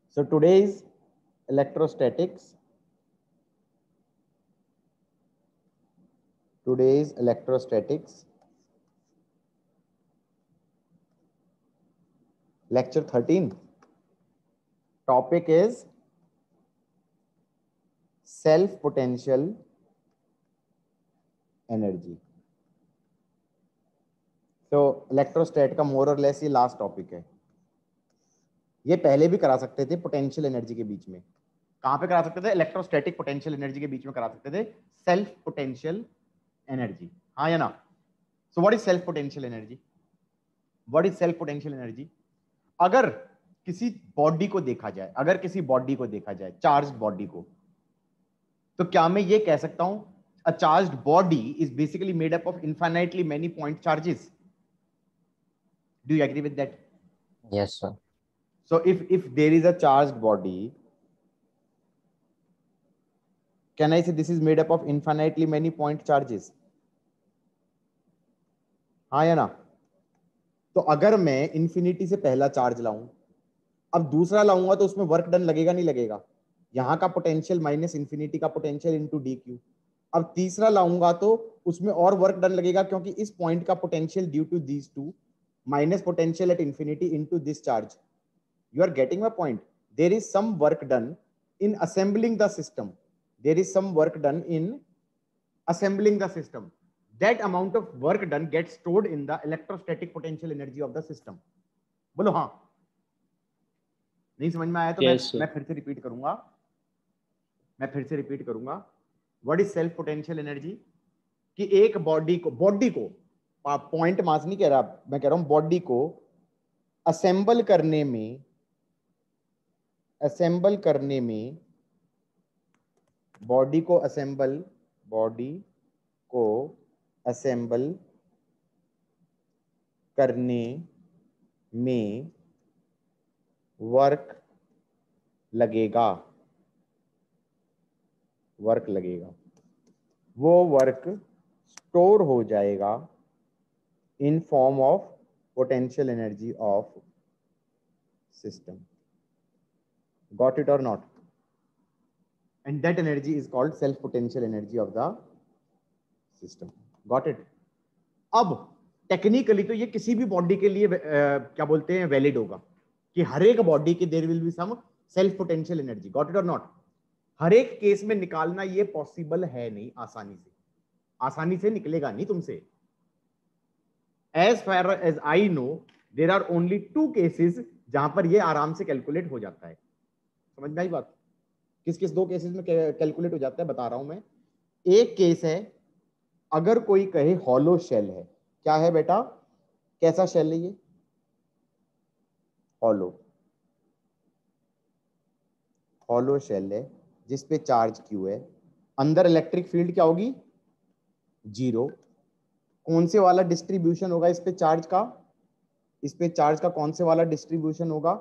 So today's electrostatics. Today's electrostatics. Lecture 13. Topic is self potential energy. तो इलेक्ट्रोस्टैट का मोर और less ये लास्ट टॉपिक है. ये पहले भी करा सकते थे पोटेंशियल एनर्जी के बीच में. कहां पे करा सकते थे? इलेक्ट्रोस्टैटिक पोटेंशियल एनर्जी के बीच में करा सकते थे सेल्फ पोटेंशियल एनर्जी. हाँ या ना? So what is self potential energy? What is self potential energy? अगर किसी बॉडी को देखा जाए, अगर किसी बॉडी को देखा जाए, चार्ज बॉडी को, तो क्या मैं ये कह सकता हूं a charged body is basically made up of infinitely many point charges? Do you agree with that? Yes, sir. So if there is a charged body, can I say this is made up of infinitely many point charges? हाँ या ना? तो अगर मैं infinity से पहला charge लाऊं, अब दूसरा लाऊंगा तो उसमें वर्क डन लगेगा नहीं लगेगा? यहां का पोटेंशियल माइनस इंफिनिटी का पोटेंशियल इनटू डी क्यू. अब तीसरा लाऊंगा तो उसमें और वर्क डन लगेगा क्योंकि इस पॉइंट का potential due to these two minus potential at infinity into this charge. You are getting my point. There is some work done in assembling the system. There is some work done in assembling the system. That amount of work done gets stored in the electrostatic potential energy of the system. बोलो हाँ. नहीं समझ में आया तो Yes, sir. मैं फिर से रिपीट करूंगा. What is self potential energy? कि एक बॉडी को पॉइंट मास नहीं कह रहा, मैं कह रहा हूं बॉडी को असेंबल करने में बॉडी को असेंबल करने में वर्क लगेगा. वो वर्क स्टोर हो जाएगा in form of potential energy of system. Got it or not? And that energy is called self potential energy of the system. Got it? अब टेक्निकली तो ये किसी भी बॉडी के लिए क्या बोलते हैं वैलिड होगा कि हर एक बॉडी के there will be some self potential energy. Got it और नॉट? हर एक केस में निकालना ये पॉसिबल है नहीं. आसानी से निकलेगा नहीं तुमसे. As far as I know there are only 2 cases जहां पर ये आराम से कैलकुलेट हो जाता है. समझ में आई बात? किस 2 केसेस में कैलकुलेट हो जाता है बता रहा हूं मैं. एक केस है अगर कोई कहे हॉलो शेल है. क्या है बेटा? कैसा शेल है ये? हॉलो शेल है जिस पे चार्ज क्यू है. अंदर इलेक्ट्रिक फील्ड क्या होगी? 0. कौन से वाला डिस्ट्रीब्यूशन होगा इस पे चार्ज का? इस पे चार्ज का कौन से वाला डिस्ट्रीब्यूशन होगा?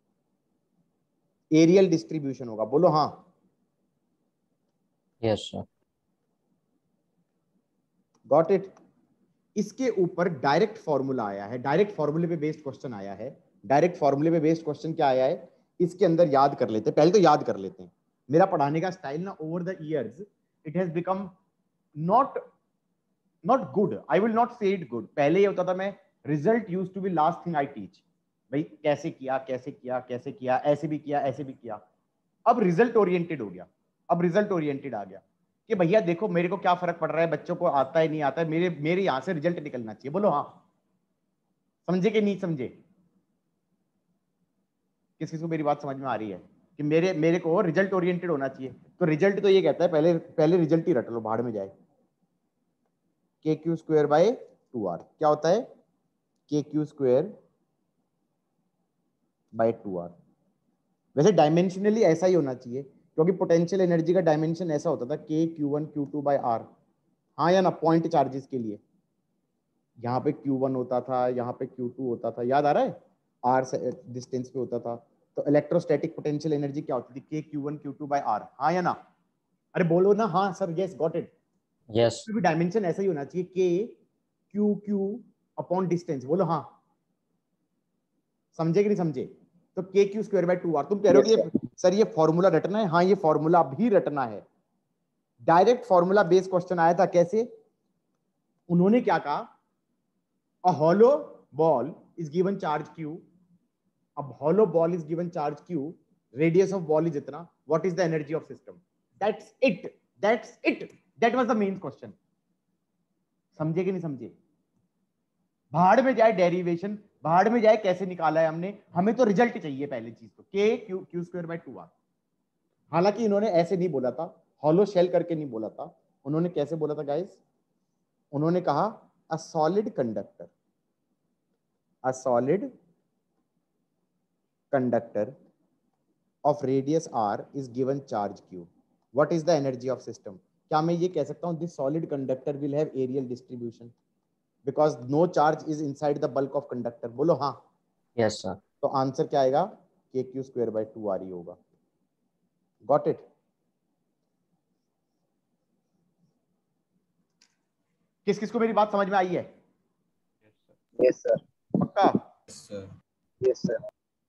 एरियल डिस्ट्रीब्यूशन होगा. बोलो हाँ. Yes, sir. Got it? इसके ऊपर डायरेक्ट फॉर्मूला आया है, डायरेक्ट फॉर्मूले पे बेस्ड क्वेश्चन आया है. डायरेक्ट फॉर्मूले पे बेस्ड क्वेश्चन क्या आया है इसके अंदर याद कर लेते हैं. पहले तो याद कर लेते हैं. मेरा पढ़ाने का स्टाइल ना over the years it has become not good. I will not say it good. पहले ये होता था मैं result used to be last thing I teach. भाई कैसे किया, ऐसे भी किया. अब रिजल्ट ओरिएंटेड हो गया. अब रिजल्ट ओरिएंटेड आ गया कि भैया देखो मेरे को क्या फर्क पड़ रहा है, बच्चों को आता है नहीं आता है, मेरे यहां से रिजल्ट निकलना चाहिए. बोलो हाँ. समझे कि नहीं समझे? किस को मेरी बात समझ में आ रही है कि मेरे को रिजल्ट ओरिएंटेड होना चाहिए? तो रिजल्ट तो ये कहता है पहले रिजल्ट ही रट लो, भाड़ में जाए. KQ² बाय 2R क्या होता है? KQ² bye 2R. वैसे डायमेंशनली ऐसा ही होना चाहिए क्योंकि पोटेंशियल एनर्जी का डायमेंशन ऐसा होता था KQ1 Q2 बाय R. हाँ या ना? पॉइंट चार्जेस के लिए यहाँ पे Q1 होता था, यहाँ पे Q2 होता था. याद आ रहा है? R से डिस्टेंस पे होता था. तो इलेक्ट्रोस्टैटिक पोटेंशियल एनर्जी क्या होती थी? KQ1 Q2 bye R. हाँ या ना? अरे बोलो ना हाँ सर. Yes got it. Yes. भी डायमेंशन ऐसा ही होना चाहिए KQQ अपॉन डिस्टेंस. बोलो हाँ. समझे कि नहीं समझे? तो के क्यू स्क्वायर बाय 2r। तुम कह रहे हो कि सर ये फॉर्मूला रटना है, हाँ ये फॉर्मूला भी रटना है। डायरेक्ट फॉर्मूला बेस्ड क्वेश्चन आया था। कैसे? उन्होंने क्या कहा, a hollow ball is given charge q, अब hollow ball is given charge q, radius of ball is इतना, what is the energy of system? That's it, that's it, that was the main question. समझे कि नहीं समझे? भाड़ में जाए derivation, भाड़ में जाए कैसे निकाला है हमने, हमें तो रिजल्ट चाहिए पहले चीज। तो के क्यू स्क्वायर बाय 2r। हालांकि इन्होंने ऐसे नहीं बोला था, हॉलो शेल करके नहीं बोला था। उन्होंने कैसे बोला था गाइस? उन्होंने कहा a solid conductor, a solid conductor of radius r is given charge q, what is the energy of system? क्या मैं ये कह सकता हूँ this solid conductor will have areal distribution because no charge is inside the bulk of conductor? बोलो हाँ। Yes, sir. तो answer क्या आएगा? के क्यू स्क्वायर बाय 2r ही होगा। Got it? किस किस को मेरी बात समझ में आई है? Yes sir. पक्का? Yes sir.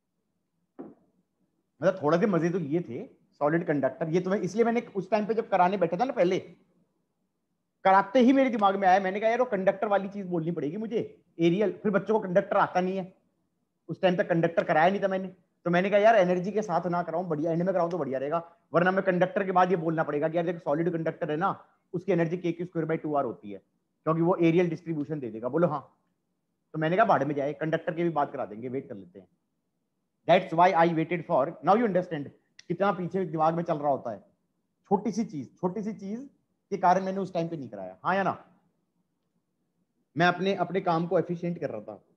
मतलब थोड़ा से मजे तो ये थे। सॉलिड कंडक्टर, ये तुम्हें इसलिए मैंने उस टाइम पे जब कराने बैठा था ना, पहले कराते ही मेरे दिमाग में आया। मैंने कहा यार वो कंडक्टर वाली चीज बोलनी पड़ेगी मुझे, एरियल। फिर बच्चों को कंडक्टर आता नहीं है, उस टाइम तक कंडक्टर कराया नहीं था मैंने। तो मैंने कहा यार एनर्जी के साथ ना कराऊं, बढ़िया एंड में कराऊं तो बढ़िया रहेगा, वरना मैं कंडक्टर के बाद ये बोलना पड़ेगा कि यार देखो सॉलिड कंडक्टर है ना, उसकी एनर्जी के क्यू स्क्वायर बाय 2r होती है, क्योंकि वो एरियल डिस्ट्रीब्यूशन दे देगा। बोलो हाँ। तो मैंने कहा भाड़ में जाए, कंडक्टर की भी बात करा देंगे, वेट कर लेते हैं। That's why I waited for, now you understand कितना पीछे दिमाग में चल रहा होता है। छोटी सी चीज के कारण मैंने उस टाइम पे नहीं कराया, हाँ या ना? मैं अपने अपने काम को एफिशिएंट कर रहा था।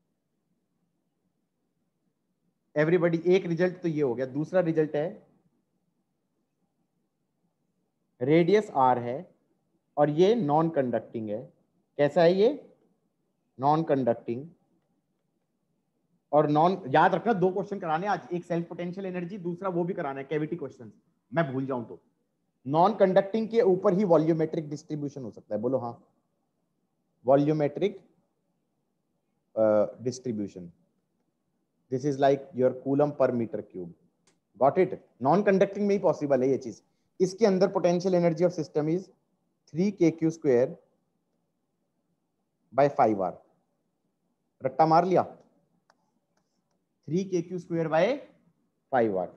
एवरीबॉडी, एक रिजल्ट तो ये हो गया। दूसरा रिजल्ट है रेडियस r है और ये नॉन कंडक्टिंग है। कैसा है ये? Non conducting. और नॉन, याद रखना दो क्वेश्चन कराने आज, एक सेल्फ पोटेंशियल एनर्जी, दूसरा वो भी कराना है कैविटी क्वेश्चन, मैं भूल जाऊं तो। नॉन कंडक्टिंग के ऊपर ही वॉल्यूमेट्रिक डिस्ट्रीब्यूशन हो सकता है, बोलो हाँ। Volumetric distribution, this is like your coulomb per metre cube. Got it? Non conducting में ही पॉसिबल है ये चीज। इसके अंदर potential energy of system is 3kq square by 5r। रट्टा मार लिया, 3kq square by 5r,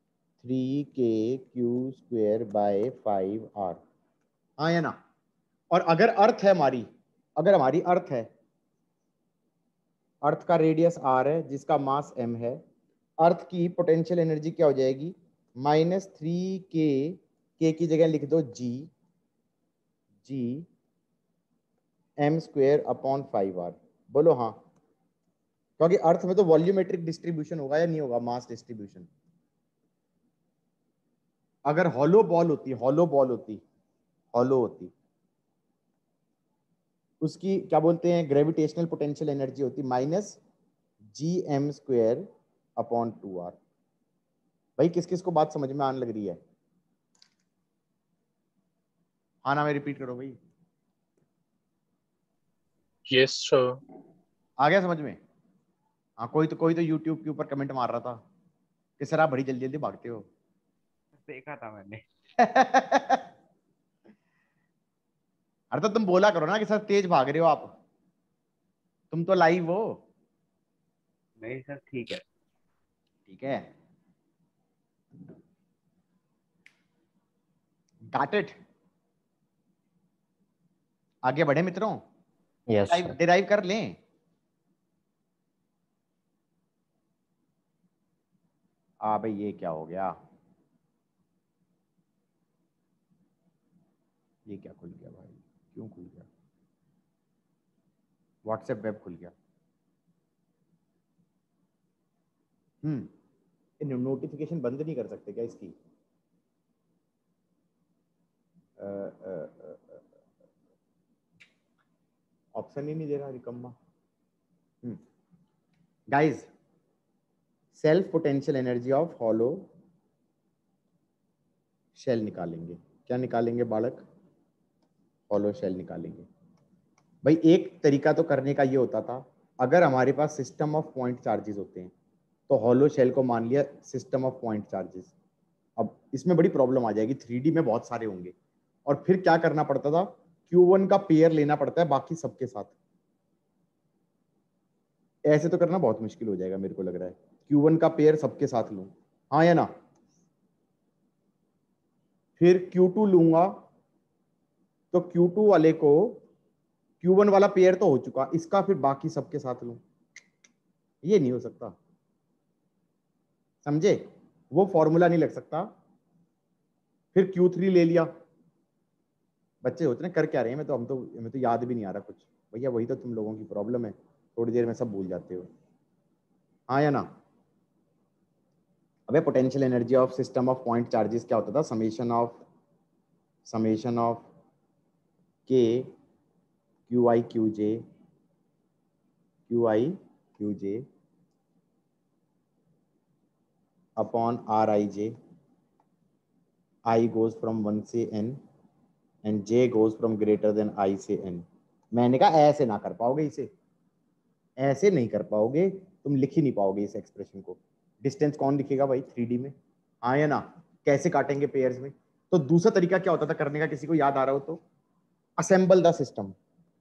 3kq square by 5r, हाँ या ना? और अगर अर्थ है हमारी, अगर हमारी अर्थ है, अर्थ का रेडियस r है जिसका मास m है, अर्थ की पोटेंशियल एनर्जी क्या हो जाएगी? -3k, k की जगह लिख दो g, m square upon 5r। बोलो हाँ। क्योंकि अर्थ में तो वॉल्यूमेट्रिक डिस्ट्रीब्यूशन होगा या नहीं होगा? Mass distribution. अगर हॉलो बॉल होती, हॉलो होती, उसकी क्या बोलते हैं, ग्रेविटेशनल पोटेंशियल एनर्जी होती -gm स्क्वायर अपॉन 2r। भाई किस किस को बात समझ में आने लग रही है? हाँ ना, मैं रिपीट करो भाई। Yes sir. आ गया समझ में? हाँ, कोई तो यूट्यूब के ऊपर कमेंट मार रहा था कि सर आप बड़ी जल्दी जल्दी भागते हो। देखा था मैंने। अरे तो तुम बोला करो ना कि सर तेज भाग रहे हो आप, तुम तो लाइव हो। नहीं सर ठीक है। ठीक है, गॉट इट? आगे बढ़े मित्रों, Yes, sir. डिराइव कर लें। भाई ये क्या हो गया? ये क्या खुल गया भाई? क्यों खुल गया? व्हाट्सएप वेब खुल गया। नोटिफिकेशन बंद नहीं कर सकते क्या इसकी? ऑप्शन ही नहीं दे रहा रिकम्मा। Guys, self potential energy of hollow shell निकालेंगे। क्या निकालेंगे बालक? हॉलो शेल निकालेंगे। भाई एक तरीका तो करने का ये होता था, अगर हमारे पास सिस्टम ऑफ पॉइंट चार्जेस होते हैं, तो हॉलो शेल को मान लिया सिस्टम ऑफ पॉइंट चार्जेस। अब इसमें बड़ी प्रॉब्लम आ जाएगी, 3D में बहुत सारे होंगे और फिर क्या करना पड़ता था, Q1 का पेयर लेना पड़ता है बाकी सबके साथ। ऐसे तो करना बहुत मुश्किल हो जाएगा मेरे को लग रहा है, Q1 का पेयर सबके साथ लूं, हाँ या ना। फिर Q2 लूंगा तो Q2 वाले को Q1 वाला पेयर तो हो चुका, इसका फिर बाकी सबके साथ लूं, ये नहीं हो सकता, समझे, वो फॉर्मूला नहीं लग सकता। फिर Q3 ले लिया। बच्चे होते हैं कर क्या रहे हैं, हमें तो याद भी नहीं आ रहा कुछ। भैया वही तो तुम लोगों की प्रॉब्लम है, थोड़ी देर में सब भूल जाते हो, हाँ या ना। अबे potential energy of system of point charges क्या होता था, summation of k q i q j upon r i j, i goes from 1 से n and j goes from greater than i से n। मैंने कहा ऐसे ना कर पाओगे, इसे ऐसे नहीं कर पाओगे, तुम लिख ही नहीं पाओगे इस एक्सप्रेशन को। डिस्टेंस कौन लिखेगा भाई 3D में, हाँ या ना। कैसे काटेंगे पेयर्स में। तो दूसरा तरीका क्या होता था करने का, किसी को याद आ रहा हो तो, assemble the system,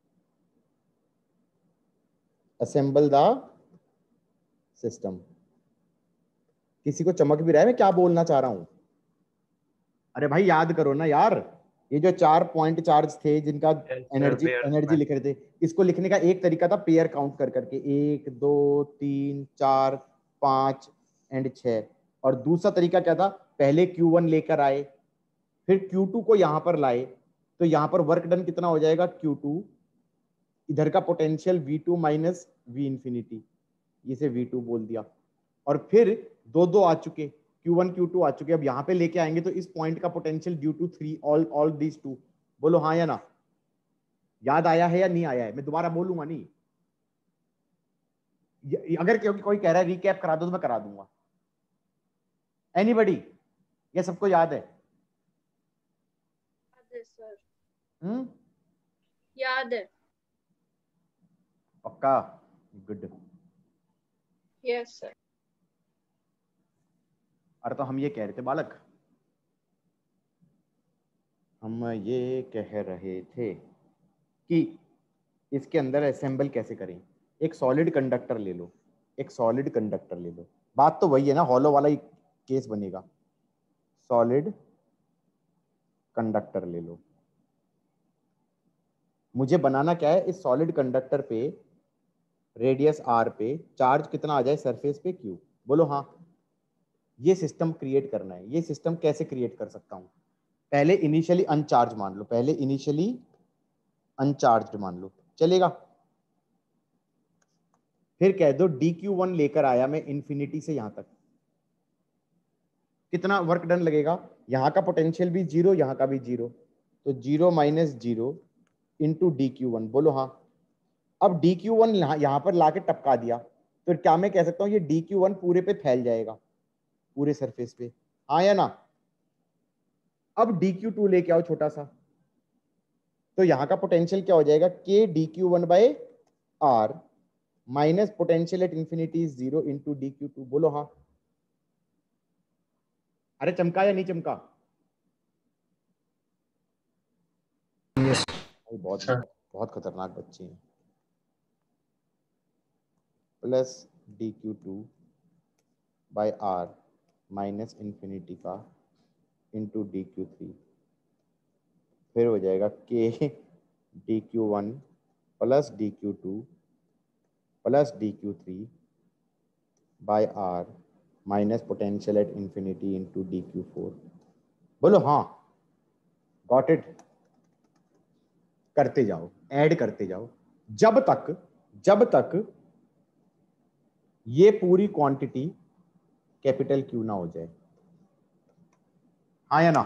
assemble the system. किसी को चमक भी रहा है मैं क्या बोलना चाह रहा हूं, अरे भाई याद करो ना यार। ये जो 4 पॉइंट चार्ज थे जिनका एनर्जी लिख रहे थे, इसको लिखने का एक तरीका था पेयर काउंट कर करके, 1 2 3 4 5 एंड 6। और दूसरा तरीका क्या था, पहले Q1 लेकर आए, फिर Q2 को यहां पर लाए, तो यहां पर वर्क डन कितना हो जाएगा Q2, इधर का potential V2 minus V infinity, इसे V2 बोल दिया। और फिर दो आ चुके, Q1 Q2 आ चुके, अब यहां पे लेके आएंगे तो इस पॉइंट का potential due to 3 all these 2। बोलो हाँ या ना, याद आया है या नहीं आया है, मैं दोबारा बोलूंगा नहीं। अगर क्योंकि कोई कह रहा है रिकैप करा दो तो मैं करा दूंगा। एनीबडी, ये सबको याद है? सर याद है। पक्का? गुड। Yes sir. अरे तो हम ये कह रहे थे बालक, हम ये कह रहे थे कि इसके अंदर असेंबल कैसे करें। एक सॉलिड कंडक्टर ले लो, एक सॉलिड कंडक्टर ले लो, बात तो वही है ना, हॉलो वाला ही केस बनेगा। सॉलिड कंडक्टर ले लो, मुझे बनाना क्या है, इस सॉलिड कंडक्टर पे रेडियस r पे चार्ज कितना आ जाए सरफेस पे q। बोलो हाँ। ये सिस्टम क्रिएट करना है। ये सिस्टम कैसे क्रिएट कर सकता हूँ, पहले इनिशियली अनचार्ज मान लो, पहले इनिशियली अनचार्ज मान लो, चलेगा। फिर कह दो dq1 लेकर आया मैं इन्फिनिटी से यहां तक, कितना वर्क डन लगेगा, यहाँ का पोटेंशियल भी 0, यहाँ का भी 0, तो 0 माइनस 0 इंटू dq1। बोलो हाँ। अब dq1 यहाँ पर लाके टपका दिया, तो क्या मैं कह सकता हूँ ये dq1 पूरे पे फैल जाएगा, पूरे सरफेस पे, हाँ या ना। अब dq2 लेके आओ छोटा सा, तो यहाँ का पोटेंशियल क्या हो जाएगा, k dq1 by r minus potential at infinity 0 into dq2। बोलो हाँ। अरे चमका या नहीं चमका? Yes. बहुत Sir. बहुत खतरनाक बच्चे हैं। Plus dq2 by r minus infinity का इंटू dq3, फिर हो जाएगा k dq1 plus dq2 plus dq3 by r minus potential at infinity into dq4। बोलो हाँ। Got it? करते जाओ, ऐड करते जाओ, जब तक ये पूरी क्वांटिटी कैपिटल Q ना हो जाए, हाँ या ना।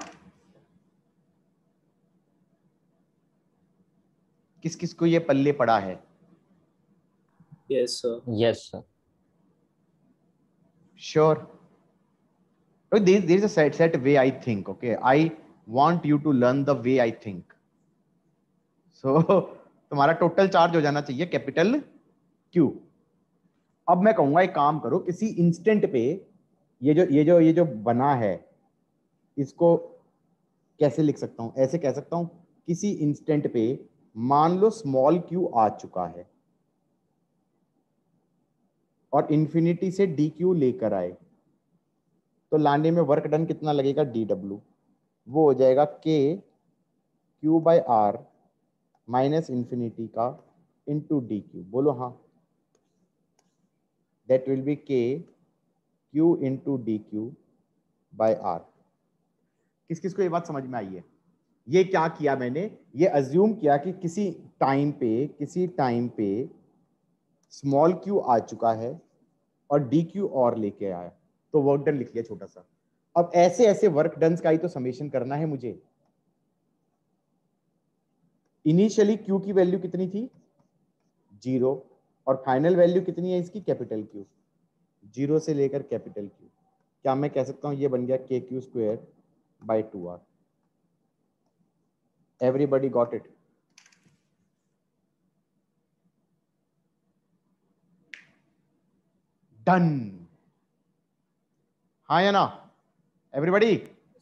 किस किस को ये पल्ले पड़ा है? Yes, sir. Yes, sir. Sure. There is a set way I think. Okay, I want you to learn the way I think. So तुम्हारा टोटल चार्ज हो जाना चाहिए कैपिटल Q। अब मैं कहूंगा एक काम करो, किसी इंस्टेंट पे ये जो बना है इसको कैसे लिख सकता हूं? ऐसे कह सकता हूं, किसी इंस्टेंट पे मान लो स्मॉल क्यू आ चुका है और इन्फिनिटी से डी क्यू लेकर आए, तो लाने में वर्क डन कितना लगेगा? डी डब्ल्यू। वो हो जाएगा k q by r minus infinity का इंटू डी क्यू। बोलो हाँ। That will be k q into d q by r. किस किस को ये बात समझ में आई है? ये क्या किया मैंने, ये अज्यूम किया कि किसी टाइम पे स्मॉल क्यू आ चुका है और डी क्यू और लेके आया, तो वर्क डन लिख लिया छोटा सा। अब ऐसे ऐसे वर्क डन का ही तो समेशन करना है मुझे। इनिशियली क्यू की वैल्यू कितनी थी? 0, और फाइनल वैल्यू कितनी है इसकी? Capital Q. 0 से लेकर कैपिटल क्यू। क्या मैं कह सकता हूं ये बन गया k q square by 2r? Everybody got it? Done. हाँ या ना एवरीबॉडी?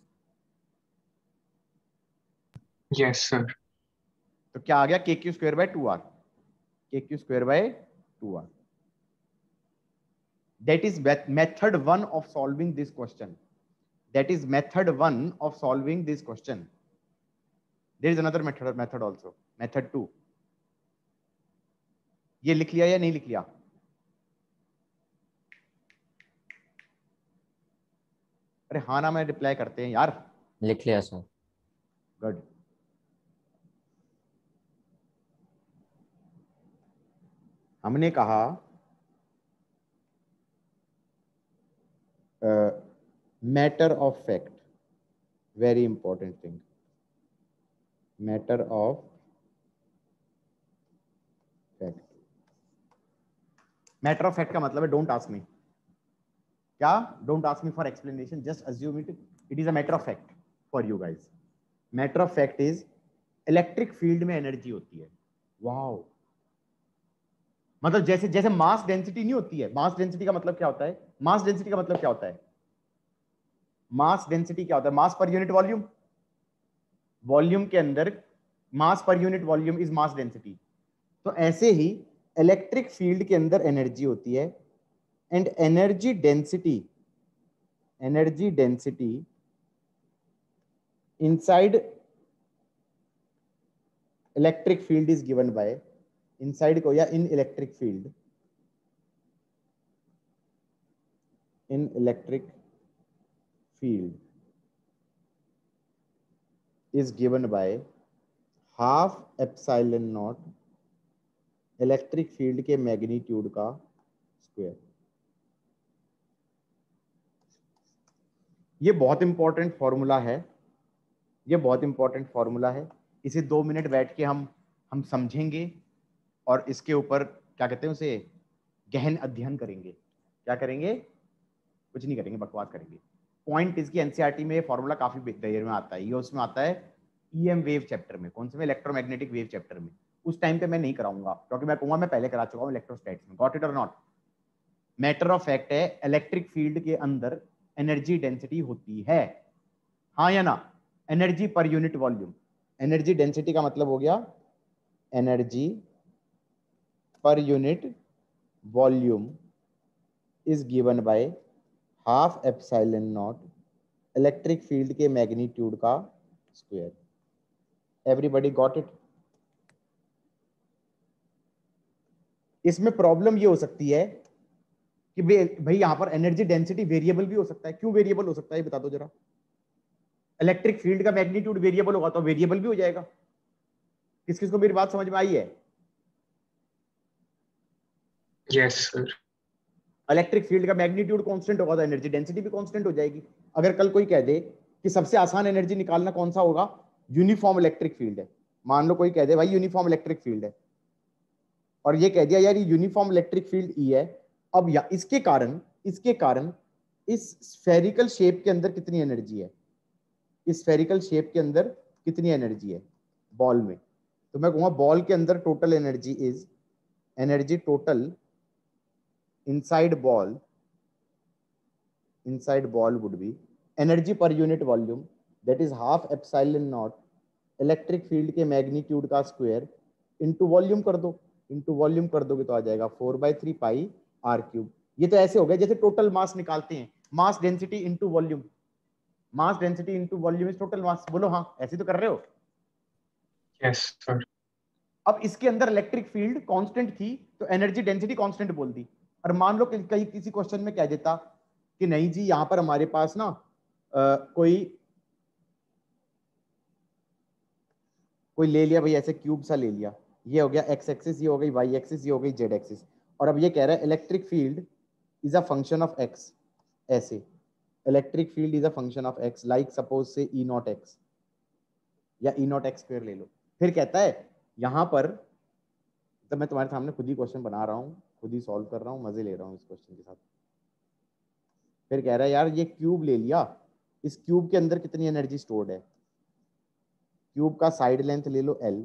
Yes, sir. तो क्या आ गया? K q square by 2r। K q square by 2r। That is method 1 of solving this question. That is method 1 of solving this question. There is another method also. Method 2. ये लिख लिया या नहीं लिख लिया? अरे हाँ ना, मैं रिप्लाई करते हैं यार। लिख लिया सर। गुड। हमने कहा matter of fact, very important thing. Matter of fact. Matter of fact का मतलब है डोंट आस्क मी। क्या? Don't ask me for explanation, just assume it, it is a matter of fact for you guys. Matter of fact is electric field में energy होती है। Wow. मतलब जैसे जैसे मास डेंसिटी नहीं होती है। मास डेंसिटी का मतलब क्या होता है? मास डेंसिटी का मतलब क्या होता है? मास डेंसिटी क्या होता है? मास पर यूनिट वॉल्यूम। वॉल्यूम के अंदर mass per unit volume is mass density. तो ऐसे ही इलेक्ट्रिक फील्ड के अंदर एनर्जी होती है, and energy density inside electric field is given by, inside को या in electric field, in electric field is given by half epsilon naught electric field के magnitude का स्क्वायर। ये बहुत इंपॉर्टेंट फॉर्मूला है, ये बहुत इंपॉर्टेंट फॉर्मूला है। इसे 2 मिनट बैठ के हम समझेंगे और इसके ऊपर क्या कहते हैं उसे, गहन अध्ययन करेंगे। क्या करेंगे? कुछ नहीं करेंगे, बकवास करेंगे। पॉइंट इसकी एनसीईआरटी में फॉर्मूला काफी देर में आता है। ये उसमें आता है ईएम वेव चैप्टर में। कौन से में? इलेक्ट्रोमैग्नेटिक वेव चैप्टर में। उस टाइम पे मैं नहीं कराऊंगा क्योंकि मैं कहूंगा मैं पहले करा चुका हूं इलेक्ट्रोस्टैटिक्स में। गॉट इट और नॉट? मैटर ऑफ फैक्ट है इलेक्ट्रिक फील्ड के अंदर एनर्जी डेंसिटी होती है। हाँ या ना? Energy per unit volume. Energy density का मतलब हो गया energy per unit volume is given by half epsilon naught electric field के मैग्नीट्यूड का स्क्वायर। Everybody got it? इसमें प्रॉब्लम ये हो सकती है कि भाई यहां पर एनर्जी डेंसिटी वेरिएबल भी हो सकता है। क्यों वेरिएबल हो सकता है बता दो जरा। इलेक्ट्रिक फील्ड का मैग्नीट्यूड वेरिएबल होगा तो वेरिएबल भी हो जाएगा। किस किस को मेरी बात समझ में आई है? Yes, sir. इलेक्ट्रिक फील्ड का मैग्नीट्यूड कांस्टेंट होगा तो एनर्जी डेंसिटी भी कांस्टेंट हो जाएगी। अगर कल कोई कह दे कि सबसे आसान एनर्जी निकालना कौन सा होगा, यूनिफॉर्म इलेक्ट्रिक फील्ड है, मान लो कोई कह दे भाई यूनिफॉर्म इलेक्ट्रिक फील्ड है, और ये कह दिया यार ये यूनिफॉर्म इलेक्ट्रिक फील्ड ई है, अब या इसके कारण इस स्फेरिकल शेप के अंदर कितनी एनर्जी है, इस स्फेरिकल शेप के अंदर कितनी एनर्जी है बॉल में, तो मैं कहूंगा बॉल के अंदर total energy is energy total inside ball would be energy per unit volume, that is half epsilon naught electric field के मैग्नीट्यूड का स्क्वायर इंटू वॉल्यूम कर दो, इंटू वॉल्यूम कर दोगे तो आ जाएगा 4/3 पाई आर क्यूब। ये तो ऐसे हो गया जैसे टोटल मास निकालते हैं, mass density into volume, mass density into volume is total mass. बोलो हाँ, ऐसे तो कर रहे हो। Yes, sir. अब इसके अंदर इलेक्ट्रिक फील्ड कांस्टेंट थी तो एनर्जी डेंसिटी कांस्टेंट बोल दी, और मान लो कहीं किसी क्वेश्चन में कह देता कि नहीं जी यहां पर हमारे पास ना कोई ले लिया भाई, ऐसे क्यूब सा ले लिया, ये हो गया एक्स एक्सिस, ये हो गई वाई एक्सिस, ये हो गई जेड एक्सिस, और अब ये कह रहा है electric field is a function of x, ऐसे electric field is a function of x, like suppose say E naught x या ई नॉट एक्स स्क्वायर ले लो। फिर कहता है यहां पर, तो मैं तुम्हारे सामने खुद ही क्वेश्चन बना रहा हूँ, खुद ही सॉल्व कर रहा हूँ, मजे ले रहा हूँ इस क्वेश्चन के साथ। फिर कह रहा है यार ये क्यूब ले लिया, इस क्यूब के अंदर कितनी एनर्जी स्टोर्ड है, क्यूब का साइड लेंथ ले लो L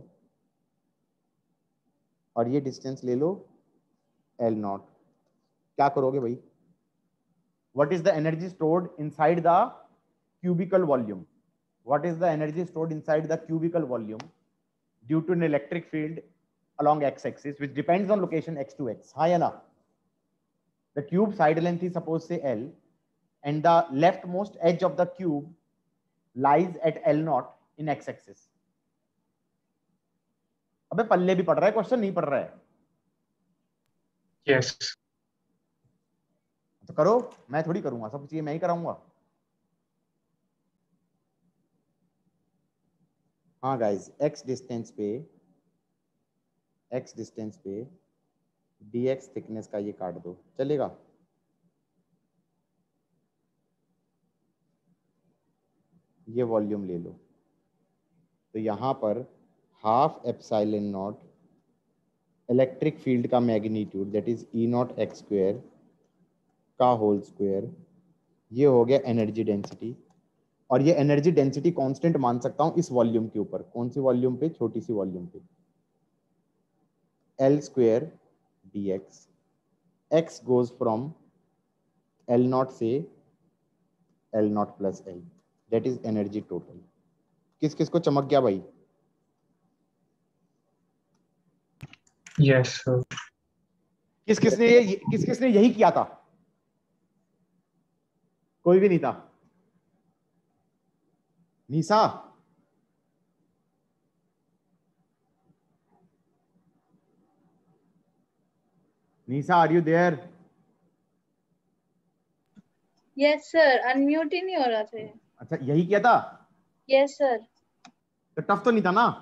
और ये डिस्टेंस ले लो L नॉट। क्या करोगे भाई, what is the energy stored inside the cubical volume, what is the energy stored inside the cubical volume due to an electric field along x axis which depends on location x to x, हाँ या ना। the cube side length is suppose say L and the leftmost edge of the cube lies at L naught in x axis। अबे पल्ले भी पढ़ रहा है question, नहीं पढ़ रहा है Yes. तो करो, मैं थोड़ी करूंगा सब चीजें, मैं ही कराऊंगा। हाँ गाइस, x डिस्टेंस पे dx थिकनेस का ये काट दो, चलेगा। ये वॉल्यूम ले लो, तो यहां पर half epsilon naught electric field का magnitude that is E naught x square का होल स्क्वायर, ये हो गया एनर्जी डेंसिटी, और ये एनर्जी डेंसिटी कांस्टेंट मान सकता हूं इस वॉल्यूम के ऊपर। कौन सी वॉल्यूम पे, छोटी सी वॉल्यूम पे। L square dx, x goes from L naught से L naught plus L, that is energy total. किस किस को चमक गया भाई? Yes, sir. किस किसने यही किया था? कोई भी नहीं था। Nisha, Nisha are you there? Yes sir, unmute ही नहीं हो रहा था। अच्छा, यही किया था? Yes sir. तो टफ तो नहीं था ना?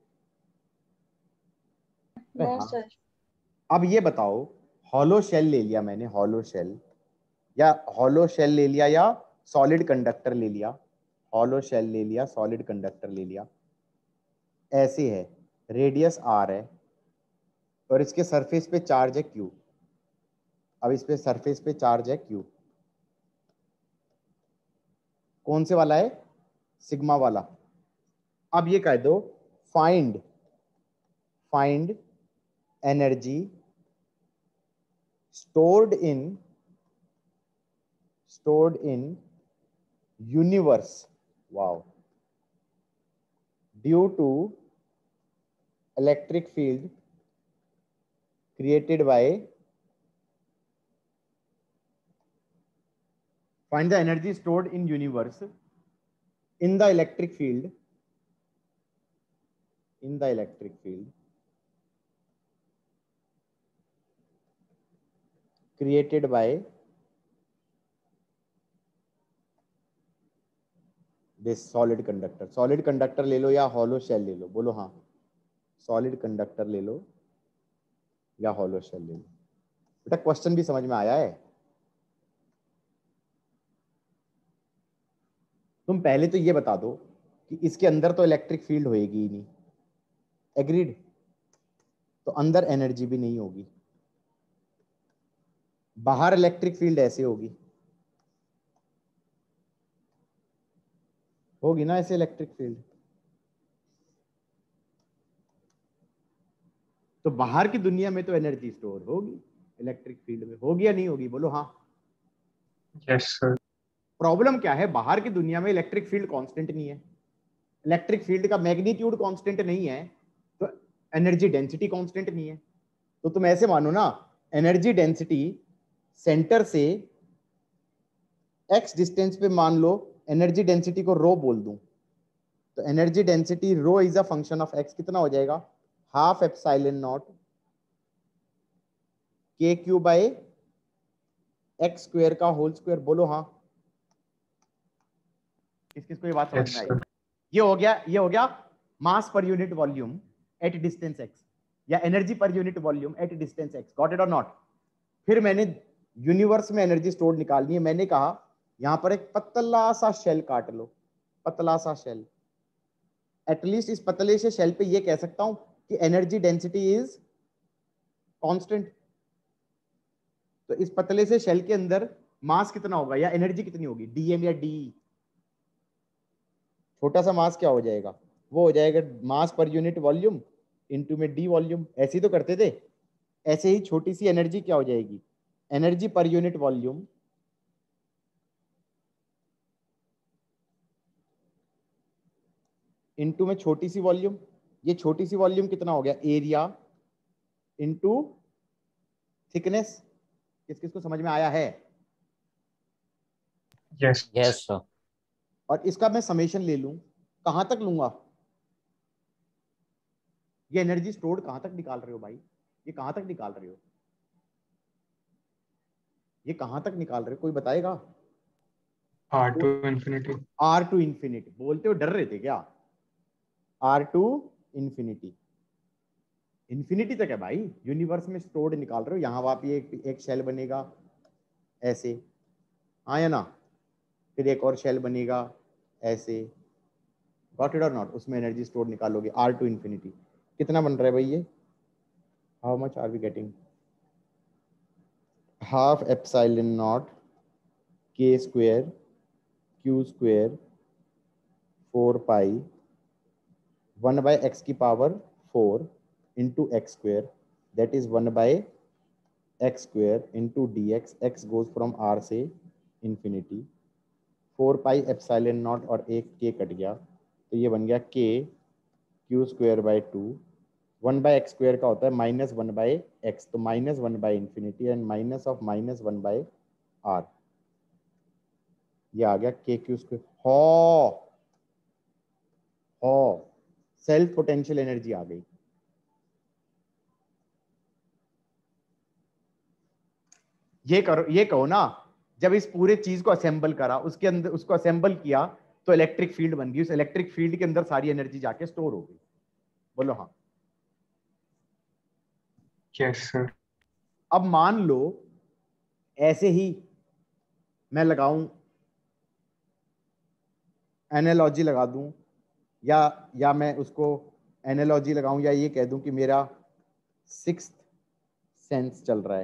नो हाँ। सर। अब ये बताओ, हॉलो शेल ले लिया मैंने, हॉलो शेल ले लिया या सॉलिड कंडक्टर ले लिया, हॉलो शेल ले लिया, सॉलिड कंडक्टर ले लिया, ऐसे है, रेडियस r है और इसके सरफेस पे चार्ज है q। अब इस पे सरफेस पे चार्ज है q, कौन से वाला है? सिग्मा वाला। अब ये कह दो find energy stored in universe, wow, due to electric field created by, find the energy stored in universe in the electric field created by this solid conductor। solid conductor ले लो या hollow shell ले लो, बोलो हाँ, solid conductor ले लो या hollow shell ले लो। बेटा question भी समझ में आया है? तुम पहले तो ये बता दो कि इसके अंदर तो इलेक्ट्रिक फील्ड होएगी ही नहीं, एग्रीड? तो अंदर एनर्जी भी नहीं होगी, बाहर इलेक्ट्रिक फील्ड ऐसे होगी ना, ऐसे इलेक्ट्रिक फील्ड। तो बाहर की दुनिया में तो एनर्जी स्टोर होगी, इलेक्ट्रिक फील्ड में होगी या नहीं होगी, बोलो हाँ। Yes, sir. प्रॉब्लम क्या है, बाहर की दुनिया में इलेक्ट्रिक फील्ड कांस्टेंट नहीं है, इलेक्ट्रिक फील्ड का मैग्नीट्यूड कांस्टेंट नहीं है, तो एनर्जी डेंसिटी कांस्टेंट नहीं है। तो तुम ऐसे मानो ना, एनर्जी डेंसिटी सेंटर से x डिस्टेंस पे मान लो एनर्जी डेंसिटी को रो बोल दूं, तो energy density rho is a function of x, कितना हो जाएगा, half epsilon naught k q by x square का होल स्क्वायर, बोलो हाँ। किस किस को ये बात समझ Yes, में आई? sir. ये हो गया mass per unit volume at distance x, या energy per unit volume at distance x, got it और नॉट। फिर मैंने यूनिवर्स में एनर्जी स्टोर निकालनी है, मैंने कहा यहां पर एक पतला सा शेल काट लो, पतला सा शेल, एटलीस्ट इस पतले से शेल पे ये कह सकता हूं कि एनर्जी डेंसिटी इज कांस्टेंट। तो इस पतले से शेल के अंदर मास कितना होगा या एनर्जी कितनी होगी, डीएम या डी। छोटा सा मास क्या हो जाएगा, वो हो जाएगा mass per unit volume into में डी वॉल्यूम, ऐसे ही तो करते थे। ऐसे ही छोटी सी एनर्जी क्या हो जाएगी, energy per unit volume into में छोटी सी वॉल्यूम, ये छोटी सी वॉल्यूम कितना हो गया, एरिया इनटू थिकनेस। किस किस को समझ में आया है? Yes. Yes, sir. और इसका मैं समेशन ले लूं, कहां तक लूंगा, ये एनर्जी स्टोर्ड कहां तक निकाल रहे हो भाई, ये कहां तक निकाल रहे हो, ये कहां तक निकाल रहे हो, कोई बताएगा? R to infinity. R to infinity बोलते हो, डर रहे थे क्या? आर टू इंफिनिटी, इंफिनिटी तक है भाई, यूनिवर्स में स्टोर्ड निकाल रहे हो, यहाँ आप ये एक शेल बनेगा ऐसे, हाँ या ना, फिर एक और शेल बनेगा ऐसे, गॉट इट और नॉट, उसमें एनर्जी स्टोर निकालोगे आर टू इंफिनिटी। कितना बन रहा है भाई ये, how much are we getting, half epsilon naught k square q square 4 pi 1 by x की power 4 into x square, that is 1 by x square into d x, x goes from R से infinity, 4 pi epsilon naught और एक के cut गया, तो ये बन गया k q square by 2, 1 by x square का होता है माइनस 1 बाय एक्स, तो minus 1 by infinity and minus of minus 1 by R, ये आ गया के क्यू स्क्वायर। हो सेल्फ पोटेंशियल एनर्जी आ गई। ये करो, ये कहो ना, जब इस पूरे चीज को असेंबल करा, उसके अंदर उसको असेंबल किया तो इलेक्ट्रिक फील्ड बन गई, उस इलेक्ट्रिक फील्ड के अंदर सारी एनर्जी जाके स्टोर हो गई, बोलो हाँ। Yes, sir. अब मान लो ऐसे ही मैं एनालॉजी लगा दूं, या मैं उसको एनालॉजी लगाऊं, या ये कह दूं कि मेरा सिक्स्थ सेंस चल रहा है,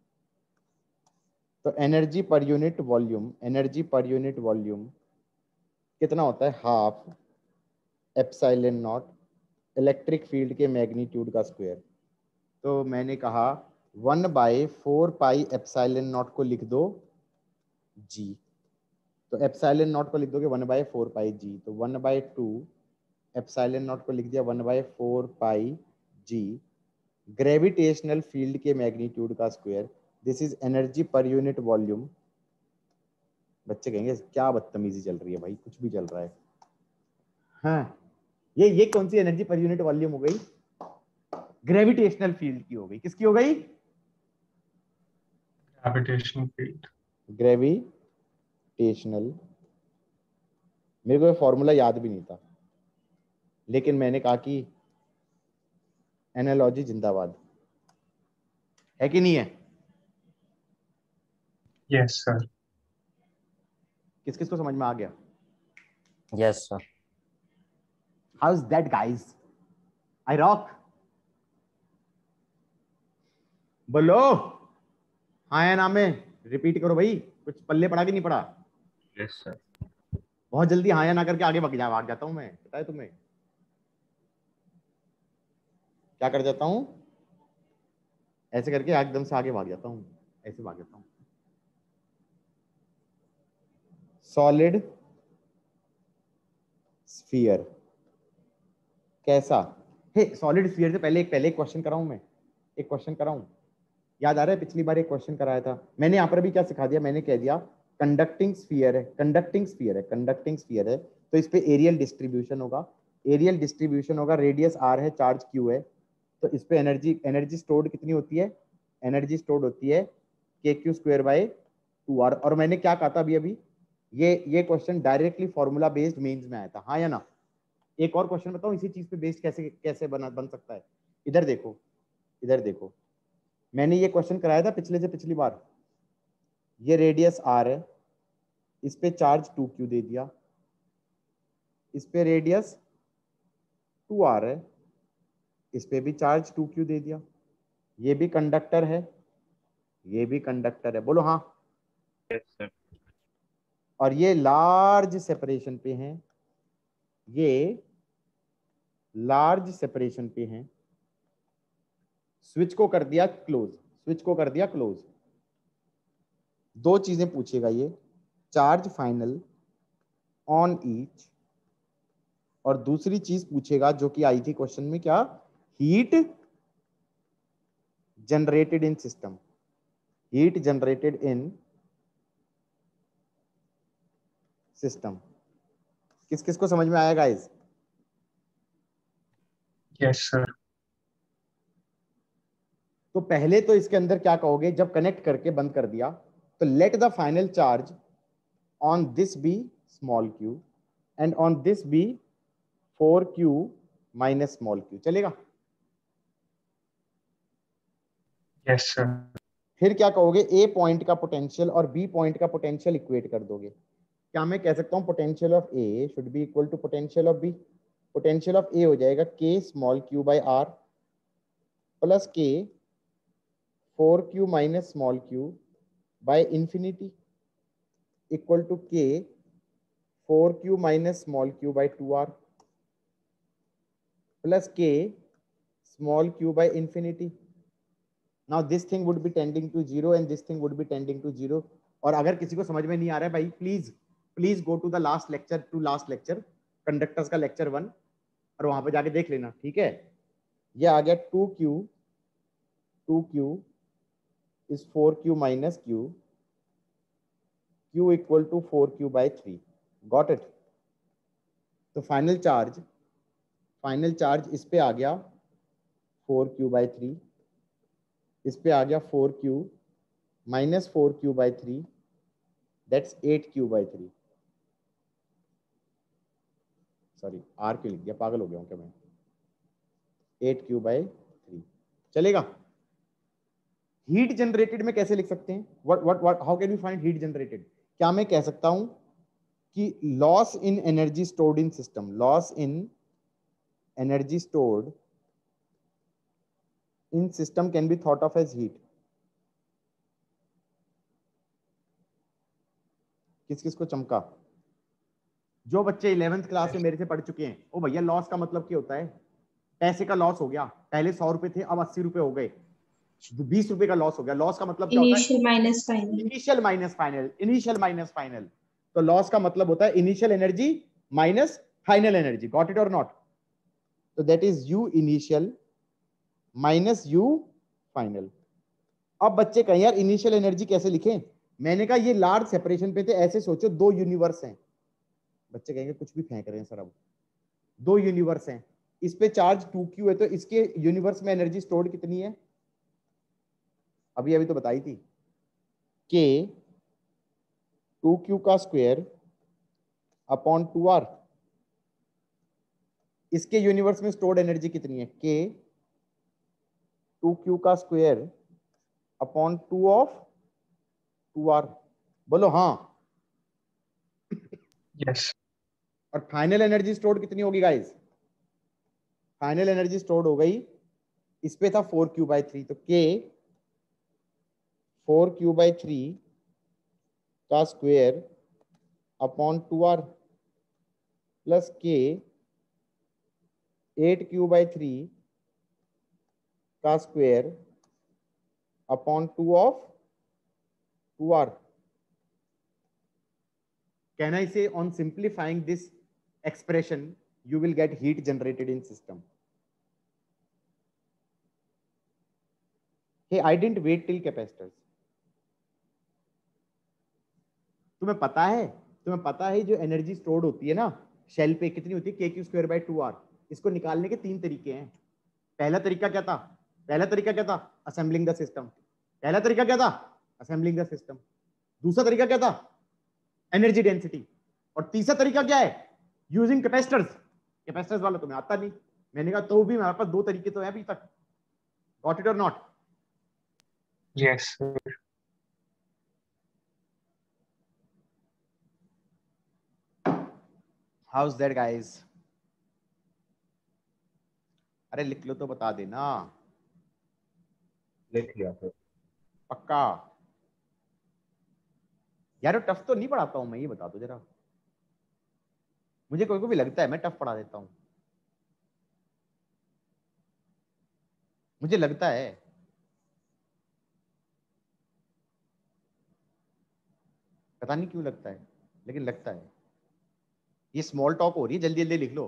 तो energy per unit volume, energy per unit volume कितना होता है, half epsilon naught electric field के मैग्नीट्यूड का स्क्वायर। तो मैंने कहा 1 बाय 4 पाई एप्सिलॉन नॉट को लिख दो जी, तो एप्सिलॉन नॉट को लिख दोगे 1 बाय 4 पाई जी, तो 1 बाय 2 एप्सिलॉन नॉट को लिख दिया 1 by 4 pi G, gravitational field के मैग्नीट्यूड का square, this is energy per unit volume. बच्चे कहेंगे क्या बदतमीजी चल रही है भाई, कुछ भी चल रहा है। हाँ, ये कौन सी एनर्जी पर यूनिट वॉल्यूम हो गई, ग्रेविटेशनल फील्ड की हो गई, किसकी हो गई, Gravitational field. ग्रेविटेशनल। मेरे को फॉर्मूला याद भी नहीं था, लेकिन मैंने कहा कि एनालॉजी जिंदाबाद, है कि नहीं है? Yes, sir. किस किस को समझ में आ गया? Yes, sir. How is that guys, I rock, बोलो हाँ या ना में, रिपीट करो भाई, कुछ पल्ले पड़ा कि नहीं पड़ा? Yes sir. बहुत जल्दी हाँ या ना करके आगे भाग जाता हूं मैं, पता है तुम्हें क्या कर जाता हूं? ऐसे करके एकदम से आगे भाग जाता हूँ, ऐसे भाग जाता हूँ। सॉलिड स्फीयर कैसा? हे सॉलिड स्फीयर से पहले एक क्वेश्चन कराऊं मैं, एक क्वेश्चन कराऊं। याद आ रहा है पिछली बार एक क्वेश्चन कराया था मैंने, यहाँ पर भी क्या सिखा दिया मैंने, कह दिया कंडक्टिंग स्फीयर है, कंडक्टिंग स्फीयर है, कंडक्टिंग स्फीयर है, तो इस पे एरियल डिस्ट्रीब्यूशन होगा, एरियल डिस्ट्रीब्यूशन होगा, रेडियस r है, चार्ज q है, तो इस पे एनर्जी स्टोर्ड कितनी होती है? एनर्जी स्टोर्ड होती है kq²/2r। और मैंने क्या कहा था अभी अभी, ये question directly formula based mains में आया था, हाँ या ना? एक और क्वेश्चन बताऊं इसी चीज पे बेस्ड कैसे कैसे बन सकता है। इधर देखो, इधर देखो, मैंने ये क्वेश्चन कराया था पिछले से पिछली बार। ये रेडियस r है, इस पे चार्ज 2q दे दिया, इस पे रेडियस 2r है, इस पे भी चार्ज 2q दे दिया, ये भी कंडक्टर है, ये भी कंडक्टर है, बोलो हाँ। Yes sir. और ये लार्ज सेपरेशन पे हैं, ये लार्ज सेपरेशन पे हैं। स्विच को कर दिया क्लोज, स्विच को कर दिया क्लोज। दो चीजें पूछेगा ये, चार्ज फाइनल ऑन ईच, और दूसरी चीज पूछेगा जो कि आई थी क्वेश्चन में, क्या? Heat generated in system, heat generated in system. किस किस को समझ में आया गाइस? Yes sir. तो पहले तो इसके अंदर क्या कहोगे जब कनेक्ट करके बंद कर दिया, तो let the final charge on this be small q and on this be 4q minus small q, चलेगा? Yes sir. फिर क्या कहोगे, ए पॉइंट का पोटेंशियल और बी पॉइंट का पोटेंशियल इक्वेट कर दोगे। क्या मैं कह सकता हूं potential of A should be equal to potential of B? Potential of A हो जाएगा k small q by r plus k 4q minus small q bye infinity equal to k 4q minus small q by 2r plus k small q by infinity. Now this thing would be tending to 0 and this thing would be tending to 0. और अगर किसी को समझ में नहीं आ रहा है भाई, please go to the last lecture conductors का लेक्चर 1 और वहां पे जाके देख लेना, ठीक है? ये आ गया 2q is 4q minus q equal to 4q by 3. Got it? तो फाइनल चार्ज इस पे आ गया 4q by 3, इस पे आ गया 4q minus 4q by 3, that's 8q by 3। Sorry r क्यों लिख दिया, पागल हो गया हूँ क्या मैं? 8q by 3 चलेगा? हीट जनरेटेड में कैसे लिख सकते हैं? What how can you find heat generated? क्या मैं कह सकता हूं कि loss in energy stored in system, loss in energy stored in system can be thought of as heat? किस किस को चमका? जो बच्चे 11th क्लास में मेरे से पढ़ चुके हैं, ओ भैया लॉस का मतलब क्या होता है? पैसे का लॉस हो गया, पहले 100 रुपए थे अब 80 रुपए हो गए, 20 रुपए का लॉस हो गया। लॉस का मतलब क्या होता है? Initial minus final. Initial minus final, initial minus final. तो लॉस का मतलब होता है initial energy minus final energy. Got it और नॉट? तो that is U initial minus U final. अब बच्चे कहें यार इनिशियल एनर्जी कैसे लिखें? मैंने कहा ये लार्ज सेपरेशन पे थे, ऐसे सोचो दो यूनिवर्स हैं। बच्चे कहेंगे कुछ भी फेंक रहे हैं सर, अब दो यूनिवर्स हैं, इस पे चार्ज 2q है, तो इसके यूनिवर्स में एनर्जी स्टोर्ड कितनी है? अभी तो बताई थी, k 2q का स्क्वायर अपॉन 2r। इसके यूनिवर्स में स्टोर्ड एनर्जी कितनी है? k 2q का स्क्वायर अपॉन 2 ऑफ 2r। बोलो हाँ। यस। और फाइनल एनर्जी स्टोर्ड कितनी होगी गाइस? फाइनल एनर्जी स्टोर्ड हो गई, इस पे था 4q by 3, तो k 4q by 3 का square upon 2r plus k 8q by 3 का square upon 2 of 2R. Can I say on simplifying this expression, you will get heat generated in system? Hey, I didn't wait till capacitors. तुम्हें पता है जो energy stored होती है ना shell पे कितनी होती है, KQ²/2R. इसको निकालने के 3 तरीके हैं. पहला तरीका क्या था? Assembling the system. दूसरा तरीका क्या था? Energy density. और तीसरा तरीका क्या है? यूजिंग कैपेसिटर्स वाला तुम्हें आता नहीं. मैंने कहा तो भी हमारे पास 2 तरीके तो हैं अभी तक. गॉट इट और not? Yes, sir. How's that, guys? अरे लिख लो तो बता देना. लिख लिया सर. पक्का? यार टफ तो नहीं पढ़ाता हूं मैं, ये बता दो जरा. मुझे कोई भी लगता है मैं टफ पढ़ा देता हूं. मुझे लगता है. पता नहीं क्यों लगता है, लेकिन लगता है. ये स्मॉल टॉक हो रही है, जल्दी जल्दी लिख लो.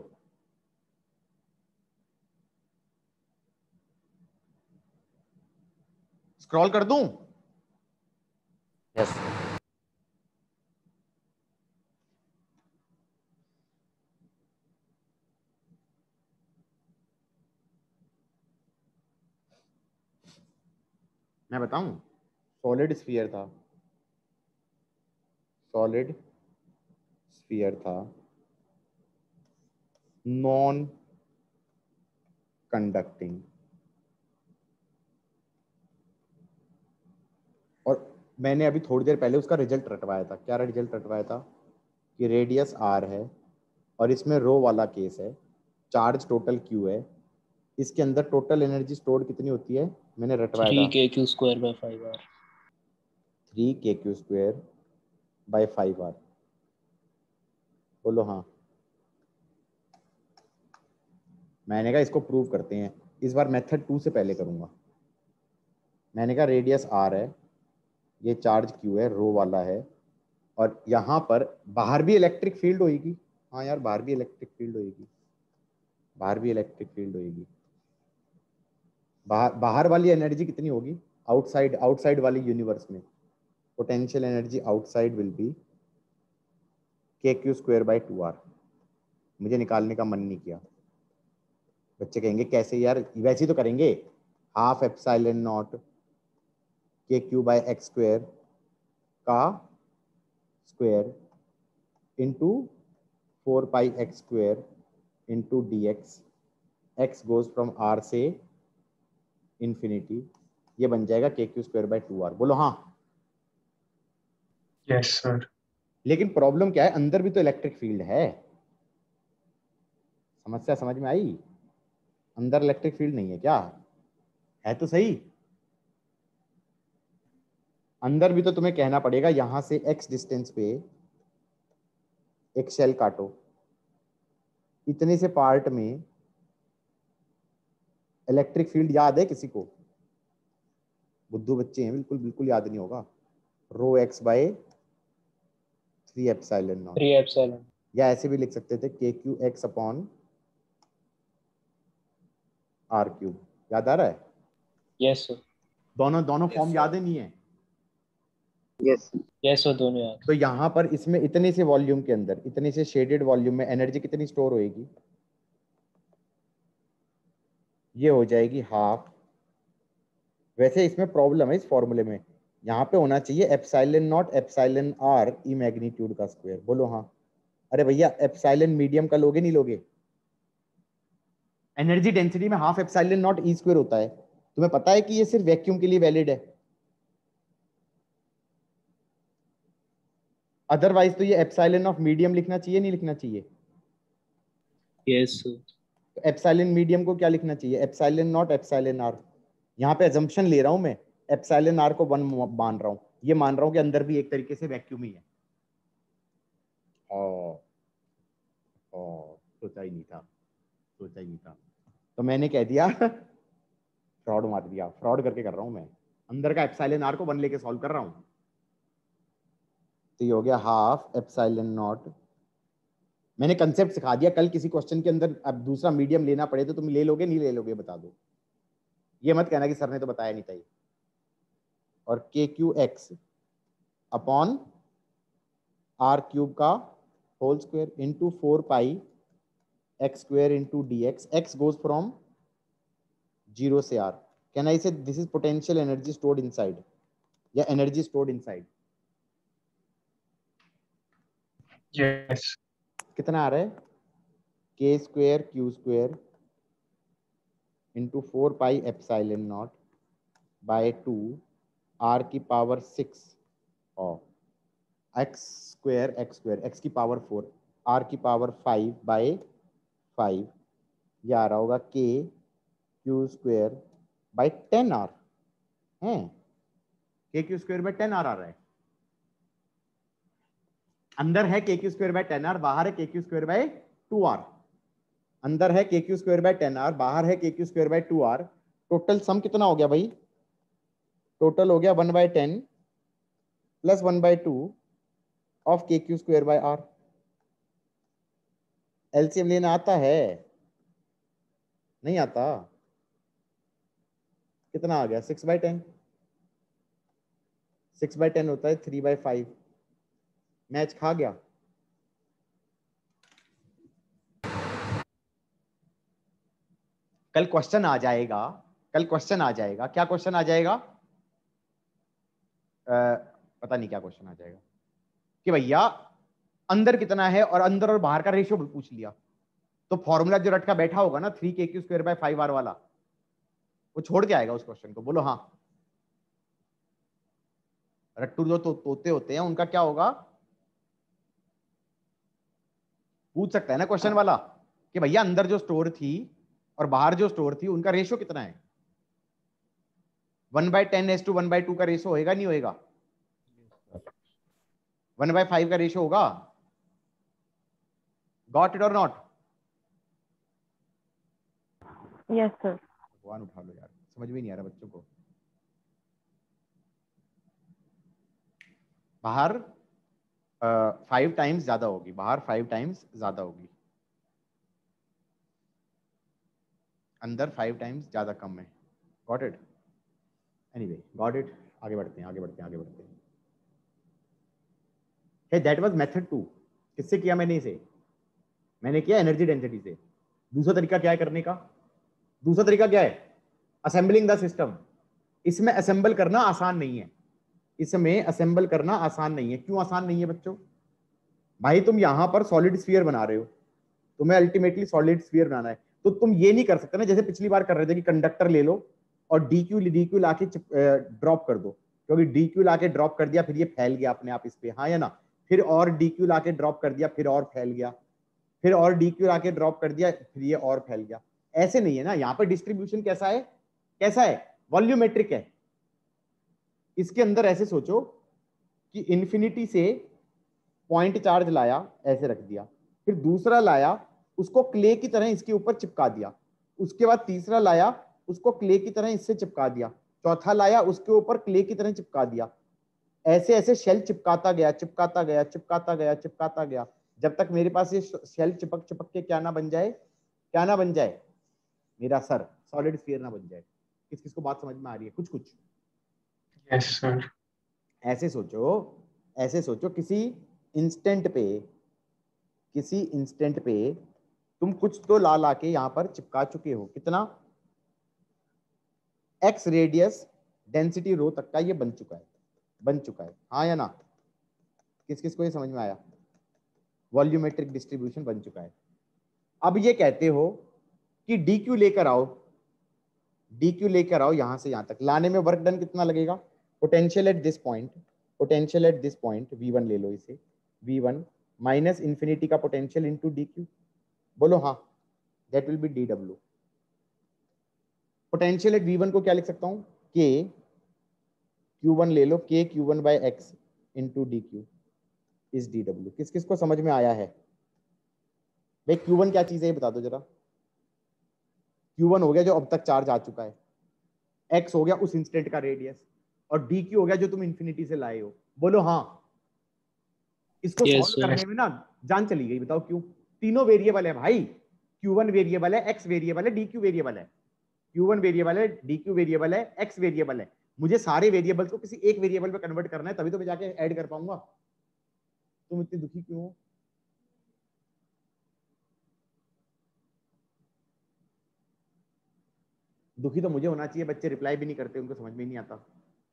स्क्रॉल कर दूं? Yes, sir. मैं बताऊं. सॉलिड स्फीयर था, नॉन कंडक्टिंग. और मैंने अभी थोड़ी देर पहले उसका रिजल्ट रटवाया था. क्या रिजल्ट रटवाया था? कि रेडियस R है और इसमें रो वाला केस है, चार्ज टोटल Q है. इसके अंदर टोटल एनर्जी स्टोर्ड कितनी होती है? मैंने रटवाया था 3KQ²/5R. 3KQ²/5R. बोलो हाँ. मैंने कहा इसको प्रूव करते हैं. इस बार मेथड 2 से पहले करूंगा. मैंने कहा रेडियस R है, ये चार्ज Q है, रो वाला है, और यहाँ पर बाहर भी इलेक्ट्रिक फील्ड होगी. हाँ यार, बाहर भी इलेक्ट्रिक फील्ड होगी. बाहर वाली एनर्जी कितनी होगी? आउटसाइड वाली यूनिवर्स में potential energy outside will be KQ²/2R. मुझे निकालने का मन नहीं किया. बच्चे कहेंगे कैसे यार? वैसे ही तो करेंगे. ½ KQ/x² का square into 4πx² into dx. x goes from R से इंफिनिटी. ये बन जाएगा KQ²/2R. बोलो हाँ. Yes, sir. लेकिन प्रॉब्लम क्या है? अंदर भी तो इलेक्ट्रिक फील्ड है. समस्या समझ में आई? अंदर इलेक्ट्रिक फील्ड नहीं है क्या? है तो सही. अंदर भी तो तुम्हें कहना पड़ेगा यहां से x डिस्टेंस पे एक शेल काटो. इतने से पार्ट में इलेक्ट्रिक फील्ड याद है किसी को? बुद्धू बच्चे हैं, बिल्कुल याद नहीं होगा. ρx/3ε0. 3ε. या ऐसे भी लिख सकते थे KQx/R³. याद आ रहा है? Yes, sir. दोनों फॉर्म याद ही नहीं है. Yes, sir. दोनों याद. तो यहाँ पर इसमें इतने से वॉल्यूम के अंदर, इतने से शेडेड वॉल्यूम में एनर्जी कितनी स्टोर होएगी? ये हो जाएगी हाफ. वैसे इसमें प्रॉब्लम है इस फॉर्मूले में. यहाँ पे होना चाहिए ε0 ε r ई मैग्नीट्यूड का स्क्वायर. बोलो हाँ. अरे भैया एप्सिलॉन मीडियम का लोगे नहीं लोगे? एनर्जी डेंसिटी में ½ ε0 e² होता है. तुम्हें पता है कि ये सिर्फ वैक्यूम के लिए वैलिड है. अदरवाइज तो ये एप्सिलॉन ऑफ मीडियम लिखना चाहिए, नहीं लिखना चाहिए? Yes, sir. तो एप्सिलॉन मीडियम को क्या लिखना चाहिए? ε0 ε r. यहाँ पे अजम्पशन ले रहा हूं मैं, ε r को 1 मान रहा हूं. ये मान रहा हूं कि अंदर भी एक तरीके से वैक्यूम ही है. सोचा ही नहीं था. तो मैंने कह दिया फ्रॉड मार दिया. फ्रॉड करके कर रहा हूं मैं. अंदर का एप्सिलॉन आर को 1 लेके सॉल्व कर रहा हूं, तो ये हो गया हाफ एप्सिलॉन नॉट। मैंने कंसेप्ट सिखा दिया, कल किसी क्वेश्चन के अंदर अब दूसरा मीडियम लेना पड़े तो तुम ले लोगे नहीं ले लोगे बता दो, ये मत कहना कि सर ने तो बताया नहीं था ये। और k q x upon R cube का whole square into 4 pi x square into d x, x goes from 0 से R. Can I say this is potential energy stored inside या एनर्जी स्टोर्ड इनसाइड। Yes. कितना आ रहा है, k square q square into 4 pi epsilon naught by 2 R की power 6 और x square x की power 4 R की पावर 5 बाय 5, ये आ रहा होगा के क्यू स्क्वायर बाय 10 आर है, k q square by 10 R आ रहा है। अंदर है k q square by 10 are, बाहर है k q square by 2 are. अंदर है k q square by 10 are, बाहर है k q square by 2 R. Total sum कितना हो गया भाई, टोटल हो गया 1/10 plus 1/2 of k q square by R. LCM लेना आता है, नहीं आता, कितना आ गया 6/10, 6/10 होता है 3/5, मैच खा गया। कल क्वेश्चन आ जाएगा, कल क्वेश्चन आ जाएगा, क्या क्वेश्चन आ जाएगा, पता नहीं क्या क्वेश्चन आ जाएगा कि भैया अंदर कितना है और अंदर और बाहर का रेशियो पूछ लिया, तो फॉर्मूला जो रटका बैठा होगा ना 3k² बाय 5r वाला, वो छोड़ के आएगा उस क्वेश्चन को। बोलो हाँ, रट्टू जो तोते होते हैं उनका क्या होगा, पूछ सकता है ना क्वेश्चन वाला कि भैया अंदर जो स्टोर थी और बाहर जो स्टोर थी उनका रेशियो कितना है। 1/10:1/2 का रेशियो होएगा नहीं होएगा, 1/5 का रेशियो होगा। गॉट इट और नॉट? Yes sir. भगवान उठा लो यार, समझ में नहीं आ रहा बच्चों को। बाहर 5 टाइम्स ज्यादा होगी, बाहर 5 टाइम्स ज्यादा होगी, अंदर 5 टाइम्स ज्यादा कम है। Got it? Anyway got it. आगे बढ़ते हैं, आगे बढ़ते हैं, आगे बढ़ते हैं। Hey that was method 2। किससे किया मैंने इसे, मैंने किया एनर्जी डेंसिटी से। दूसरा तरीका क्या है करने का, दूसरा तरीका क्या है, असेंबलिंग द सिस्टम। इसमें असेंबल करना आसान नहीं है, इसमें असेंबल करना आसान नहीं है। क्यों आसान नहीं है बच्चों, भाई तुम यहां पर सॉलिड स्फीयर बना रहे हो, तुम्हें अल्टीमेटली सॉलिड स्फीयर बनाना है, तो तुम ये नहीं कर सकते ना जैसे पिछली बार कर रहे थे कि कंडक्टर ले लो और डीक्यू लाके ड्रॉप कर दो, क्योंकि डीक्यू लाके ड्रॉप कर दिया फिर ये फैल गया अपने आप इस पे, हाँ या ना, फिर और डीक्यू लाके ड्रॉप कर दिया फिर और फैल गया, फिर और डीक्यू लाके ड्रॉप कर दिया फिर ये और फैल गया। ऐसे नहीं है ना, यहाँ पर डिस्ट्रीब्यूशन कैसा है, कैसा है, वॉल्यूमेट्रिक है। इसके अंदर ऐसे सोचो कि इन्फिनिटी से पॉइंट चार्ज लाया, ऐसे रख दिया, फिर दूसरा लाया उसको क्ले की तरह इसके ऊपर चिपका दिया, उसके बाद तीसरा लाया उसको क्ले की तरह इससे चिपका दिया, चौथा लाया उसके ऊपर क्ले की तरह चिपका दिया, ऐसे ऐसे शेल चिपकाता गया चिपकाता गया चिपकाता गया चिपकाता गया, जब तक मेरे पास ये शेल चिपक चिपक के क्या ना बन जाए, क्या ना बन जाए, मेरा सर सॉलिड स्फीयर ना बन जाए। किस किस को बात समझ में आ रही है, कुछ कुछ? Yes, sir. ऐसे सोचो, ऐसे सोचो किसी इंस्टेंट पे, किसी इंस्टेंट पे तुम कुछ तो ला ला के यहां पर चिपका चुके हो, कितना, एक्स रेडियस डेंसिटी रो तक का ये बन चुका है, बन चुका है, हाँ या ना? किस किस को ये समझ में आया, वॉल्यूमेट्रिक डिस्ट्रीब्यूशन बन चुका है। अब ये कहते हो कि डी क्यू लेकर आओ, डी क्यू लेकर आओ यहां से यहां तक, लाने में वर्क डन कितना लगेगा, potential at this point, potential at this point V1 ले लो इसे, V1 माइनस इन्फिनिटी का पोटेंशियल इनटू डी क्यू, बोलो हाँ, that will be DW। Potential at V1 को क्या लिख सकता हूं, K Q1 ले लो, K Q1 by X into d q is DW। किस किस को समझ में आया है भाई, Q1 क्या चीज है ये बता दो जरा। Q1 हो गया जो अब तक चार्ज आ चुका है, X हो गया उस इंस्टेंट का रेडियस, और डी क्यू हो गया जो तुम इन्फिनिटी से लाए हो। बोलो हाँ। इसको Yes, सॉल्व sir. करने में ना जान चली गई। बताओ क्यों? तीनों वेरिएबल है भाई। Q1 वेरिएबल है, X वेरिएबल है, DQ वेरिएबल है। Q1 वेरिएबल है, DQ वेरिएबल है, X वेरिएबल है। मुझे सारे वेरिएबल्स को किसी एक वेरिएबल में कन्वर्ट करना है, तभी तो मैं जाके ऐड कर पाऊंगा। तुम इतनी दुखी क्यों हो? दुखी तो मुझे होना चाहिए, बच्चे रिप्लाई भी नहीं करते, उनको समझ में ही नहीं आता।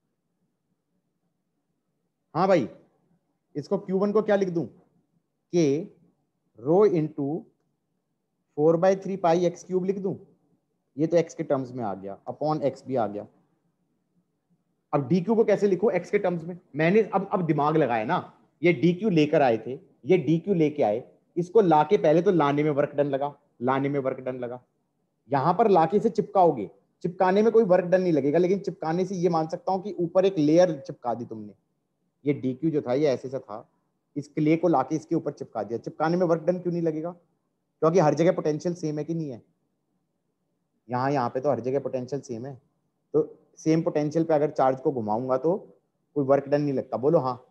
हाँ भाई, इसको Q1 को क्या लिख दूं? K rho into 4/3 pi x cube लिख दूं। ये तो x के टर्म्स में आ गया, अपॉन x भी आ गया। अब dq को कैसे लिखूं x के टर्म्स में? मैंने अब दिमाग लगाया ना। ये dq लेकर आए थे, ये dq लेके आए, इसको लाके पहले तो लाने में वर्क डन लगा, लाने में वर्क डन लगा। यहां पर लाके इसे चिपकाओगे, चिपकाने में कोई वर्क डन नहीं लगेगा, लेकिन चिपकाने से ये मान सकता हूं कि ऊपर एक लेयर चिपका दी तुमने। ये dq जो था ये ऐसे से था, इस क्ले को लाके इसके ऊपर चिपका दिया। चिपकाने में वर्क डन क्यों नहीं लगेगा? क्योंकि हर जगह पोटेंशियल सेम है कि नहीं है? यहाँ पे तो हर जगह पोटेंशियल सेम है, तो सेम पोटेंशियल पे अगर चार्ज को घुमाऊंगा तो कोई वर्क डन नहीं लगता। बोलो हाँ।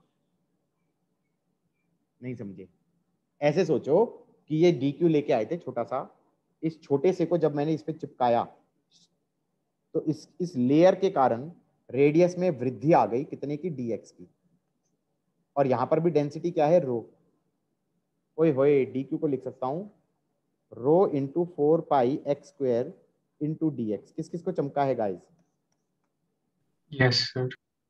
नहीं समझे? ऐसे सोचो कि ये dq लेके आए थे छोटा सा, इस छोटे से को जब मैंने इस पे चिपकाया तो इस लेयर के कारण रेडियस में वृद्धि आ गई, कितने की? dx की। और यहां पर भी डेंसिटी क्या है? रो। ओए होए, dq को लिख सकता हूं rho into 4 pi x square into dx। किस किस को चमका है गाइस? Yes, sir.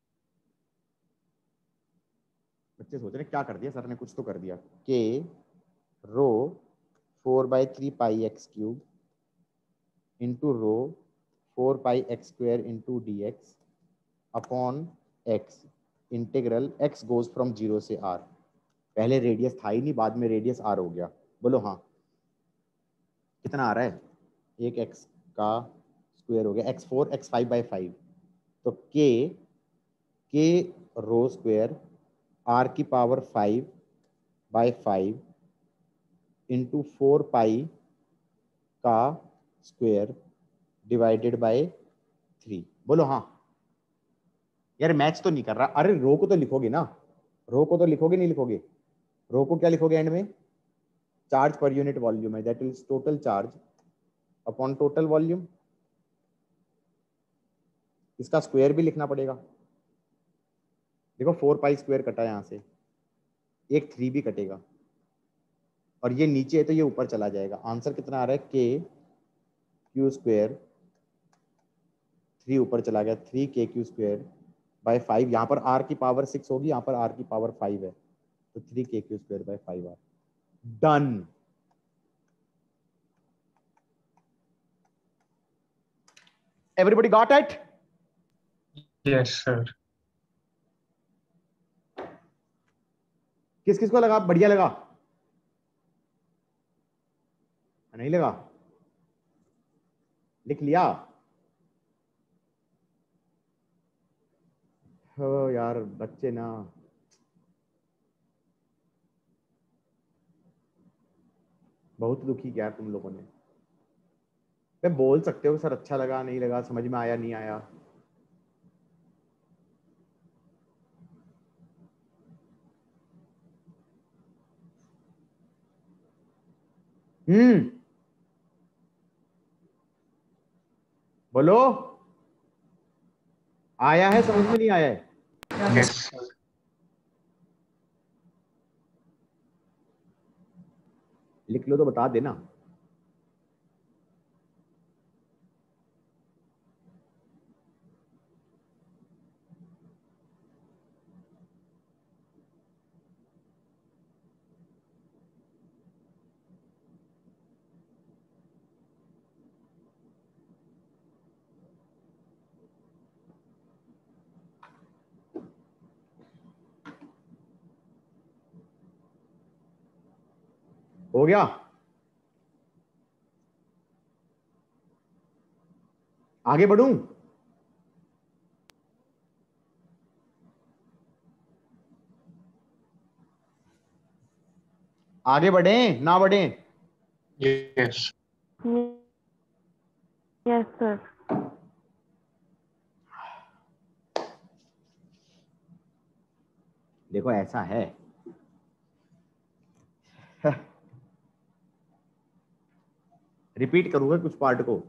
बच्चे सोच रहे क्या कर दिया सर ने? कुछ तो कर दिया। K rho 4/3 pi x cube into rho 4 pi x square into d x upon x integral x goes from 0 से r। पहले रेडियस था ही नहीं, बाद में रेडियस r हो गया। बोलो हाँ। कितना आ रहा है? एक x का स्क्वायर हो गया, x4 x5/5। तो के रो स्क्वायर r की पावर 5/5 इंटू 4 पाई का स्क्वायर डिवाइडेड बाय 3। बोलो हाँ। यार मैच तो नहीं कर रहा। अरे रो को तो लिखोगे ना, रो को तो लिखोगे, नहीं लिखोगे? रो को क्या लिखोगे एंड में? चार्ज पर यूनिट वॉल्यूम है, that is total charge upon total volume. इसका स्क्वायर भी लिखना पड़ेगा। देखो 4 पाई स्क्वायर कटा यहां से, एक 3 भी कटेगा, और ये नीचे है तो ये ऊपर चला जाएगा। आंसर कितना आ रहा है? के क्यू स्क्वायर, 3 ऊपर चला गया, 3 k क्यू स्क्वायर बाय 5। यहाँ पर r की पावर 6 होगी, यहाँ पर r की पावर 5 है, तो 3 k q square by 5r। Done. Everybody got it? Yes, sir. किस किस को लगा? बढ़िया लगा? नहीं लगा? लिख लिया? हो यार बच्चे ना, बहुत दुखी किया तुम लोगों ने। मैं बोल सकते हो सर अच्छा लगा, नहीं लगा, समझ में आया, नहीं आया। बोलो आया है, समझ में नहीं आया है? Yes, sir. लिख लो तो बता देना। हो गया? आगे बढ़ूं? आगे बढ़ें ना बढ़ें? Yes. Yes, sir. देखो ऐसा है, रिपीट करूंगा कुछ पार्ट को।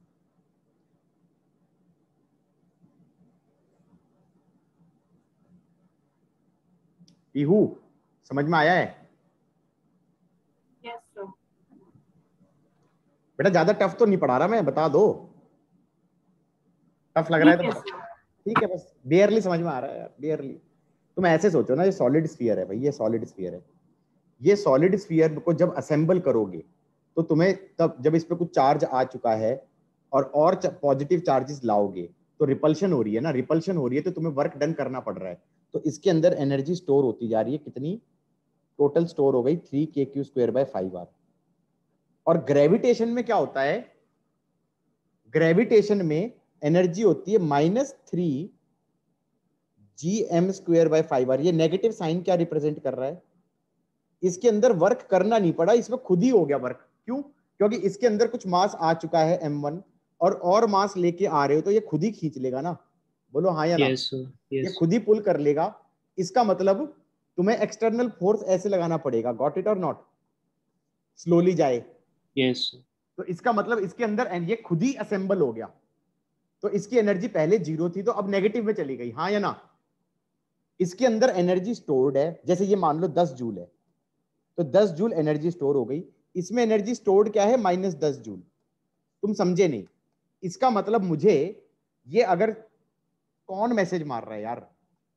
पीहू समझ में आया है? Yes sir. बेटा ज्यादा टफ तो नहीं पढ़ा रहा मैं, बता दो। टफ लग रहा है ठीक तो है सर। ठीक है, बस बेयरली समझ में आ रहा है यार, बेयरली। तुम ऐसे सोचो ना, ये सॉलिड स्फीयर है भाई, ये सॉलिड स्फीयर है। ये सॉलिड स्फीयर को जब असेंबल करोगे तो तुम्हें, तब जब इस पे कुछ चार्ज आ चुका है और पॉजिटिव चार्जेस लाओगे तो रिपल्शन हो रही है ना, रिपल्शन हो रही है तो तुम्हें वर्क डन करना पड़ रहा है। तो इसके अंदर एनर्जी स्टोर होती जा रही है, कितनी टोटल स्टोर हो गई 3kq²/5r। और ग्रेविटेशन में क्या होता है, ग्रेविटेशन में एनर्जी होती है -3gm²/5r। ये नेगेटिव साइन क्या रिप्रेजेंट कर रहा है, इसके अंदर वर्क करना नहीं पड़ा, इसमें खुद ही हो गया वर्क। क्यों? क्योंकि इसके अंदर कुछ मास आ चुका है m1, और मास लेके आ रहे हो तो ये खुद ही खींच लेगा ना। बोलो हाँ या ना? Yes sir. ये Yes. खुद ही पुल कर लेगा। इसका मतलब तुम्हें एक्सटर्नल फोर्स ऐसे लगाना पड़ेगा, गॉट इट और नॉट, स्लोली जाए। Yes sir. तो इसका मतलब इसके अंदर ये खुद ही असेंबल हो गया। तो इसकी एनर्जी पहले 0 थी तो अब नेगेटिव में चली गई, हाँ या ना? इसके अंदर एनर्जी स्टोर्ड है, जैसे ये मान लो 10 जूल है, तो 10 जूल एनर्जी स्टोर हो गई। इसमें एनर्जी स्टोर्ड क्या है, -10 जूल। तुम समझे नहीं? इसका मतलब मुझे ये, अगर कौन मैसेज मार रहा है यार,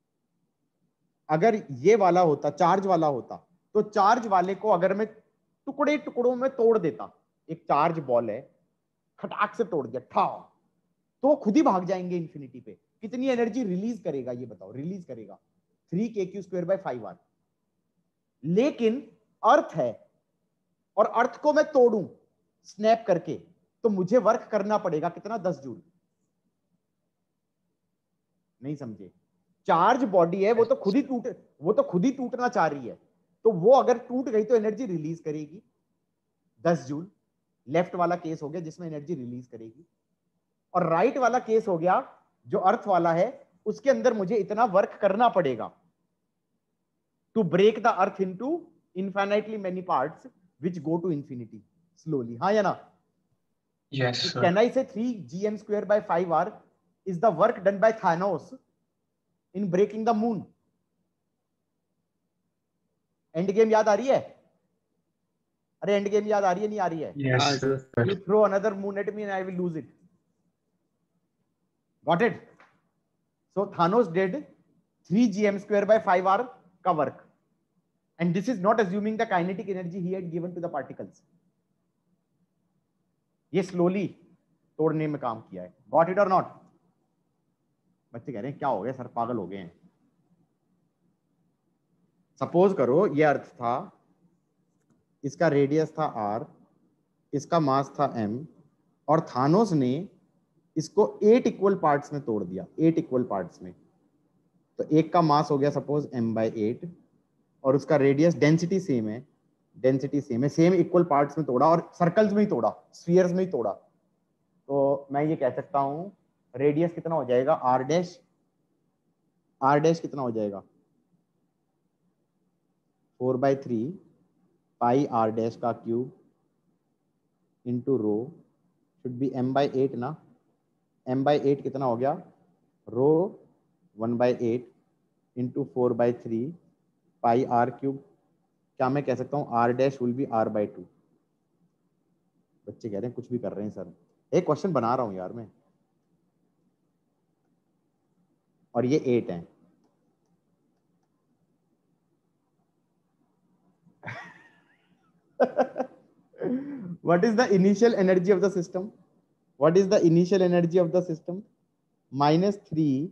अगर ये वाला होता, चार्ज वाला होता, तो चार्ज वाले को अगर मैं टुकड़े टुकड़ों में तोड़ देता, एक चार्ज बॉल है, खटाक से तोड़ दिया ठा, तो खुद ही भाग जाएंगे इंफिनिटी पे। कितनी एनर्जी रिलीज करेगा ये बताओ? रिलीज करेगा 3kq²/5r। लेकिन अर्थ है, और अर्थ को मैं तोड़ूं स्नैप करके, तो मुझे वर्क करना पड़ेगा कितना, 10 जूल। नहीं समझे? चार्ज बॉडी है, वो तो खुद ही टूटना चाह रही है, तो वो अगर टूट गई तो एनर्जी रिलीज करेगी 10 जूल। लेफ्ट वाला केस हो गया जिसमें एनर्जी रिलीज करेगी, और राइट वाला केस हो गया जो अर्थ वाला है, उसके अंदर मुझे इतना वर्क करना पड़ेगा to break the earth into infinitely many parts which go to infinity slowly, हाँ या ना? Yes, sir. Can I say 3gm²/5r is the work done by Thanos in breaking the moon? Endgame याद आ रही है? अरे end game याद आ रही है, नहीं आ रही है? Yes, sir. You throw another moon at me and I will lose it. Got it? So Thanos did 3gm²/5r का work, and this is not assuming the kinetic energy he had given to the particles. ये slowly तोड़ने में काम किया है। Got it or not? बच्चे कह रहे हैं क्या हो गया सर, पागल हो गए हैं। सपोज करो ये अर्थ था, इसका रेडियस था r, इसका मास था m, और थानोस ने इसको 8 इक्वल पार्ट्स में तोड़ दिया, 8 इक्वल पार्ट्स में। तो एक का मास हो गया सपोज m/8, और उसका रेडियस, डेंसिटी सेम है, सेम इक्वल पार्ट्स में तोड़ा, और सर्कल्स में ही तोड़ा, स्फीयर्स में ही तोड़ा। तो मैं ये कह सकता हूं रेडियस कितना हो जाएगा, r डैश कितना हो जाएगा, 4/3 पाई r डैश का cube into rho should be m/8 ना। m/8 कितना हो गया, रो 1/8 इंटू 4/3 पाई r क्यूब। क्या मैं कह सकता हूँ r dash will be r/2? बच्चे कह रहे हैं कुछ भी कर रहे हैं सर, एक क्वेश्चन बना रहा हूँ यार मैं, और ये 8 है। What is the initial energy of the system? What is the initial energy of the system? -3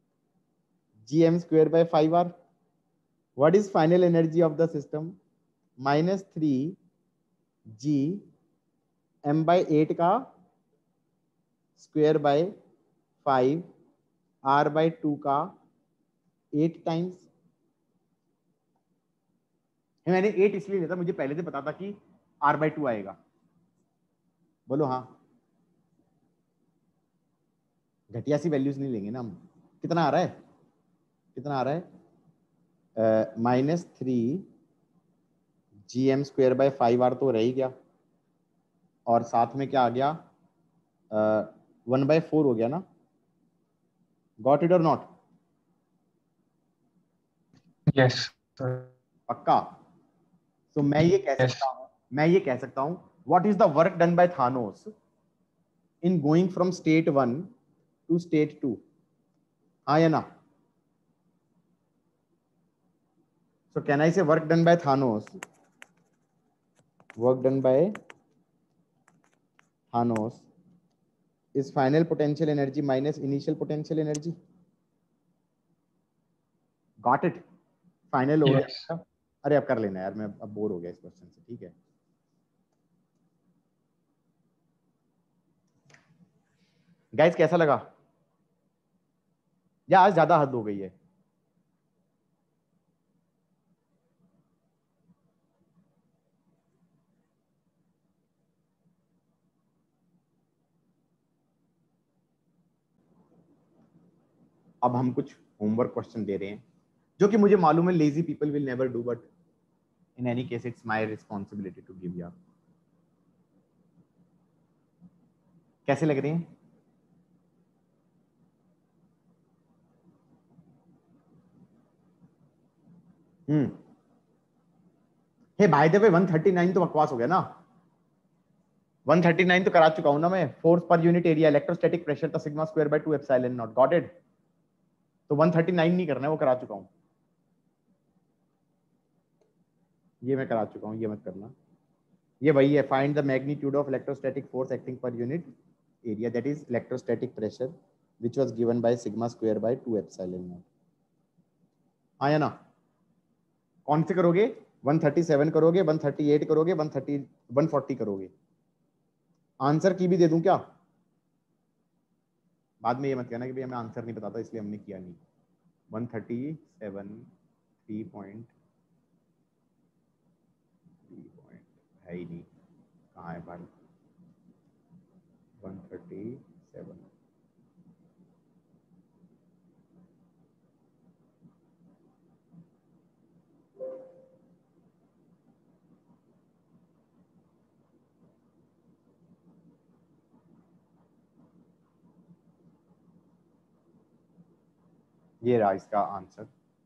gm²/5r. What is final energy of the system? -3 g m/8 का square/5 r/2 का 8 टाइम्स। मैंने 8 इसलिए लेता, मुझे पहले से पता था कि r/2 आएगा। बोलो हाँ। घटिया सी वैल्यूज नहीं लेंगे ना हम। कितना आ रहा है, कितना आ रहा है? -3 GM²/5R तो रह ही गया, और साथ में क्या आ गया, 1/4 हो गया ना। गॉट इट और नॉट? Yes, sir. पक्का? तो मैं ये कह Yes. सकता हूं what is the work done by Thanos in going from state 1 to state 2? हाँ या ना? So can I say work done by Thanos? Work done by Thanos is final potential energy minus initial potential energy. Got it? Final हो Yes. गया। अरे अब कर लेना यार, मैं अब बोर हो गया इस क्वेश्चन से, ठीक है। गाइस कैसा लगा? या आज ज्यादा हद हो गई है? अब हम कुछ होमवर्क क्वेश्चन दे रहे हैं, जो कि मुझे मालूम है lazy people will never do, but in any case it's my responsibility to give you. कैसे लग रहे हैं? हे बाय द वे 139 तो बकवास हो गया ना। 139 तो करा चुका हूं ना मैं। फोर्स पर यूनिट एरिया, इलेक्ट्रोस्टैटिक प्रेशर था σ²/2 एप्सिलॉन नॉट। Got it? तो 139 नहीं करना है, वो करा चुका हूं। ये मैं करा चुका हूं, ये मत करना। ये वही है, find the magnitude of electrostatic force acting पर unit area that is electrostatic pressure which was given by σ²/2 epsilon naught. हाँ या ना? कौन से करोगे? 137 करोगे, 138 करोगे, 140 करोगे? आंसर की भी दे दूं क्या? बाद में ये मत कहना कि भाई हमें आंसर नहीं पता था इसलिए हमने किया नहीं। 137 3 पॉइंट है ही नहीं, कहाँ है भाई? 137 ये रहा इसका answer.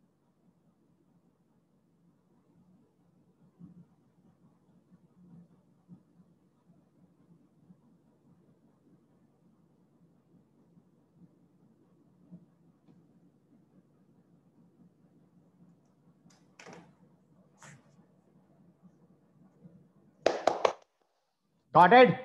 Got it?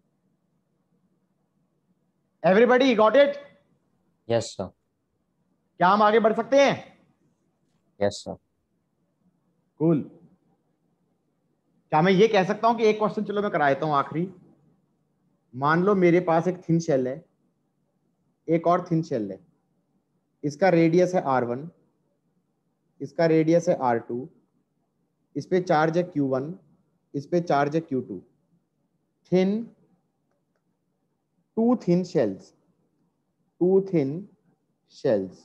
Everybody got it? Yes, sir. क्या हम आगे बढ़ सकते हैं? Yes, sir. कूल। क्या मैं ये कह सकता हूं कि एक क्वेश्चन चलो मैं करा देता हूं आखिरी। मान लो मेरे पास एक थिन शेल है, एक और थिन शेल है, इसका रेडियस है R1, इसका रेडियस है R2, इस पे चार्ज है Q1, इस पे चार्ज है Q2। two thin shells.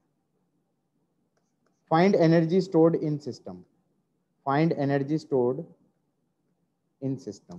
Find energy stored in system. Find energy stored in system.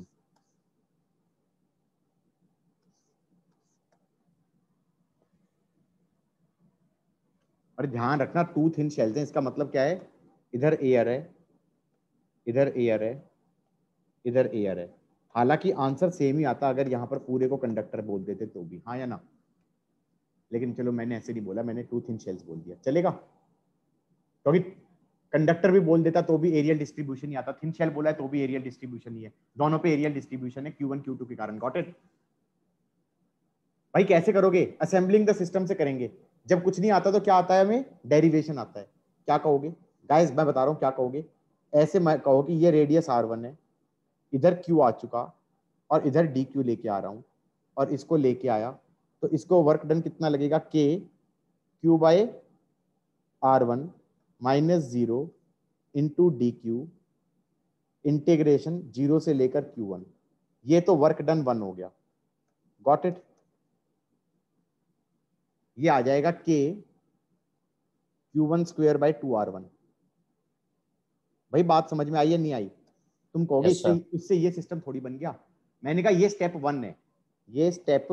और ध्यान रखना टू थिन शेल्स हैं, इसका मतलब क्या है? इधर एयर है, इधर एयर है, इधर एयर है। हालांकि आंसर सेम ही आता अगर यहां पर पूरे को कंडक्टर बोल देते तो भी, हाँ या ना? लेकिन चलो मैंने ऐसे नहीं बोला, मैंने टू थिन शेल्स बोल दिया, चलेगा? क्योंकि कंडक्टर भी बोल देता तो भी एरियल डिस्ट्रीब्यूशन ही आता, थिन शेल बोला है तो भी एरियल डिस्ट्रीब्यूशन ही है, दोनों पे एरियल डिस्ट्रीब्यूशन है Q1 Q2 के कारण। Got it? भाई कैसे करोगे? असेंबलिंग द सिस्टम से करेंगे। जब कुछ नहीं आता तो क्या आता है हमें? डेरिवेशन आता है। क्या कहोगे गाइस? मैं बता रहा हूँ क्या कहोगे। ऐसे मैं कहो कि ये रेडियस R1 है, इधर Q आ चुका और इधर DQ लेके आ रहा हूँ और इसको लेके आया, तो इसको वर्क डन कितना लगेगा? K Q/R1 -0 into DQ integration 0 से लेकर Q1। ये तो वर्क डन 1 हो गया। Got it? ये आ जाएगा K Q1² / 2R1। भाई बात समझ में आई या नहीं आई? तुम कहोगे Yes, sir. इससे ये सिस्टम थोड़ी बन गया। मैंने कहा ये स्टेप 1 है, ये स्टेप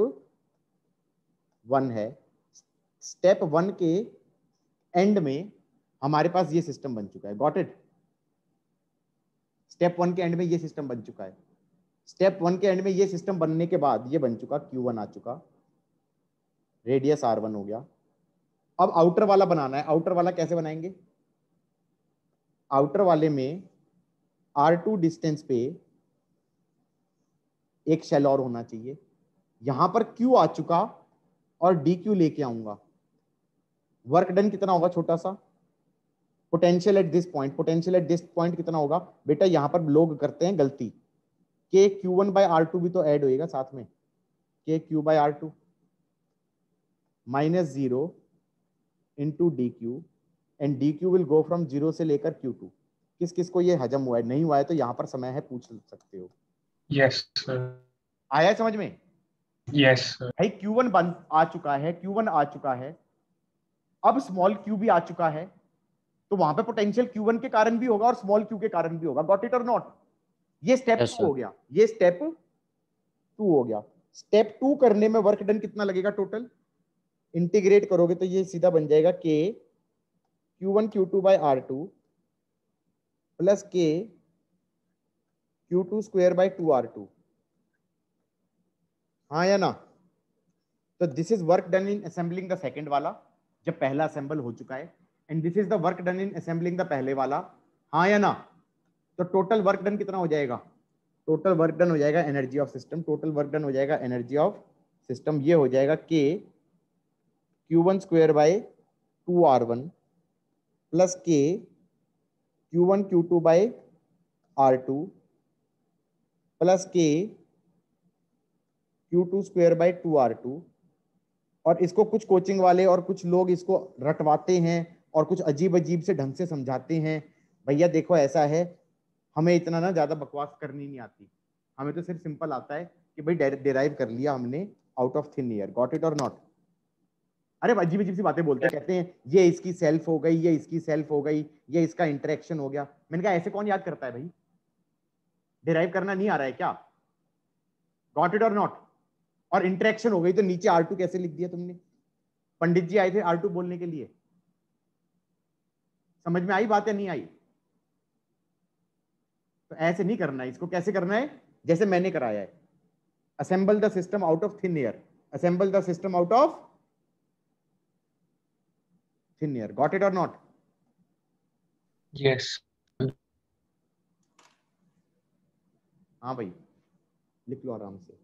1 है। स्टेप 1 के एंड में हमारे पास ये सिस्टम बन चुका है। Got it? स्टेप 1 के एंड में ये सिस्टम बन चुका है। स्टेप 1 के एंड में ये सिस्टम बनने के बाद ये बन चुका, Q1 आ चुका, रेडियस R1 हो गया। अब आउटर वाला बनाना है। आउटर वाला कैसे बनाएंगे? आउटर वाले में R2 डिस्टेंस पे एक शेल और होना चाहिए। यहां पर Q आ चुका और DQ लेके आऊंगा। वर्क डन कितना होगा? छोटा सा potential at this point. Potential at this point कितना होगा बेटा? यहां पर लोग करते हैं गलती, के Q1 बाय R2 भी तो ऐड होएगा साथ में, k Q by R2 -0 into DQ and DQ will go from 0 से लेकर Q2। किस किस को ये हजम हुआ है? नहीं हुआ है तो यहाँ पर समय है, पूछ सकते हो। Yes, sir. आया है समझ में? Yes, sir. भाई Q1 बंद आ चुका है, Q1 आ चुका है, अब स्मॉल q भी आ चुका है, तो वहां पे पोटेंशियल Q1 के कारण भी होगा और स्मॉल q के कारण भी होगा। गॉट इट और नॉट? ये स्टेप 2 हो गया, ये स्टेप 2 हो गया। स्टेप 2 करने में वर्क डन कितना लगेगा टोटल? इंटीग्रेट करोगे तो ये सीधा बन जाएगा k Q1 Q2 by R2 plus k Q2 square by 2R2। हाँ या ना? तो this is work done in assembling the second वाला, जब पहला असेंबल हो चुका है, and this is the work done in assembling the पहले वाला। हाँ या ना? तो टोटल वर्क डन कितना हो जाएगा? टोटल वर्क डन हो जाएगा energy of system, total work done हो जाएगा एनर्जी ऑफ सिस्टम, ये हो जाएगा k Q1 square by 2R1 plus k Q1 Q2 by R2 plus k Q2 square by 2R2। और इसको कुछ कोचिंग वाले और कुछ लोग इसको रटवाते हैं और कुछ अजीब अजीब से ढंग से समझाते हैं। भैया देखो ऐसा है, हमें इतना ना ज्यादा बकवास करनी नहीं आती, हमें तो सिर्फ सिंपल आता है कि भाई डिराइव कर लिया हमने out of thin air. Got it और नॉट? अरे अजीब अजीब सी बातें बोलते हैं, कहते हैं ये इसकी सेल्फ हो गई, ये इसकी सेल्फ हो गई, ये इसका इंटरेक्शन हो गया। मैंने कहा ऐसे कौन याद करता है भाई? डिराइव करना नहीं आ रहा है क्या? गॉट इट और नॉट? और इंटरेक्शन हो गई तो नीचे R2 कैसे लिख दिया तुमने? पंडित जी आए थे R2 बोलने के लिए। समझ में आई बात या नहीं आई? तो ऐसे नहीं करना है, इसको कैसे करना है? जैसे मैंने कराया है, assemble the system out of thin air, assemble the system out of thin air. Got it और नॉट? Yes. हाँ भाई लिख लो आराम से।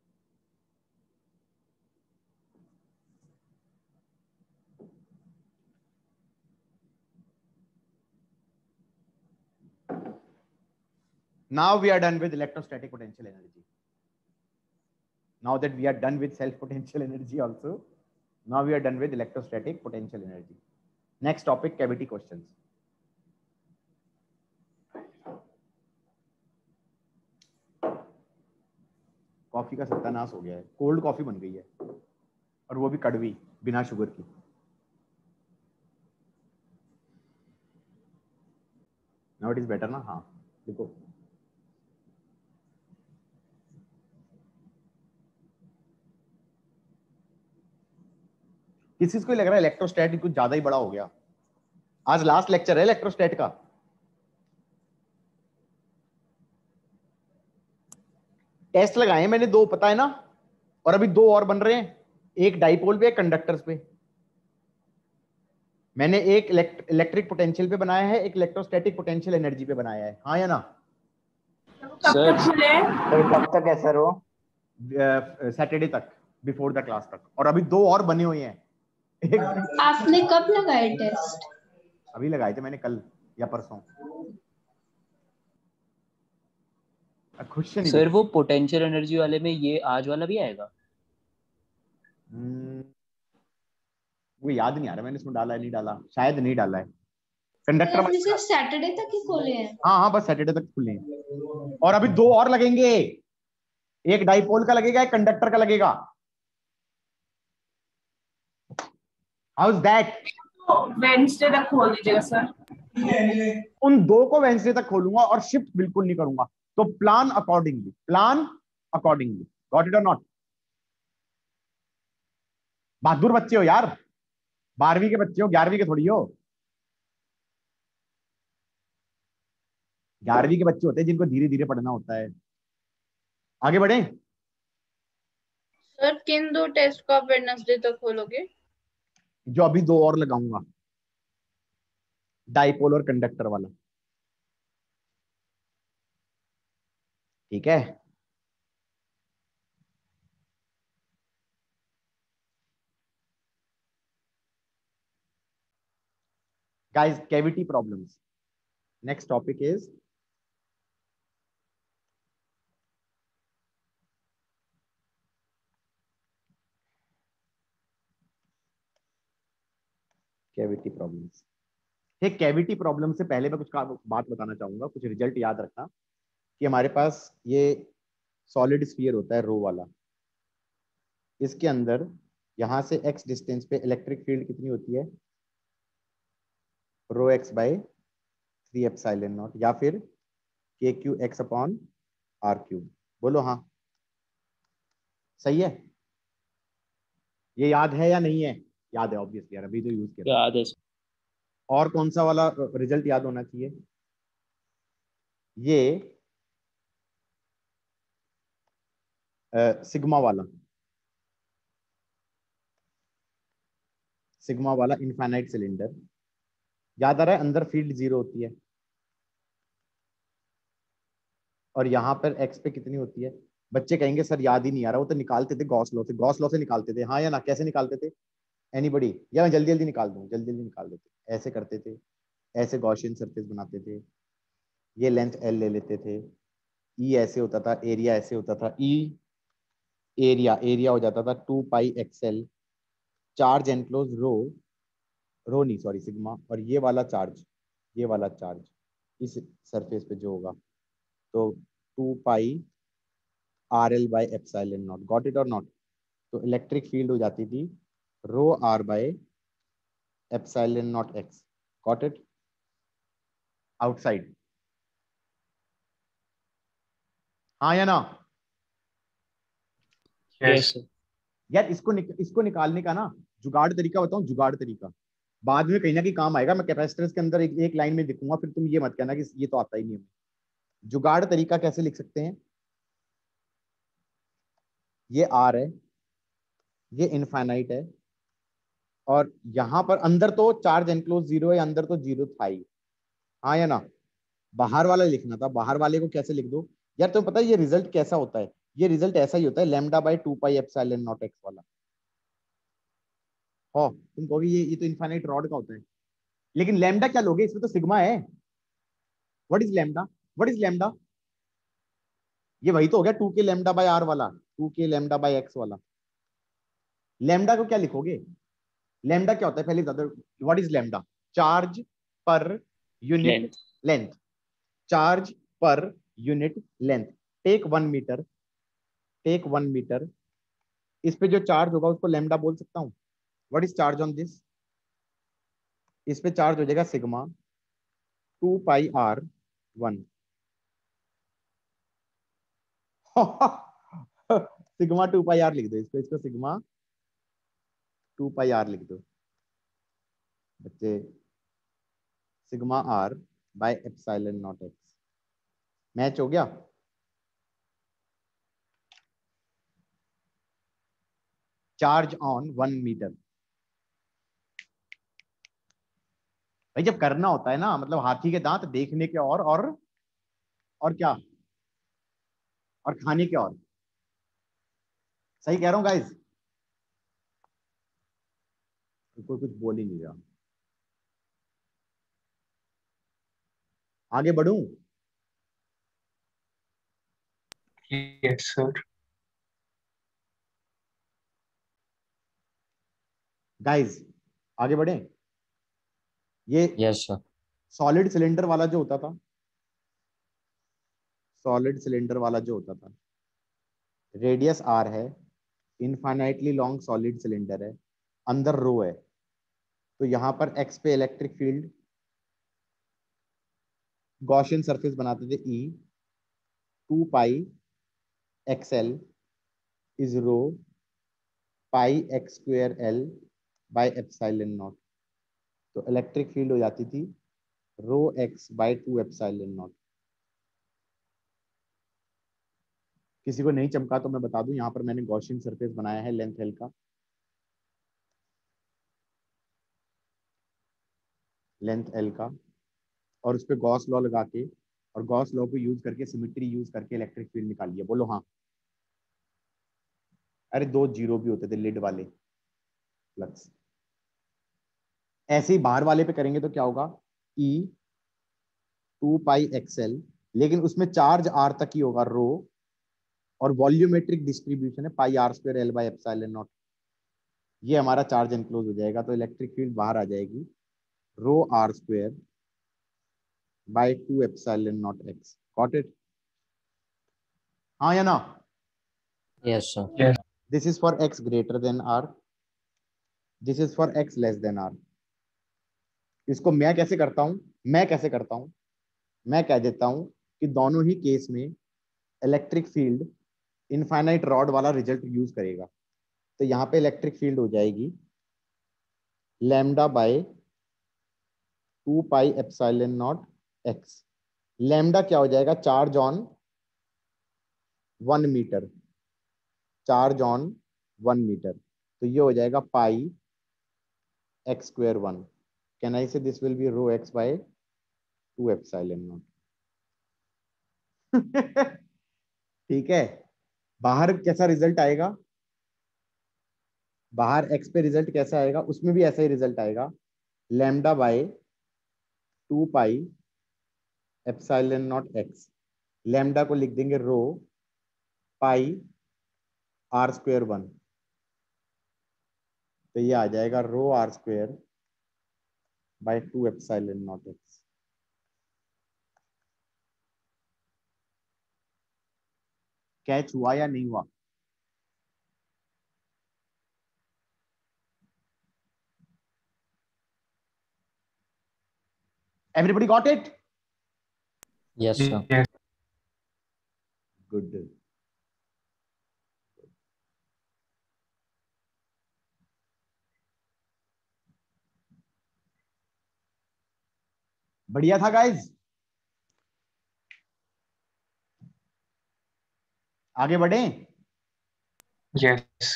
Now we are done with electrostatic potential energy. Now that we are done with self potential energy also, now we are done with electrostatic potential energy. Next topic, cavity questions. Coffee का सत्यानाश हो गया है, cold coffee बन गई है और वो भी कड़वी, बिना शुगर की। Now it is better ना? हाँ देखो, किसी को लग रहा है इलेक्ट्रोस्टैट कुछ ज्यादा ही बड़ा हो गया? आज लास्ट लेक्चर है इलेक्ट्रोस्टैट का। टेस्ट लगाए मैंने 2, पता है ना, और अभी 2 और बन रहे हैं, एक डाइपोल पे, एक कंडक्टर्स पे। मैंने एक इलेक्ट्रिक पोटेंशियल पे बनाया है, एक इलेक्ट्रोस्टैटिक पोटेंशियल एनर्जी पे बनाया है। हाँ या ना? सर कब तक है सर वो? सैटरडे तक, बिफोर द क्लास तक। और अभी 2 और बने हुए हैं। आपने कब लगाए टेस्ट? अभी लगाए थे मैंने, कल या परसों। खुश नहीं सर वो पोटेंशियल एनर्जी वाले में ये आज वाला भी आएगा? वो याद नहीं आ रहा मैंने इसमें डाला है नहीं डाला, शायद नहीं डाला है। कंडक्टर सिर्फ सैटरडे तक ही खोले हैं? हाँ हाँ बस सैटरडे तक खुले हैं। और अभी 2 और लगेंगे, एक डाइपोल का लगेगा, एक कंडक्टर का लगेगा। How is that? वेडनेसडे तक खोल दीजिएगा सर। उन दो को वेंसडे तक खोलूंगा और शिफ्ट बिल्कुल नहीं करूंगा। तो plan accordingly, plan accordingly. Got it और नॉट? बहादुर बच्चे हो यार, 12वीं के बच्चे हो, 11वीं के थोड़ी हो। 11वीं के बच्चे होते हैं जिनको धीरे धीरे पढ़ना होता है। आगे बढ़े। सर किन 2 टेस्ट को आप वेडनेसडे तक खोलोगे? जो अभी 2 और लगाऊंगा, डाइपोल और कंडक्टर वाला। ठीक है। Guys, cavity problems. Next topic is cavity problems. ठीक, कैविटी प्रॉब्लम से पहले मैं कुछ बात बताना चाहूंगा, कुछ रिजल्ट याद रखना कि हमारे पास ये सॉलिड स्फीयर होता है रो वाला। इसके अंदर यहां से x डिस्टेंस पे इलेक्ट्रिक फील्ड कितनी होती है? Rho x by 3 epsilon naught, या फिर k q x upon R cube. बोलो हाँ, सही है? ये याद है या नहीं है? याद है ऑब्वियसली यार, अभी तो यूज किया। याद है। और कौन सा वाला रिजल्ट याद होना चाहिए? ये सिग्मा वाला, सिग्मा वाला इनफाइनाइट सिलेंडर। याद आ रहा है? अंदर फील्ड 0 होती है और यहाँ पर एक्स पे कितनी होती है? बच्चे कहेंगे सर याद ही नहीं आ रहा, वो तो निकालते थे गॉस लॉ से। गॉस लॉ से निकालते थे, हाँ या ना? कैसे निकालते थे? एनीबडी? या मैं जल्दी जल्दी निकाल दूं? जल्दी जल्दी निकाल देते। ऐसे करते थे, ऐसे गॉसियन सरफेस बनाते थे, ये लेंथ एल ले लेते थे, ई ऐसे होता था, एरिया ऐसे होता था, ई एरिया, एरिया हो जाता था 2 pi x l, charge enclose rho, rho नहीं सॉरी सिग्मा, और ये वाला चार्ज, ये वाला चार्ज इस सरफेस पे जो होगा तो 2 पाई RL/एप्सिलॉन नॉट। गॉट इट और नॉट? तो इलेक्ट्रिक फील्ड हो जाती थी रो R/एप्सिलॉन naught x. Got it? Outside, हाँ या ना? Yes. यस यार इसको निकालने का ना जुगाड़ तरीका बताऊं, जुगाड़ तरीका बाद में कहीं ना कहीं काम आएगा। मैं कैपेसिटर्स के अंदर एक लाइन में लिखूंगा, फिर तुम ये मत कहना कि ये तो आता ही नहीं है। जुगाड़ तरीका कैसे लिख सकते हैं? ये आर है, ये इनफाइनाइट है, और यहां पर अंदर तो चार्ज एनक्लोज 0 है, अंदर तो 0 था ही, हाँ या ना? बाहर वाला लिखना था। बाहर वाले को कैसे लिख दो यार? तुम्हें पता है ये रिजल्ट कैसा होता है? ये रिजल्ट ऐसा ही होता है, λ/2 पाई/एप्सिलॉन नॉट एक्स वाला। हो तुम कहोगे ये तो इनफाइनाइट रॉड का होता है, लेकिन लैम्डा क्या लोगे? इसमें तो सिग्मा है। What is lambda? What is lambda? ये वही तो हो गया 2k λ/r वाला, 2k λ/x वाला। लैम्डा को क्या लिखोगे? लैम्डा क्या होता है पहले बता दो। What is lambda? चार्ज पर यूनिट लेंथ लेंथ, चार्ज पर unit length. Take 1 metre, take 1 metre, इस पे जो चार्ज होगा उसको लैम्डा बोल सकता हूँ। What is charge on this? इस पे चार्ज हो जाएगा sigma 2 pi R1। Sigma 2 pi R लिख दो इसको, इसको सिग्मा 2 पाई R लिख दो बच्चे। सिग्मा R/एप्सिलॉन नॉट एक्स। मैच हो गया? Charge on 1 metre. भाई जब करना होता है ना, मतलब हाथी के दांत देखने के और क्या, और खाने के और। सही कह रहा हूँ गाइज? कोई कुछ बोल ही नहीं रहा। आगे बढ़ूं? Yes, sir. गाइज आगे बढ़े। ये Yes, sir. सॉलिड सिलेंडर वाला जो होता था, सॉलिड सिलेंडर वाला जो होता था, रेडियस R है, इनफाइनाइटली लॉन्ग सॉलिड सिलेंडर है, अंदर रो है, तो यहाँ पर एक्स पे इलेक्ट्रिक फील्ड गॉसियन सरफेस बनाते थे E 2 pi x l is rho pi x square l by epsilon naught. तो इलेक्ट्रिक फील्ड हो जाती थी rho x by 2 epsilon naught. किसी को नहीं चमका तो मैं बता दूं, यहाँ पर मैंने गॉसियन सरफेस बनाया है लेंथ एल का, लेंथ एल का, और उस पर गॉस लॉ लगा के और गॉस लॉ को यूज करके सिमेट्री यूज करके इलेक्ट्रिक फील्ड निकालिए। बोलो हाँ। अरे 2 जीरो भी होते थे लिड वाले फ्लक्स। ऐसे ही बाहर वाले पे करेंगे तो क्या होगा, ई 2 पाई एक्सएल, लेकिन उसमें चार्ज आर तक ही होगा रो, और वॉल्यूमेट्रिक डिस्ट्रीब्यूशन है pi R square l by epsilon naught. ये हमारा चार्ज एनक्लोज हो जाएगा, तो इलेक्ट्रिक फील्ड बाहर आ जाएगी rho R square by 2 epsilon naught x. Got it? हाँ या ना? Yes, sir. Yes. This is for x greater than R, this is for x less than R. इसको मैं कैसे करता हूं, मैं कह देता हूं कि दोनों ही केस में इलेक्ट्रिक फील्ड इनफाइनाइट रॉड वाला रिजल्ट यूज करेगा। तो यहाँ पे इलेक्ट्रिक फील्ड हो जाएगी lambda by 2 pi epsilon naught x. Lambda क्या हो जाएगा, charge on 1 metre, charge on 1 metre. तो ये हो जाएगा pi x square 1। Can I say this will be rho x by 2 epsilon naught. ठीक है। बाहर कैसा रिजल्ट आएगा, बाहर एक्स पे रिजल्ट कैसा आएगा, उसमें भी ऐसा ही रिजल्ट आएगा, lambda by 2 pi epsilon naught x. Lambda को लिख देंगे रो पाई आर स्क्वायर 1। तो ये आ जाएगा rho R square by 2 epsilon naught x. Catch हुआ या नहीं हुआ? Everybody got it? Yes, sir. Yes. Good. बढ़िया था गाइज। आगे बढ़े? Yes.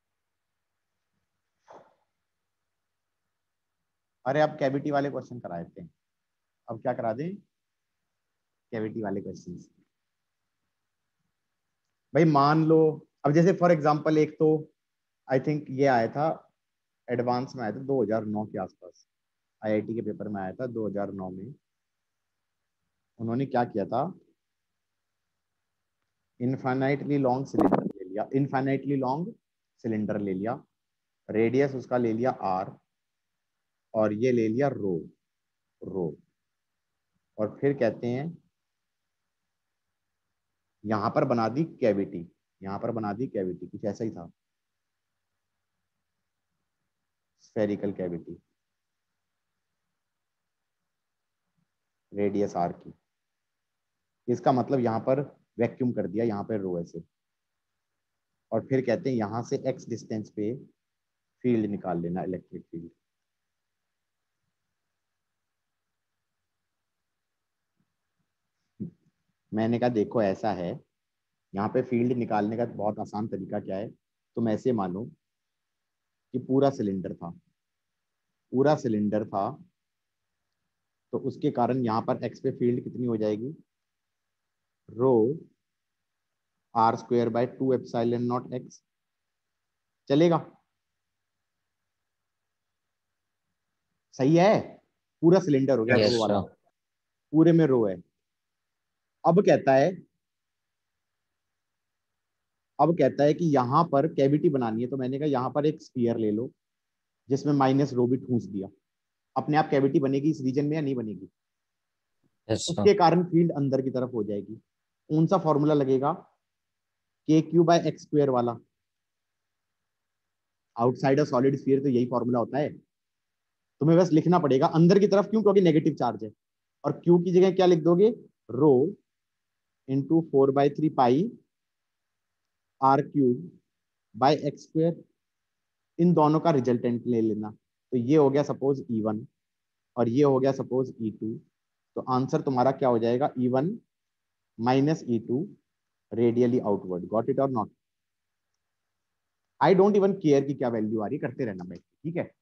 अरे अब कैविटी वाले क्वेश्चन कराए थे, अब क्या करा दें, कैविटी वाले क्वेश्चन। भाई मान लो, अब जैसे फॉर एग्जांपल एक तो आई थिंक ये आया था, एडवांस में आया था 2009 के आसपास, आईआईटी के पेपर में आया था 2009 में। उन्होंने क्या किया था, इनफाइनाइटली लॉन्ग सिलेंडर ले लिया, इनफाइनाइटली लॉन्ग सिलेंडर ले लिया, रेडियस उसका ले लिया आर, और ये ले लिया रो, रो, और फिर कहते हैं यहां पर बना दी कैविटी, यहां पर बना दी कैविटी, कुछ ऐसा ही था, स्फेरिकल कैविटी, रेडियस आर की। इसका मतलब यहां पर वैक्यूम कर दिया, यहां पर रो ऐसे, और फिर कहते हैं यहां से एक्स डिस्टेंस पे फील्ड निकाल लेना, इलेक्ट्रिक फील्ड। मैंने कहा देखो ऐसा है, यहाँ पे फील्ड निकालने का बहुत आसान तरीका क्या है, तुम ऐसे मानो कि पूरा सिलेंडर था, पूरा सिलेंडर था, तो उसके कारण यहाँ पर एक्स पे फील्ड कितनी हो जाएगी, rho R square by 2 epsilon naught x. चलेगा? सही है? पूरा सिलेंडर हो गया Yes, रो वाला, sir. पूरे में रो है। अब कहता है, अब कहता है कि यहाँ पर कैविटी बनानी है, तो मैंने कहा यहाँ पर एक स्फीयर ले लो जिसमें माइनस रो भी ठूंस दिया, अपने आप कैविटी बनेगी इस रीजन में या नहीं बनेगी? Yes, sir. उसके कारण फील्ड अंदर की तरफ हो जाएगी। कौन सा फॉर्मूला लगेगा, k q by x square वाला, आउटसाइड ऑफ सॉलिड स्फीयर, तो यही फॉर्मूला होता है। तुम्हें बस लिखना पड़ेगा अंदर की तरफ, क्यों? क्योंकि नेगेटिव चार्ज है, और क्यू की जगह क्या लिख दोगे, rho into 4/3 pi R cube by x square. इन दोनों का रिजल्टेंट ले लेना। तो ये हो गया सपोज E1 और ये हो गया सपोज E2। तो आंसर तुम्हारा क्या हो जाएगा, E1 minus E2 radially outward. Got it और not? I don't even care कि क्या वैल्यू आ रही, करते रहना बैठ के, ठीक है?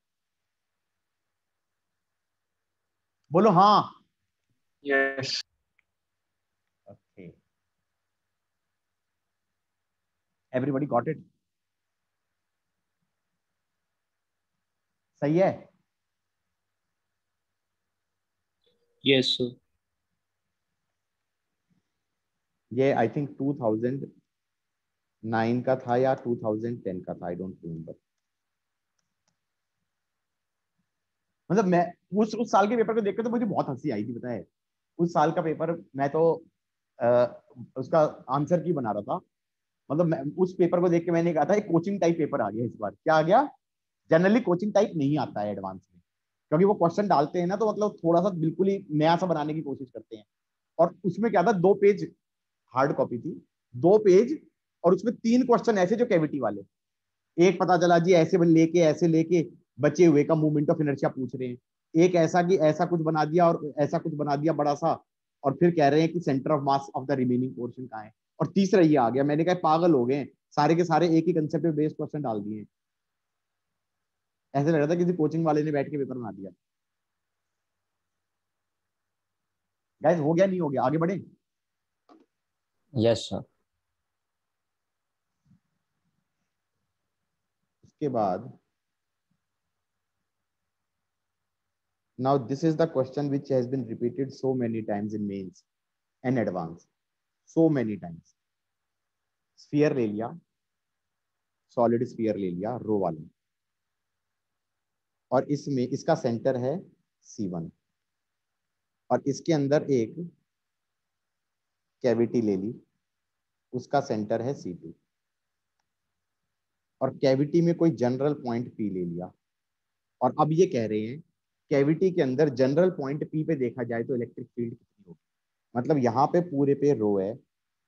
बोलो हाँ। Yes. Okay, everybody got it? सही है? Yes sir. ये आई थिंक 2009 का था या 2010 का था, आई डोंट रिमेम्बर। मतलब मैं उस साल के पेपर को देखकर तो मुझे बहुत हंसी आई थी, पता है? उस साल का पेपर मैं तो उसका आंसर की बना रहा था। मतलब मैं उस पेपर को देख के मैंने कहा था एक कोचिंग टाइप पेपर आ गया इस बार। क्या आ गया? जनरली कोचिंग टाइप नहीं आता है एडवांस में, क्योंकि वो क्वेश्चन डालते हैं ना तो मतलब थोड़ा सा बिल्कुल ही नया सा बनाने की कोशिश करते हैं। और उसमें क्या था, 2 पेज हार्ड कॉपी थी, 2 पेज, और उसमें 3 क्वेश्चन ऐसे जो कैविटी वाले। एक पता चला जी ऐसे लेके बचे हुए का मूवमेंट ऑफ इनर्शिया पूछ रहे हैं। एक ऐसा कि ऐसा कुछ बना दिया और ऐसा कुछ बना दिया बड़ा सा, और फिर कह रहे हैं कि centre of mass of the remaining portion कहाँ है। और तीसरा ये आ गया। मैंने कहा पागल हो गए, सारे के सारे एक ही कंसेप्ट पे बेस्ड क्वेश्चन डाल दिए। ऐसे लग रहा था किसी कोचिंग वाले ने बैठ के पेपर बना दिया। गाइस हो गया नहीं हो गया, आगे बढ़े? Yes, sir. उसके बाद now this is the question which has been repeated so many times in mains and advance, so many times। Sphere ले लिया, सॉलिड स्फीयर ले लिया रो वाला, और इसमें इसका सेंटर है C1, और इसके अंदर एक कैविटी ले ली, उसका सेंटर है C2, और कैविटी में कोई जनरल पॉइंट P ले लिया। और अब ये कह रहे हैं कैविटी के अंदर जनरल पॉइंट P पे देखा जाए तो इलेक्ट्रिक फील्ड कितनी होगी। मतलब यहाँ पे पूरे पे रो है,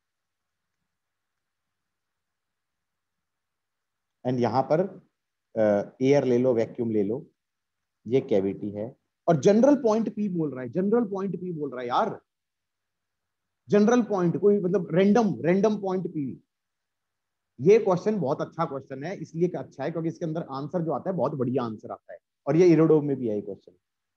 एंड यहाँ पर एयर ले लो, वैक्यूम ले लो, ये कैविटी है, और जनरल पॉइंट P बोल रहा है, जनरल पॉइंट P बोल रहा है यार, जनरल पॉइंट, कोई मतलब रैंडम पॉइंट P। ये क्वेश्चन बहुत अच्छा क्वेश्चन है, इसलिए अच्छा है क्योंकि इसके अंदर आंसर जो आता है बहुत बढ़िया आंसर आता है, और ये इरोडोव में भी है क्वेश्चन।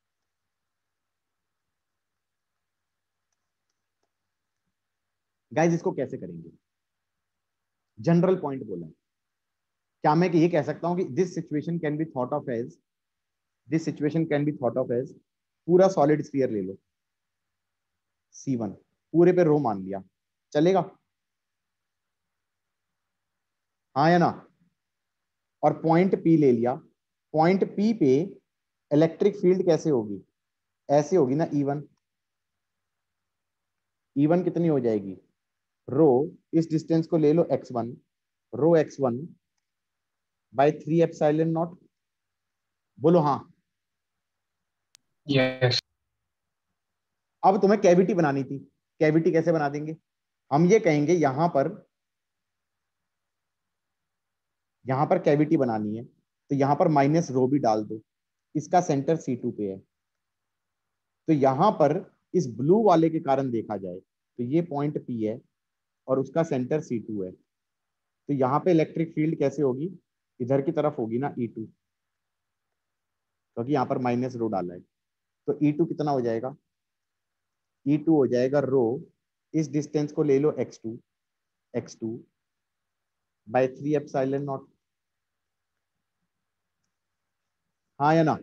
गाइस इसको कैसे करेंगे? जनरल पॉइंट बोला है। क्या मैं ये कह सकता हूं कि this situation can be thought of as, this situation can be thought of as, पूरा सॉलिड स्फीयर ले लो C1, पूरे पे रो मान लिया, चलेगा? हाँ या ना? और पॉइंट P ले लिया, पॉइंट P पे इलेक्ट्रिक फील्ड कैसे होगी? ऐसे होगी ना, E1। E1 कितनी हो जाएगी? रो, इस डिस्टेंस को ले लो x1, rho x1 by 3 epsilon naught. बोलो हाँ। Yes. अब तुम्हें कैविटी बनानी थी, कैविटी कैसे बना देंगे? हम ये कहेंगे यहां पर कैविटी बनानी है, तो यहां पर माइनस रो भी डाल दो, इसका सेंटर C2 पे है। तो यहां पर इस ब्लू वाले के कारण देखा जाए तो ये पॉइंट P है और उसका सेंटर C2 है। तो यहाँ पे इलेक्ट्रिक फील्ड कैसे होगी? इधर की तरफ होगी ना, E2, क्योंकि यहाँ पर माइनस रो डाला है। तो E2 कितना हो जाएगा? E2 हो जाएगा रो, इस डिस्टेंस को ले लो x2 बाय 3 एप्सिलॉन नॉट। हाँ या ना?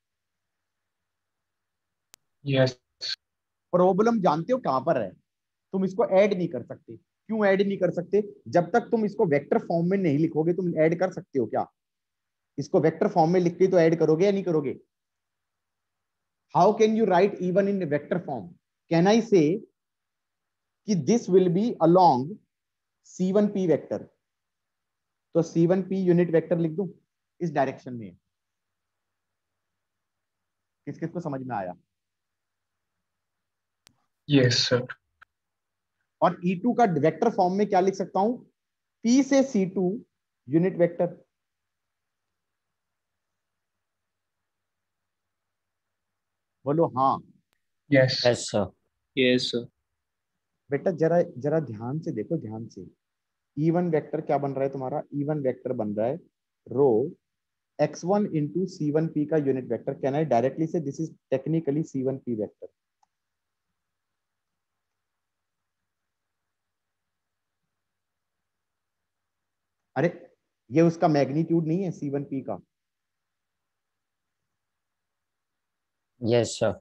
Yes. प्रॉब्लम जानते हो कहां पर है? तुम इसको ऐड नहीं कर सकते। क्यों ऐड नहीं कर सकते? जब तक तुम इसको वेक्टर फॉर्म में नहीं लिखोगे, तुम ऐड कर सकते हो क्या? इसको वेक्टर फॉर्म में लिख के तो ऐड करोगे या नहीं करोगे? How can you write even in vector form? Can I say कि this will be along C1P vector, तो C1P यूनिट वेक्टर लिख दूं इस डायरेक्शन में। किस किस को समझ में आया? Yes, sir. और E2 का वेक्टर फॉर्म में क्या लिख सकता हूं? P से C2 यूनिट वेक्टर। बोलो हाँ। Yes. Yes, sir. Yes, sir. बेटा जरा जरा ध्यान से देखो, ध्यान से। E1 वेक्टर क्या बन रहा है तुम्हारा? E1 वेक्टर बन रहा है रो x1 इंटू C1P का unit vector. Can I directly say this is technically C1P vector. अरे ये उसका मैग्नीट्यूड नहीं है C1P का? Yes, sir.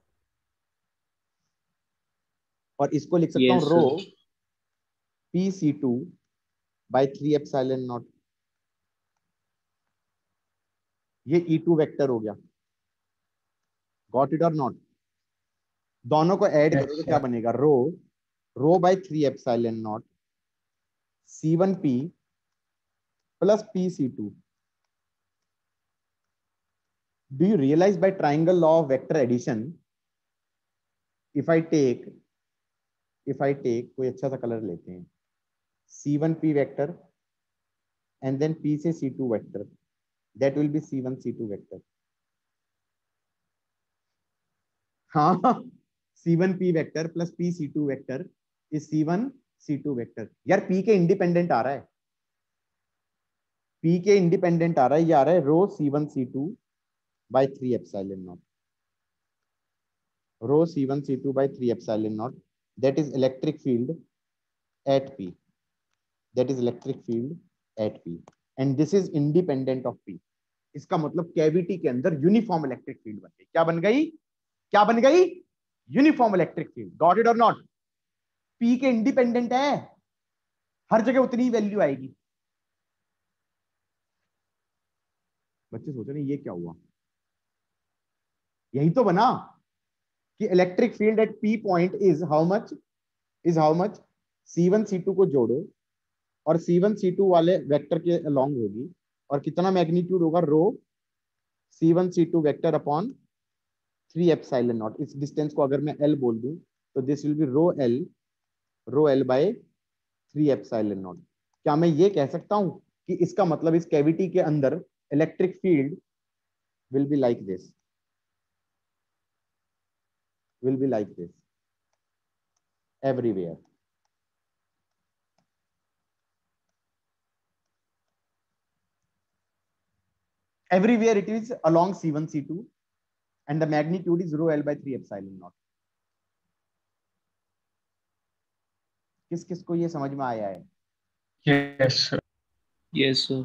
और इसको लिख सकता हूँ Yes, rho sir. PC2 by 3 epsilon naught. ये E2 वेक्टर हो गया। गॉट इट और नॉट? दोनों को ऐड Yes, करो तो sir. क्या बनेगा? Rho by 3 epsilon naught C1P plus PC2। Do you realize by triangle law of vector addition, if I take कोई अच्छा सा कलर लेते हैं, C1P vector and then P से C2 vector, that will be C1 C2 vector. हाँ, C1P vector plus P C2 vector is C1 C2 vector। यार P के independent आ रहा है, P के इंडिपेंडेंट आ रहा है, ये आ रहा है रो C1 C2 by 3 epsilon naught। Row C1 C2 by 3 epsilon naught, that is electric field at P, that is electric field at P and this is independent of P। इसका मतलब cavity के अंदर यूनिफॉर्म इलेक्ट्रिक फील्ड बन गई। क्या बन गई? क्या बन गई? Uniform electric field. Got it और नॉट? P के इंडिपेंडेंट है, हर जगह उतनी ही वैल्यू आएगी। बच्चे सोच रहे हैं ये क्या हुआ? यही तो बना कि electric field at P point is how much? C1 C2 को जोड़ो और C1 C2 वाले वेक्टर के अलोंग होगी और कितना मैग्नीट्यूड होगा? Rho C1 C2 vector upon 3 epsilon naught. इस डिस्टेंस को अगर मैं L बोल दूं तो this will be rho L by 3 epsilon naught. क्या मैं ये कह सकता हूं कि इसका मतलब इस कैविटी के अंदर electric field will be like this, everywhere? Everywhere it is along C1 C2 and the magnitude is rho L by 3 epsilon naught। किस किस को ये समझ में आया है? Yes, sir. Yes, sir.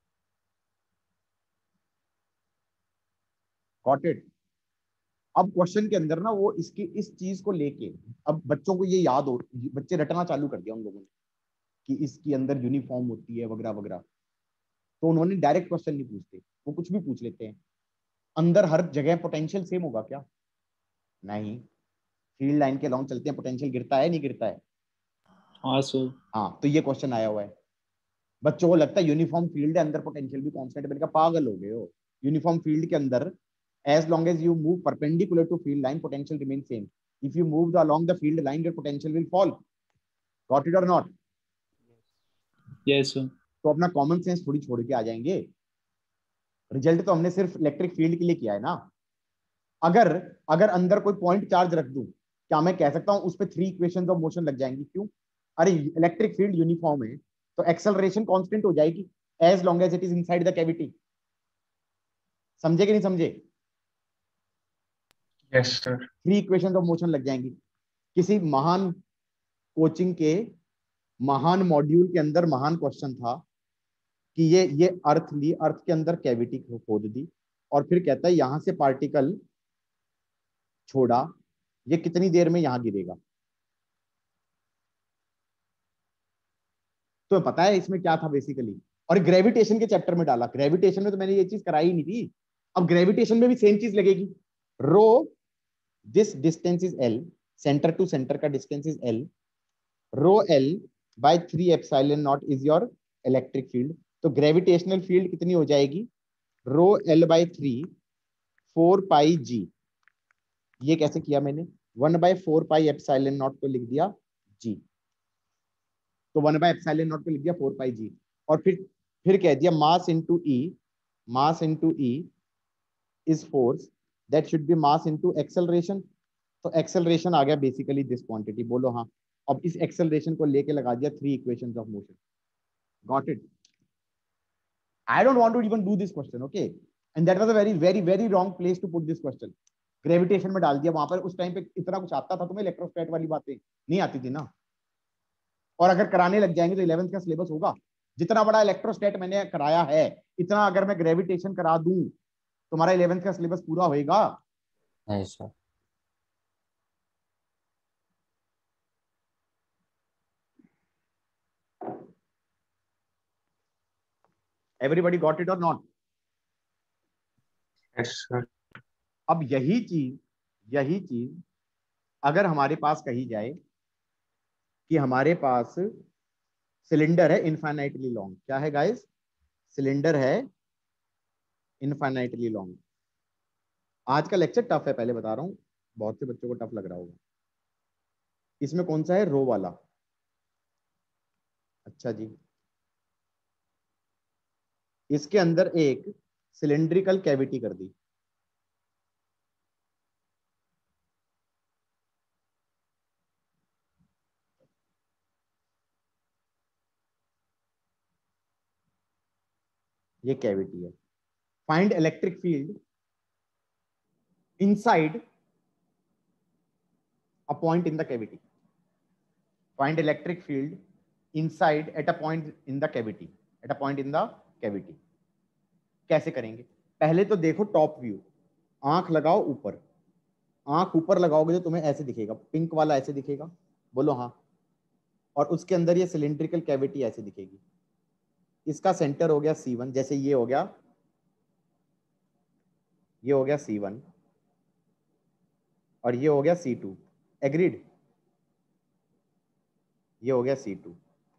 Got it? अब क्वेश्चन के अंदर ना वो इसकी इस चीज को लेके अब बच्चों को ये याद हो, बच्चे रटना चालू कर दिया उन लोगों ने कि इसके अंदर यूनिफॉर्म होती है वगैरह वगैरह। तो उन्होंने डायरेक्ट क्वेश्चन नहीं पूछते, वो कुछ भी पूछ लेते हैं। अंदर हर जगह पोटेंशियल सेम होगा क्या? नहीं। फील्ड लाइन के लॉन्ग चलते हैं, पोटेंशियल गिरता है नहीं गिरता है? हाँ सर। हाँ, तो ये क्वेश्चन आया हुआ है। बच्चों को लगता है यूनिफॉर्म फील्ड है, अंदर पोटेंशियल भी कांस्टेंट है। मैंने कहा पागल हो गए हो। यूनिफॉर्म फील्ड के अंदर as long as you move perpendicular to field line, potential remains same. If you move along the field line, your potential will fall. Got it or not? Yes, sir. तो अपना common sense थोड़ी छोड़ के आ जाएंगे। Result तो हमने सिर्फ electric field के लिए किया है ना। अगर अंदर कोई पॉइंट चार्ज रख दूं, क्या मैं कह सकता हूं उस पर 3 इक्वेशंस ऑफ मोशन लग जाएंगी? क्यों? अरे इलेक्ट्रिक फील्ड यूनिफॉर्म है तो एक्सेलरेशन कांस्टेंट हो जाएगी as long as it is inside the cavity. समझे कि नहीं समझे? Yes, sir. 3 equations of motion लग जाएंगी। किसी महान कोचिंग के महान मॉड्यूल के अंदर महान क्वेश्चन था कि ये अर्थ ली, अर्थ के अंदर कैविटी खोद दी और फिर कहता है यहां से पार्टिकल छोड़ा, ये कितनी देर में यहां गिरेगा? तो पता है इसमें क्या था बेसिकली? और ग्रेविटेशन के चैप्टर में डाला। ग्रेविटेशन में तो मैंने ये चीज कराई ही नहीं थी। अब ग्रेविटेशन में भी सेम चीज लगेगी। Rho this distance is L, centre to centre का distance is L, rho L by 3 epsilon naught is your electric field. तो ग्रेविटेशनल फील्ड कितनी हो जाएगी? Rho L by 3 4 pi G। ये कैसे किया मैंने? 1/4πε0 को लिख दिया g, तो 1/ε0 को लिख दिया 4πg, और फिर कह दिया mass into e is force that should be mass into acceleration. तो एक्सेलरेशन आ गया बेसिकली दिस क्वांटिटी, बोलो हाँ। अब इस एक्सेलरेशन को लेके लगा दिया 3 equations of motion. Got it? I don't want to even do this question, okay? And that was a very wrong place to put this question. Gravitation में डाल दिया, वहां पर उस टाइम पे इतना कुछ आता था तुम्हें? इलेक्ट्रोस्टैट वाली बातें नहीं आती थी ना। और अगर कराने लग जाएंगे तो 11th का सिलेबस होगा। जितना बड़ा इलेक्ट्रोस्टैट मैंने कराया है, इतना अगर मैं ग्रेविटेशन करा दूं, तुम्हारा 11th का सिलेबस पूरा होएगा? नहीं sir. Everybody got it or not? Yes, sir. अब यही चीज अगर हमारे पास कही जाए कि हमारे पास सिलेंडर है इनफाइनाइटली लॉन्ग। क्या है गाइस? सिलेंडर है इनफाइनाइटली लॉन्ग। आज का लेक्चर टफ है, पहले बता रहा हूं, बहुत से बच्चों को टफ लग रहा होगा। इसमें कौन सा है? रो वाला। अच्छा जी, इसके अंदर एक सिलेंड्रिकल कैविटी कर दी। ये कैविटी है। Find electric field inside a point in the cavity. Find electric field inside at a point in the cavity, at a point in the cavity. कैसे करेंगे? पहले तो देखो टॉप व्यू, आंख लगाओ ऊपर। आंख ऊपर लगाओगे तो तुम्हें ऐसे दिखेगा, पिंक वाला ऐसे दिखेगा, बोलो हाँ। और उसके अंदर ये सिलेंड्रिकल कैविटी ऐसे दिखेगी। इसका सेंटर हो गया C1, जैसे ये हो गया C1 और ये हो गया C2। एग्रीड? ये हो गया C2।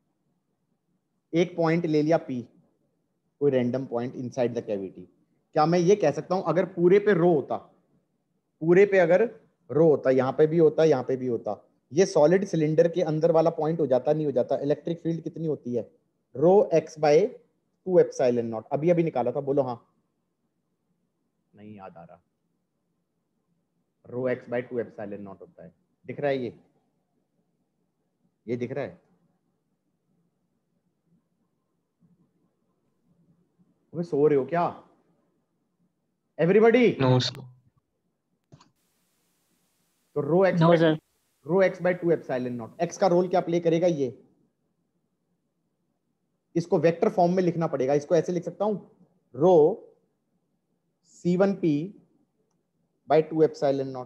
एक पॉइंट ले लिया P, कोई random point inside the cavity. क्या मैं ये कह सकता हूं अगर पूरे पे रो होता, पूरे पे अगर रो होता, यहाँ पे भी होता, यहाँ पे भी होता, ये सॉलिड सिलेंडर के अंदर वाला पॉइंट हो जाता? नहीं हो जाता? इलेक्ट्रिक फील्ड कितनी होती है? रो x/2ε0। अभी निकाला था, बोलो हाँ। नहीं याद आ रहा। रो x/2ε0 होता है। दिख रहा है? ये दिख रहा है? वो सो रहे हो क्या एवरीबॉडी? No, sir. तो रो x/2ε0, x का रोल क्या प्ले करेगा? ये इसको वेक्टर फॉर्म में लिखना पड़ेगा। इसको ऐसे लिख सकता हूं, रो C1p/2ε0।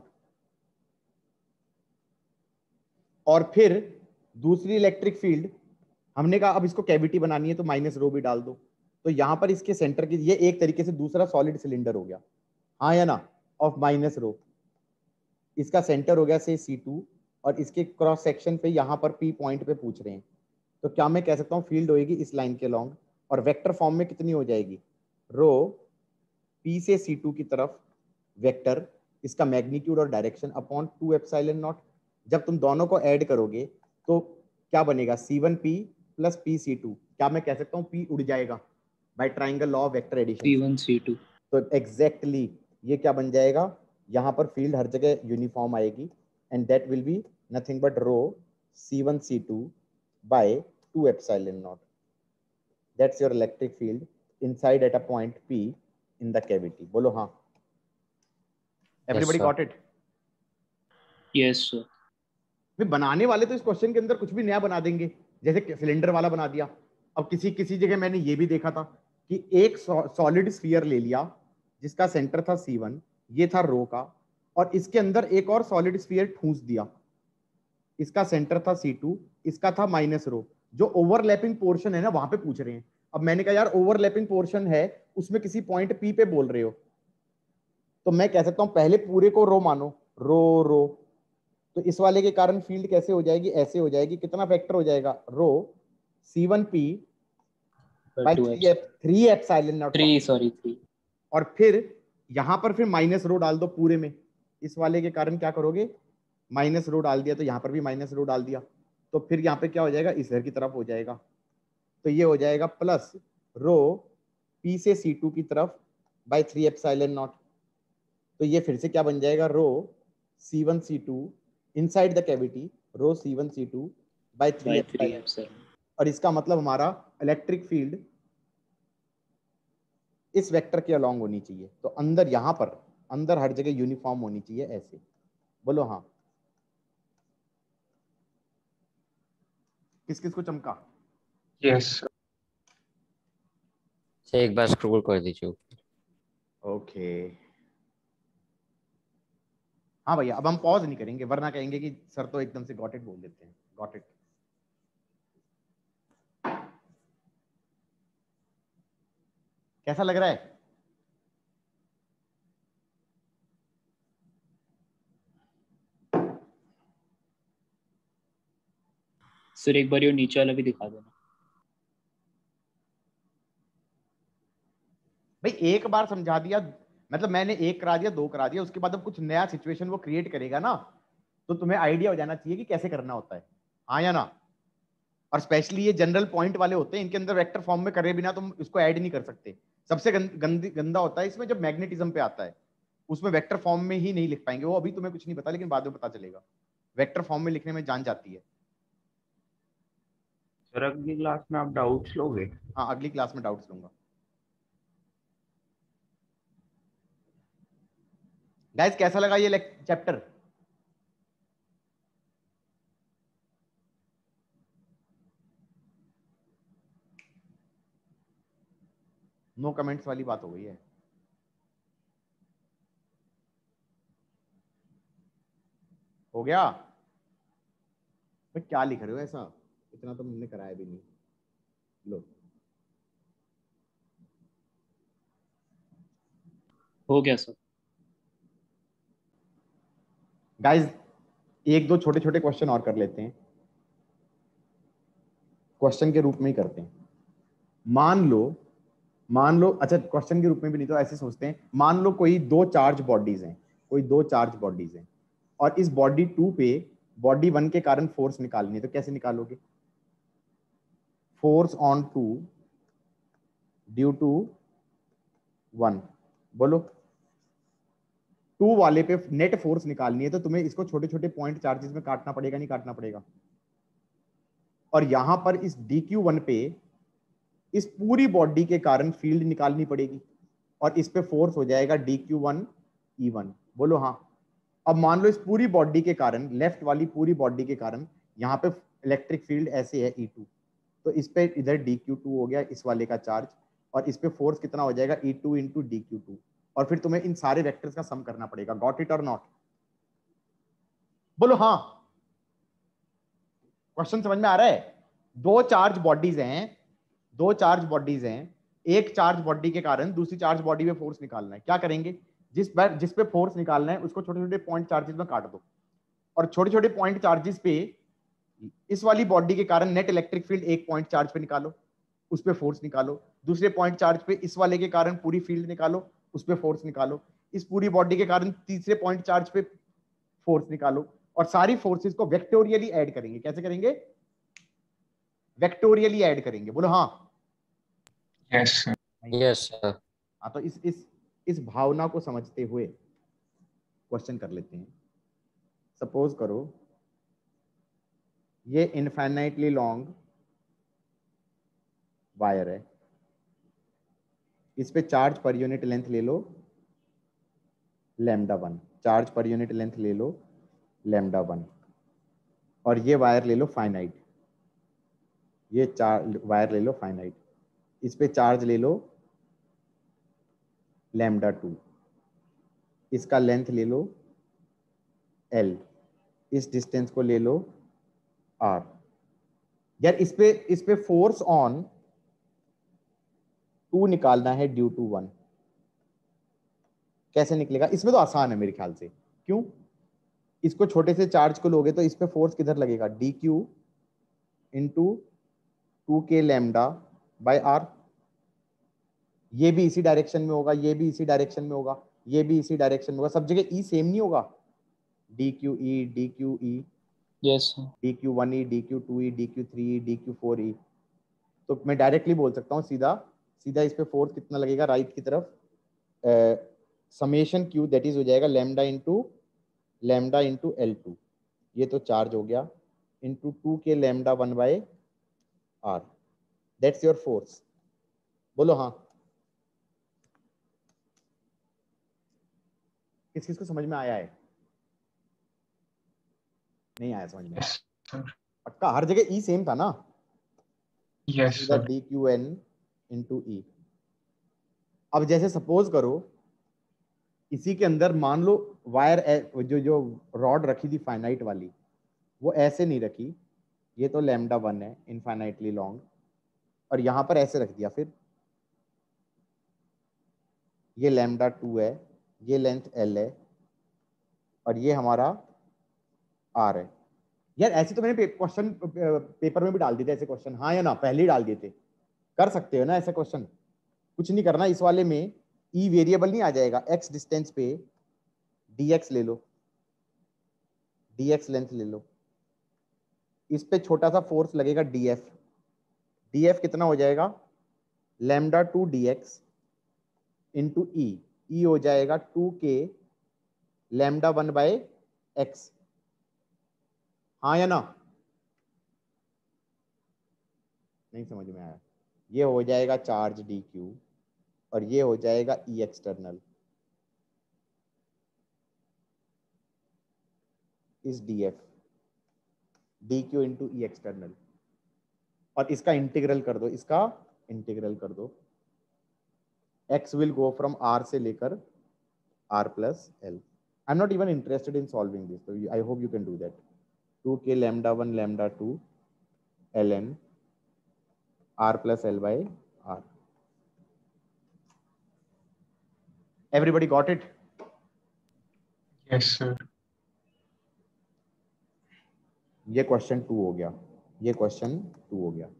और फिर दूसरी इलेक्ट्रिक फील्ड हमने कहा अब इसको कैविटी बनानी है तो माइनस रो भी डाल दो। तो यहां पर इसके सेंटर की, ये एक तरीके से दूसरा सॉलिड सिलेंडर हो गया, हाँ या ना, ऑफ माइनस रो। इसका सेंटर हो गया से C2 और इसके क्रॉस सेक्शन पे यहां पर P पॉइंट पे पूछ रहे हैं। तो क्या मैं कह सकता हूं फील्ड होएगी इस लाइन के लॉन्ग, और वेक्टर फॉर्म में कितनी हो जाएगी? रो P से C2 की तरफ वेक्टर, इसका मैग्नीट्यूड और डायरेक्शन अपॉन 2ε0। जब तुम दोनों को ऐड करोगे तो क्या बनेगा? C1p plus PC2। क्या मैं कह सकता हूँ P उड़ जाएगा by triangle law of vector addition? C1 C2। तो एग्जैक्टली ये क्या बन जाएगा? यहाँ पर फील्ड हर जगह यूनिफॉर्म आएगी, and that will be nothing but rho C1 C2/2ε0। That's your electric field inside at a point P in the cavity. बोलो हाँ। Everybody got it? Yes sir। वे बनाने वाले तो इस क्वेश्चन के अंदर कुछ भी नया बना देंगे, जैसे सिलेंडर वाला बना दिया। अब किसी जगह मैंने ये भी देखा था कि एक सॉलिड स्फीयर ले लिया जिसका सेंटर था C1, ये था रो का, और इसके अंदर एक और सॉलिड स्फीयर ठूंस दिया, इसका सेंटर था C2, इसका था माइनस रो। जो ओवरलैपिंग पोर्शन है ना, वहां पे पूछ रहे हैं। अब मैंने कहा यार ओवरलैपिंग पोर्शन है, उसमें किसी पॉइंट P पे बोल रहे हो, तो मैं कह सकता हूं पहले पूरे को रो मानो, रो रो। तो इस वाले के कारण फील्ड कैसे हो जाएगी? ऐसे हो जाएगी। कितना फैक्टर हो जाएगा? रो C1p/3ε0। 3 और फिर यहां पर फिर माइनस रो डाल दो पूरे में। इस वाले के कारण क्या करोगे? माइनस रो डाल दिया तो यहाँ पर भी माइनस रो डाल दिया, तो फिर यहाँ पे क्या हो जाएगा, इस की तरफ हो जाएगा, तो ये हो जाएगा प्लस रो P से C2 की तरफ बाय 3 एप्सिलॉन नॉट। तो ये फिर से क्या बन जाएगा, rho C1 C2 inside the cavity, rho C1 C2 by 3 by 3 epsilon. epsilon. और इसका मतलब हमारा इलेक्ट्रिक फील्ड इस वेक्टर के अलोंग होनी चाहिए, तो अंदर यहाँ पर अंदर हर जगह यूनिफॉर्म होनी चाहिए ऐसे। बोलो हाँ, किस किस को चमका? Yes, sir. से एक बार स्क्रॉल कर दीजिए। ओके हाँ भैया, अब हम पॉज नहीं करेंगे वरना कहेंगे कि सर तो एकदम से गॉट इट बोल देते हैं। Got it. कैसा लग रहा है? सर एक बार ये नीचे वाला भी दिखा देना। भाई एक बार समझा दिया, मतलब मैंने एक करा दिया, दो करा दिया, उसके बाद अब कुछ नया सिचुएशन वो क्रिएट करेगा ना, तो तुम्हें आइडिया हो जाना चाहिए कि कैसे करना होता है, हाँ या ना। और स्पेशली ये जनरल पॉइंट वाले होते हैं, इनके अंदर वेक्टर फॉर्म में करे बिना तुम इसको ऐड नहीं कर सकते। सबसे गंदा होता है इसमें जब मैग्नेटिज्म पे आता है, उसमें वेक्टर फॉर्म में ही नहीं लिख पाएंगे। वो अभी तुम्हें कुछ नहीं पता, लेकिन बाद में पता चलेगा। वेक्टर फॉर्म में लिखने में जान जाती है। सर अगली क्लास में आप डाउट्स लोगे? हाँ अगली क्लास में डाउट्स लूंगा। गाइस कैसा लगा ये चैप्टर? नो कमेंट्स वाली बात हो गई है। हो गया? भाई क्या लिख रहे हो ऐसा, इतना तो हमने कराया भी नहीं। लो हो गया सर। गाइस एक दो छोटे छोटे क्वेश्चन और कर लेते हैं, क्वेश्चन के रूप में ही करते हैं। मान लो अच्छा क्वेश्चन के रूप में भी नहीं तो ऐसे सोचते हैं, मान लो कोई दो चार्ज बॉडीज हैं, और इस बॉडी 2 पे बॉडी 1 के कारण फोर्स निकालनी है, तो कैसे निकालोगे? Force on 2 due to 1। बोलो 2 वाले पे नेट फोर्स निकालनी है, तो तुम्हें इसको छोटे छोटे पॉइंट चार्जेस में काटना पड़ेगा, नहीं काटना पड़ेगा? और यहां पर इस dq1 पे इस पूरी बॉडी के कारण फील्ड निकालनी पड़ेगी, और इस पे फोर्स हो जाएगा dq1 E1। बोलो हाँ। अब मान लो इस पूरी बॉडी के कारण, लेफ्ट वाली पूरी बॉडी के कारण यहाँ पे इलेक्ट्रिक फील्ड ऐसे है E2, तो इस पे इधर dq2 हो गया इस वाले का चार्ज, और इस पे फोर्स कितना हो जाएगा E2 इंटू dq2, और फिर तुम्हें इन सारे वेक्टर्स का सम करना पड़ेगा। गॉट इट और नॉट? बोलो हाँ। क्वेश्चन समझ में आ रहा है? दो चार्ज बॉडीज हैं, एक चार्ज बॉडी के कारण दूसरी चार्ज बॉडी पे फोर्स निकालना है। क्या करेंगे? जिस पे फोर्स निकालना है उसको छोटे छोटे पॉइंट चार्जेस में काट दो, और छोटे छोटे पॉइंट चार्जेस पे इस वाली बॉडी के कारण नेट इलेक्ट्रिक फील्ड एक पॉइंट चार्ज पे निकालो, उस पे फोर्स निकालो। दूसरे पॉइंट चार्ज पे इस वाले के कारण पूरी फील्ड निकालो, उस पे फोर्स निकालो। इस पूरी बॉडी के कारण तीसरे पॉइंट चार्ज पे फोर्स निकालो, और सारी फोर्सेस को वेक्टोरियली ऐड करेंगे। कैसे करेंगे? वेक्टोरियली ऐड करेंगे। बोलो हाँ। yes, sir. Yes sir. हाँ तो इस भावना को समझते हुए क्वेश्चन कर लेते हैं। सपोज करो ये इनफाइनाइटली लॉन्ग वायर है, इस पे चार्ज पर यूनिट लेंथ ले लो λ1, चार्ज पर यूनिट लेंथ ले लो λ1, और ये वायर ले लो फाइनाइट, ये वायर ले लो फाइनाइट, इस पे चार्ज ले लो λ2, इसका लेंथ ले लो L, इस डिस्टेंस को ले लो R। यार इस पे फोर्स ऑन 2 निकालना है ड्यू टू 1। कैसे निकलेगा? इसमें तो आसान है मेरे ख्याल से। क्यों? इसको छोटे से चार्ज को लोगे तो इस पे फोर्स किधर लगेगा? dq into 2k lambda by r। ये भी इसी डायरेक्शन में होगा, ये भी इसी डायरेक्शन में होगा, ये भी इसी डायरेक्शन में होगा, सब जगह ई सेम नहीं होगा। D q E, d q E, yes sir. D q 1 E, d q 2 E, d q 3 E, d q 4 E. तो मैं डायरेक्टली बोल सकता हूँ सीधा सीधा इस पे फोर्स कितना लगेगा राइट की तरफ, समेशन क्यू दैट इज हो जाएगा लैम्डा इंटू L2, ये तो चार्ज हो गया, इंटू 2 के lambda 1/r, that's your force. बोलो हाँ। किस किस को समझ में आया है? नहीं आया समझ में? Yes, sir. पक्का हर जगह ई सेम था ना? Yes, sir. D q n into E. अब जैसे सपोज करो इसी के अंदर मान लो वायर जो रॉड रखी थी फाइनाइट वाली, वो ऐसे नहीं रखी, ये तो लैम्डा 1 है इनफाइनाइटली लॉन्ग, और यहाँ पर ऐसे रख दिया, फिर ये लैम्डा 2 है, ये लेंथ L है, और ये हमारा R है। यार ऐसे तो मैंने क्वेश्चन पेपर में भी डाल दिए थे ऐसे क्वेश्चन, हाँ या ना? पहले ही डाल दिए थे। कर सकते हो ना ऐसे क्वेश्चन? कुछ नहीं करना इस वाले में, ई वेरिएबल नहीं आ जाएगा, x डिस्टेंस पे dx ले लो, dx लेंथ ले लो, इस पे छोटा सा फोर्स लगेगा df, df कितना हो जाएगा? Lambda 2 dx into E, E हो जाएगा 2k लैम्डा 1/x। हाँ या ना? नहीं समझ में आया? ये हो जाएगा चार्ज dq और ये हो जाएगा ई एक्सटर्नल इस df, dq into E external, और इसका इंटीग्रल कर दो, इसका इंटीग्रल कर दो, x will go from r से लेकर r plus l। I am not even interested in solving this, so I hope you can do that. 2k lambda 1 lambda 2 ln r plus l by r। Everybody got it? Yes, sir. ये question 2 हो गया, ये question 2 हो गया।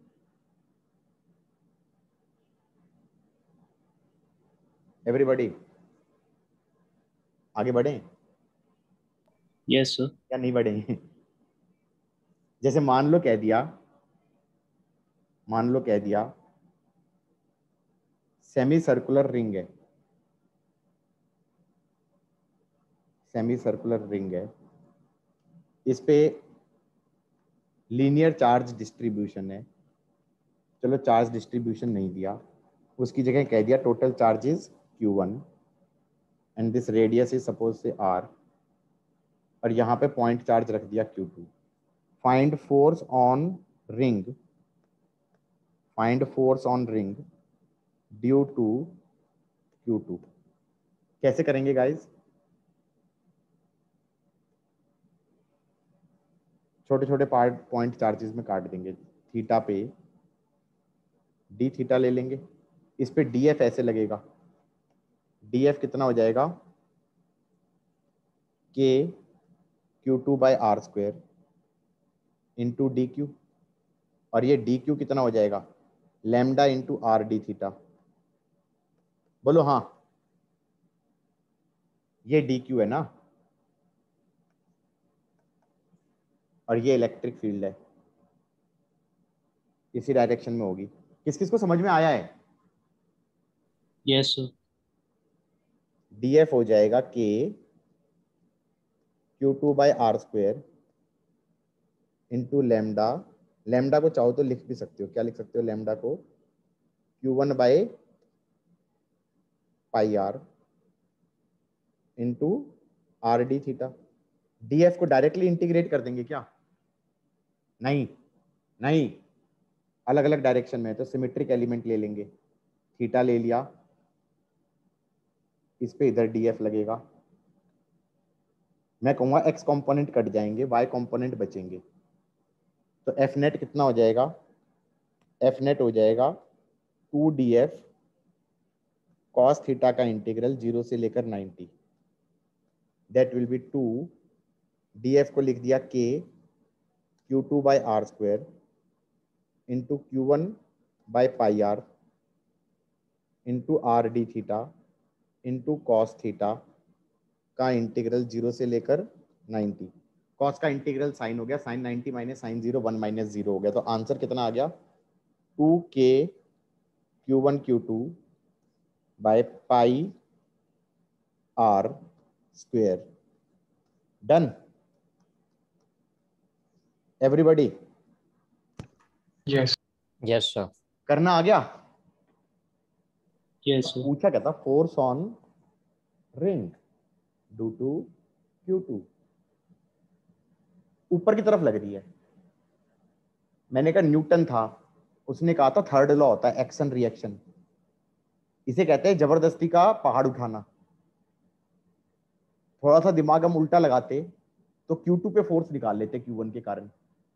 Everybody आगे बढ़े yes sir. या नहीं बढ़े? जैसे मान लो कह दिया सेमी सर्कुलर रिंग है, सेमी सर्कुलर रिंग है, इस पे लीनियर चार्ज डिस्ट्रीब्यूशन है। चलो चार्ज डिस्ट्रीब्यूशन नहीं दिया, उसकी जगह कह दिया total charges Q1 and this radius is suppose say R, और यहाँ पे पॉइंट चार्ज रख दिया Q2। Find force on ring, find force on ring due to Q2। कैसे करेंगे गाइस? छोटे छोटे पार्ट पॉइंट चार्जेस में काट देंगे, थीटा पे डी थीटा ले लेंगे, इस पे df ऐसे लगेगा, df कितना हो जाएगा? k Q2/r² इंटू dq, और ये dq कितना हो जाएगा? Lambda into r d theta. बोलो हाँ। ये dq है ना, और ये इलेक्ट्रिक फील्ड है, इसी डायरेक्शन में होगी। किस किस को समझ में आया है? Yes sir. df हो जाएगा k Q2/r² into lambda, lambda को चाहो तो लिख भी सकते हो, क्या लिख सकते हो? लैम्डा को Q1/πr into r d theta. df को डायरेक्टली इंटीग्रेट कर देंगे क्या? नहीं नहीं, अलग अलग डायरेक्शन में है, तो सिमेट्रिक एलिमेंट ले लेंगे, थीटा ले लिया, इस पे इधर df लगेगा, मैं कहूँगा x कंपोनेंट कट जाएंगे, y कंपोनेंट बचेंगे, तो f नेट कितना हो जाएगा? f नेट हो जाएगा 2df cos थीटा का इंटीग्रल 0 से लेकर 90, दैट विल बी 2 df को लिख दिया k Q2/r² into Q1/πr into r d theta into cos theta का इंटीग्रल 0 से लेकर 90। कॉस का इंटीग्रल साइन हो गया, साइन 90 माइनस साइन 0, 1 माइनस 0 हो गया। तो आंसर कितना आ गया? 2k q1 q2 by pi r square. Done everybody? Yes. Yes sir. करना आ गया? Yes, sir. पूछा क्या था? Force on ring due to Q2 ऊपर की तरफ लग रही है। मैंने कहा न्यूटन था, उसने कहा था थर्ड लॉ होता है एक्शन रिएक्शन। इसे कहते हैं जबरदस्ती का पहाड़ उठाना। थोड़ा सा दिमाग हम उल्टा लगाते तो Q2 पे फोर्स निकाल लेते Q1 के कारण।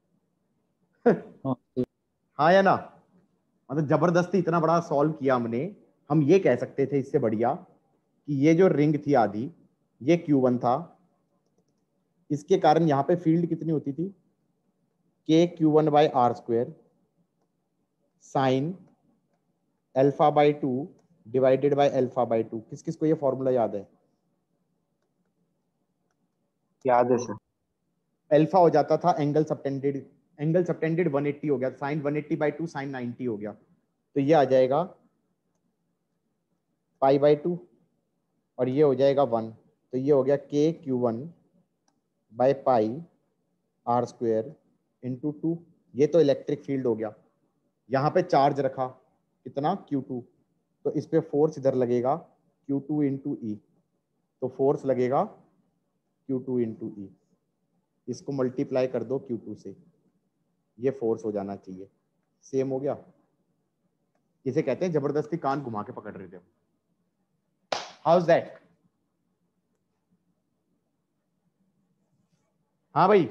हाँ या ना? मतलब जबरदस्ती इतना बड़ा सॉल्व किया हमने। हम ये कह सकते थे इससे बढ़िया कि ये जो रिंग थी आधी, ये Q1 था, इसके कारण यहाँ पे फील्ड कितनी होती थी? k Q1 by R square sine alpha by 2 divided by alpha by 2। किस किस को ये फॉर्मूला याद है? याद है सर। अल्फा हो जाता था एंगल सबटेंडेड, एंगल सबटेंडेड 180 हो गया, साइन 180 बाय 2 साइन 90 हो गया। तो ये आ जाएगा पाई बाय 2 और ये हो जाएगा 1। तो ये हो गया k Q1 by pi R square into 2। ये तो इलेक्ट्रिक फील्ड हो गया। यहाँ पे चार्ज रखा कितना? Q2। तो इस पे फोर्स इधर लगेगा Q2 इंटू ई। तो फोर्स लगेगा Q2 इंटू ई। इसको मल्टीप्लाई कर दो Q2 से, ये फोर्स हो जाना चाहिए। सेम हो गया। इसे कहते हैं जबरदस्ती कान घुमा के पकड़ रहे थे। How is that? हाँ भाई,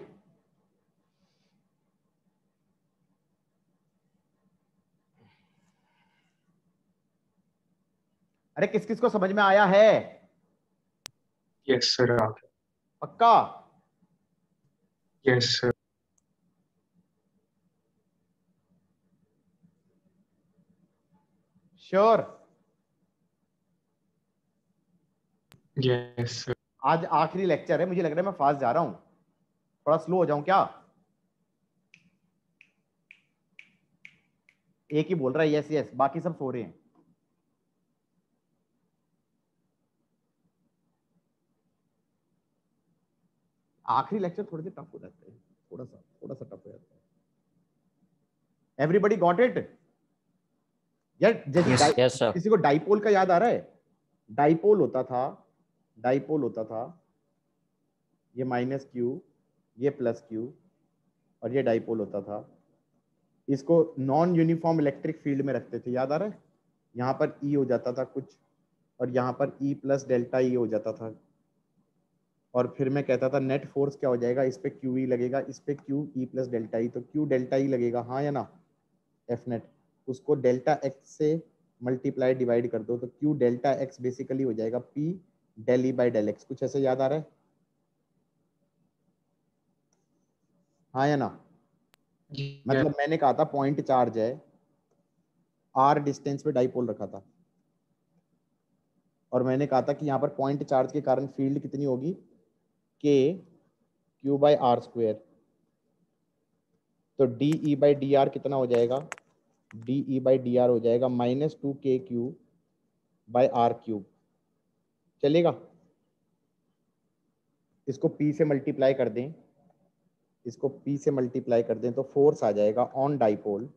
अरे किस किस को समझ में आया है? Yes, sir. पक्का? Yes, sir. Sure? Yes, sir. आज आखिरी लेक्चर है, मुझे लग रहा है मैं फास्ट जा रहा हूं। थोड़ा स्लो हो जाऊं क्या? एक ही बोल रहा है यस यस, बाकी सब सो रहे हैं। आखिरी लेक्चर थोड़े से टफ हो जाते हैं, थोड़ा सा टफ हो जाता है। Everybody got it? यार जैसे यस सर। किसी को डाइपोल का याद आ रहा है? डाइपोल होता था ये माइनस क्यू, ये प्लस क्यू, और ये डाइपोल होता था। इसको नॉन यूनिफॉर्म इलेक्ट्रिक फील्ड में रखते थे, याद आ रहा है? यहाँ पर ई हो जाता था कुछ, और यहाँ पर ई प्लस डेल्टा ई हो जाता था। और फिर मैं कहता था नेट फोर्स क्या हो जाएगा? इस पे क्यू ई लगेगा, इस पे q E plus delta E, तो क्यू डेल्टा ई लगेगा, हाँ या ना? F net. उसको डेल्टा एक्स से मल्टीप्लाई डिवाइड कर दो तो क्यू डेल्टा एक्स बेसिकली हो जाएगा p del E by del x. कुछ ऐसे याद आ रहा है? हाँ या ना? Yes. मतलब मैंने कहा था पॉइंट चार्ज है, आर डिस्टेंस पे डाइपोल रखा था, और मैंने कहा था कि यहाँ पर पॉइंट चार्ज के कारण फील्ड कितनी होगी? K q by R square. तो d E by d R कितना हो जाएगा? D E by d R हो जाएगा minus 2k q by R cube. चलेगा? इसको p से मल्टीप्लाई कर दें, इसको p से मल्टीप्लाई कर दें तो फोर्स आ जाएगा on dipole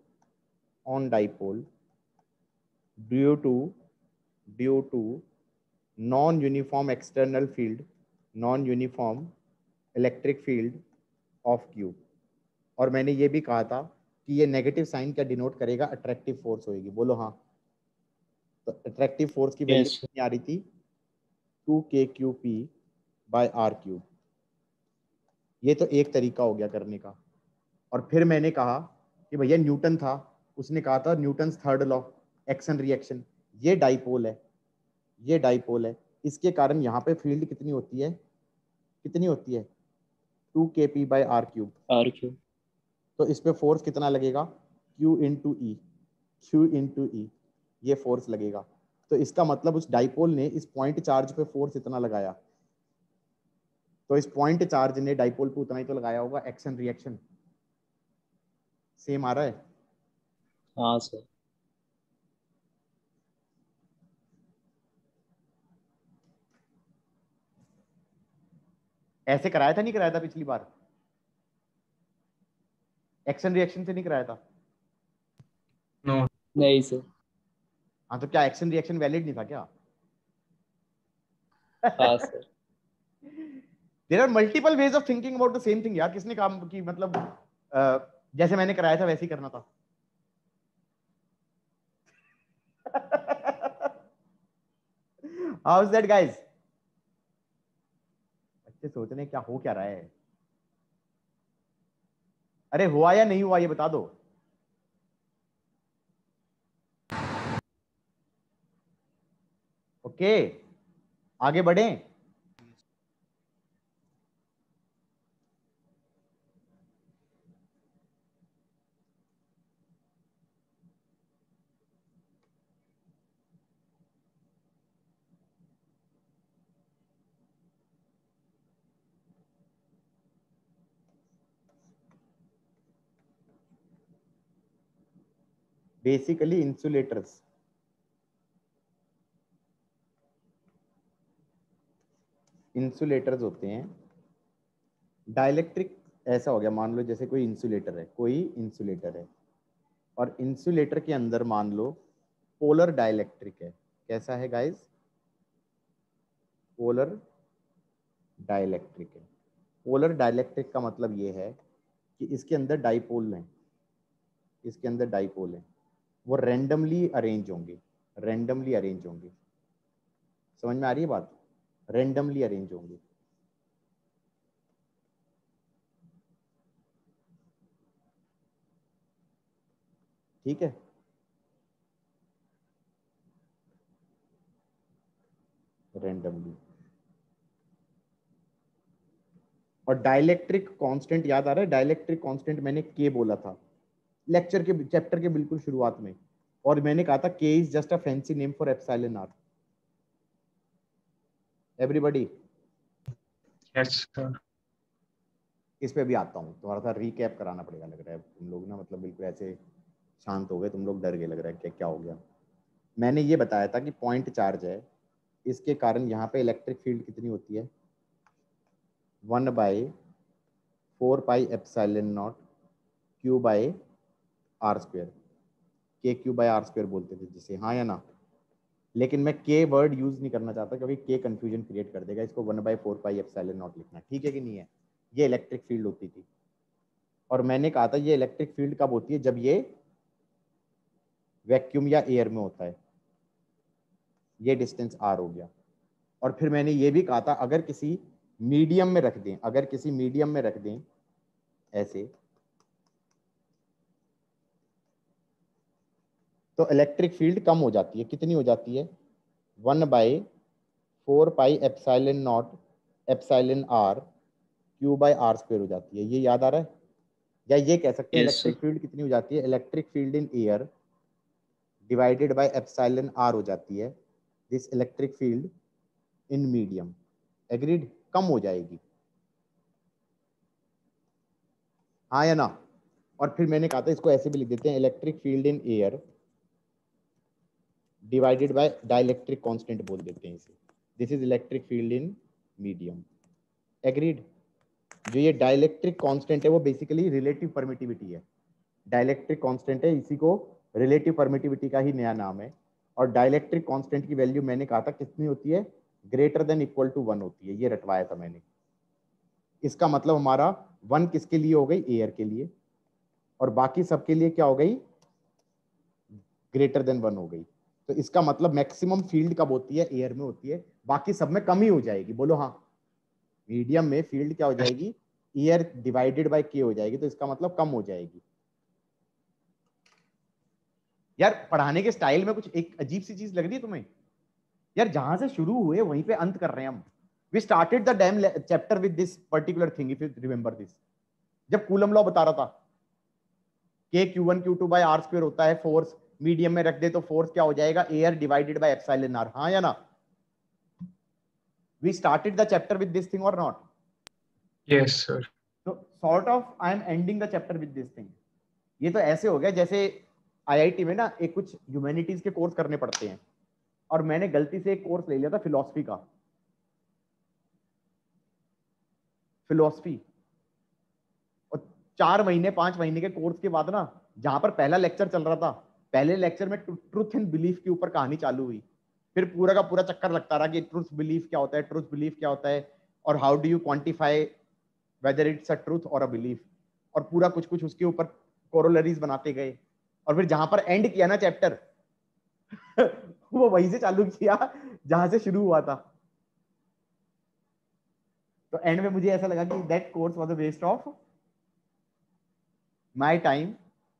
due to non uniform external field, non uniform electric field of q. और मैंने ये भी कहा था कि ये नेगेटिव साइन क्या डिनोट करेगा? अट्रैक्टिव फोर्स होएगी। बोलो हाँ। तो अट्रैक्टिव फोर्स की वैल्यू Yes, sir. कितनी आ रही थी? 2k q p by R cube. ये तो एक तरीका हो गया करने का। और फिर मैंने कहा कि भैया न्यूटन था, उसने कहा था Newton's third law action reaction. ये डाइपोल है, इसके कारण यहाँ पे फील्ड कितनी होती है? 2kp bye R cube. RQ. तो इस पे फोर्स कितना लगेगा? Q इंटू ई, ये फोर्स लगेगा। तो इसका मतलब उस डाइपोल ने इस पॉइंट चार्ज पे फोर्स इतना लगाया। तो इस पॉइंट चार्ज ने डाइपोल पे उतना ही तो लगाया होगा, एक्शन रिएक्शन सेम आ रहा है। हाँ सर। ऐसे कराया था नहीं कराया था पिछली बार? एक्शन रिएक्शन से नहीं कराया था? No. नहीं सर। हाँ तो क्या एक्शन रिएक्शन वैलिड नहीं था क्या? हाँ sir. There are multiple ways of thinking about the same thing यार। किसने काम की मतलब जैसे मैंने कराया था वैसे ही करना था। How is that guys? बच्चे सोच रहे हैं क्या हो क्या रहा है। अरे हुआ या नहीं हुआ ये बता दो। ओके आगे बढ़ें। बेसिकली इंसुलेटर्स होते हैं डाइलेक्ट्रिक। ऐसा हो गया मान लो जैसे कोई इंसुलेटर है और इंसुलेटर के अंदर मान लो पोलर डाइलेक्ट्रिक है। कैसा है गाइस? पोलर डाइलेक्ट्रिक है। पोलर डाइलेक्ट्रिक का मतलब ये है कि इसके अंदर डाइपोल हैं, वो रैंडमली अरेंज होंगे। समझ में आ रही है बात? रैंडमली अरेंज होंगे। ठीक है, रैंडमली। और डाइलेक्ट्रिक कांस्टेंट याद आ रहा है? डाइलेक्ट्रिक कांस्टेंट मैंने के बोला था चैप्टर के बिल्कुल शुरुआत में, और मैंने कहा था के is just a fancy name for epsilon r. Everybody Yes, sir. इस पे भी आता हूँ, थोड़ा सा रिकैप कराना पड़ेगा। लग रहा है तुम लोग ना मतलब बिल्कुल ऐसे शांत हो गए, तुम लोग डर गए, लग रहा है क्या क्या हो गया। मैंने ये बताया था कि पॉइंट चार्ज है, इसके कारण यहाँ पे इलेक्ट्रिक फील्ड कितनी होती है? 1/4πε0 Q/r²। के Q/r² बोलते थे जिसे, हाँ या ना? लेकिन मैं के वर्ड यूज नहीं करना चाहता क्योंकि के कंफ्यूजन क्रिएट कर देगा। इसको 1/4πε0 लिखना, ठीक है कि नहीं है? ये इलेक्ट्रिक फील्ड होती थी। और मैंने कहा था ये इलेक्ट्रिक फील्ड कब होती है? जब ये वैक्यूम या एयर में होता है। ये डिस्टेंस आर हो गया। और फिर मैंने ये भी कहा था अगर किसी मीडियम में रख दें, ऐसे, तो इलेक्ट्रिक फील्ड कम हो जाती है। कितनी हो जाती है? 1/4πε0 Q/r² हो जाती है। ये याद आ रहा है? या ये कह सकते हैं Yes, इलेक्ट्रिक फील्ड कितनी हो जाती है? Electric field in air divided by εr हो जाती है this electric field in medium. Agreed? कम हो जाएगी, हाँ या ना? और फिर मैंने कहा था इसको ऐसे भी लिख देते हैं, electric field in air divided by dielectric constant बोल देते हैं इसे। This is electric field in medium. Agreed? जो ये डाइलेक्ट्रिक कांस्टेंट है वो बेसिकली रिलेटिव परमिटिविटी है। डाइलेक्ट्रिक कांस्टेंट है, इसी को रिलेटिव परमिटिविटी का ही नया नाम है। और डाइलेक्ट्रिक कांस्टेंट की वैल्यू मैंने कहा था कितनी होती है? ग्रेटर देन इक्वल टू 1 होती है। ये रटवाया था मैंने। इसका मतलब हमारा 1 किसके लिए हो गई? एयर के लिए। और बाकी सबके लिए क्या हो गई? ग्रेटर देन 1 हो गई। तो इसका मतलब मैक्सिमम फील्ड कब होती है? एयर में होती है, बाकी सब में कम ही हो जाएगी। बोलो हाँ। मीडियम में फील्ड क्या हो जाएगी? एयर डिवाइडेड बाय के हो जाएगी, तो इसका मतलब कम हो जाएगी। यार पढ़ाने के स्टाइल में कुछ एक अजीब सी चीज लग रही है तुम्हें? यार जहां से शुरू हुए वहीं पे अंत कर रहे हैं हम। We started the damn chapter with this particular thing, if you remember this. जब कूलम लॉ बता रहा था के Q1 Q2/r² होता है, फोर्स मीडियम में रख दे तो फोर्स क्या हो जाएगा? Air divided by epsilon r, हाँ या ना? We started the chapter with this thing और नॉट? Yes, sir. तो sort of I am ending the chapter with this thing. ये तो ऐसे हो गया जैसे आईआईटी में ना एक कुछ ह्यूमैनिटीज के कोर्स करने पड़ते हैं, और मैंने गलती से एक कोर्स ले लिया था फिलॉसफी का, फिलॉसफी, और 4 महीने 5 महीने के कोर्स के बाद ना, जहां पर पहला लेक्चर चल रहा था, पहले लेक्चर में ट्रुथ एंड बिलीफ के ऊपर कहानी चालू हुई, फिर पूरा का पूरा चक्कर लगता रहा कि ट्रुथ बिलीफ क्या होता है, ट्रुथ बिलीफ क्या होता है, और how do you quantify whether it's a truth और अ बिलीफ, और पूरा कुछ कुछ उसके ऊपर कोरोलरीज बनाते गए, और फिर जहां पर एंड किया ना चैप्टर वो वहीं से चालू किया जहां से शुरू हुआ था। तो एंड में मुझे ऐसा लगा कि that course was a waste of my time,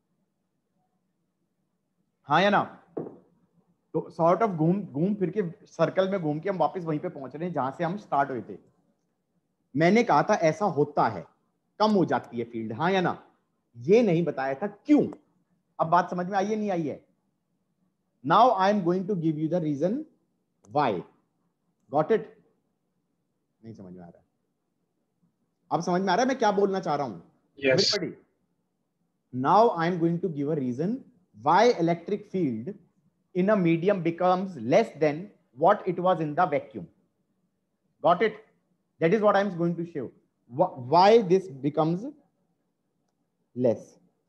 हाँ या ना। तो सॉर्ट ऑफ घूम घूम फिर के सर्कल में घूम के हम वापस वहीं पे पहुंच रहे हैं जहां से हम स्टार्ट हुए थे। मैंने कहा था ऐसा होता है, कम हो जाती है फील्ड, हाँ या ना। ये नहीं बताया था क्यों। अब बात समझ में आई है नहीं आई है? Now I am going to give you the reason why. Got it? नहीं समझ में आ रहा है? अब समझ में आ रहा है मैं क्या बोलना चाह रहा हूं? Yes. Everybody. Now I am going to give a reason why electric field in a medium becomes less than what it was in the vacuum. Got it? That is what I am going to show. Why this becomes less.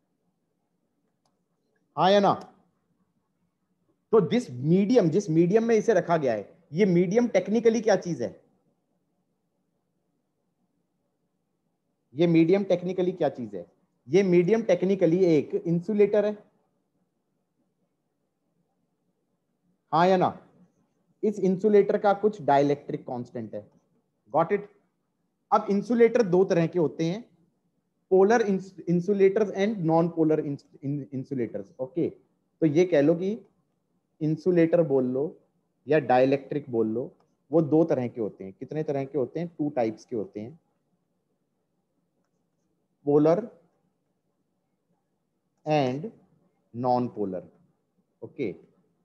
हाँ या ना? तो this medium, जिस medium में इसे रखा गया है, ये मीडियम टेक्निकली क्या चीज है? ये मीडियम टेक्निकली क्या चीज है? ये मीडियम टेक्निकली एक इंसुलेटर है, हाँ या ना? इस इंसुलेटर का कुछ डाइलेक्ट्रिक कांस्टेंट है। Got it? अब इंसुलेटर दो तरह के होते हैं, polar insulators and non polar insulators. Okay, तो ये कह लो कि इंसुलेटर बोल लो या डाइलेक्ट्रिक बोल लो, वो दो तरह के होते हैं। कितने तरह के होते हैं? 2 टाइप्स के होते हैं, polar and non polar. Okay,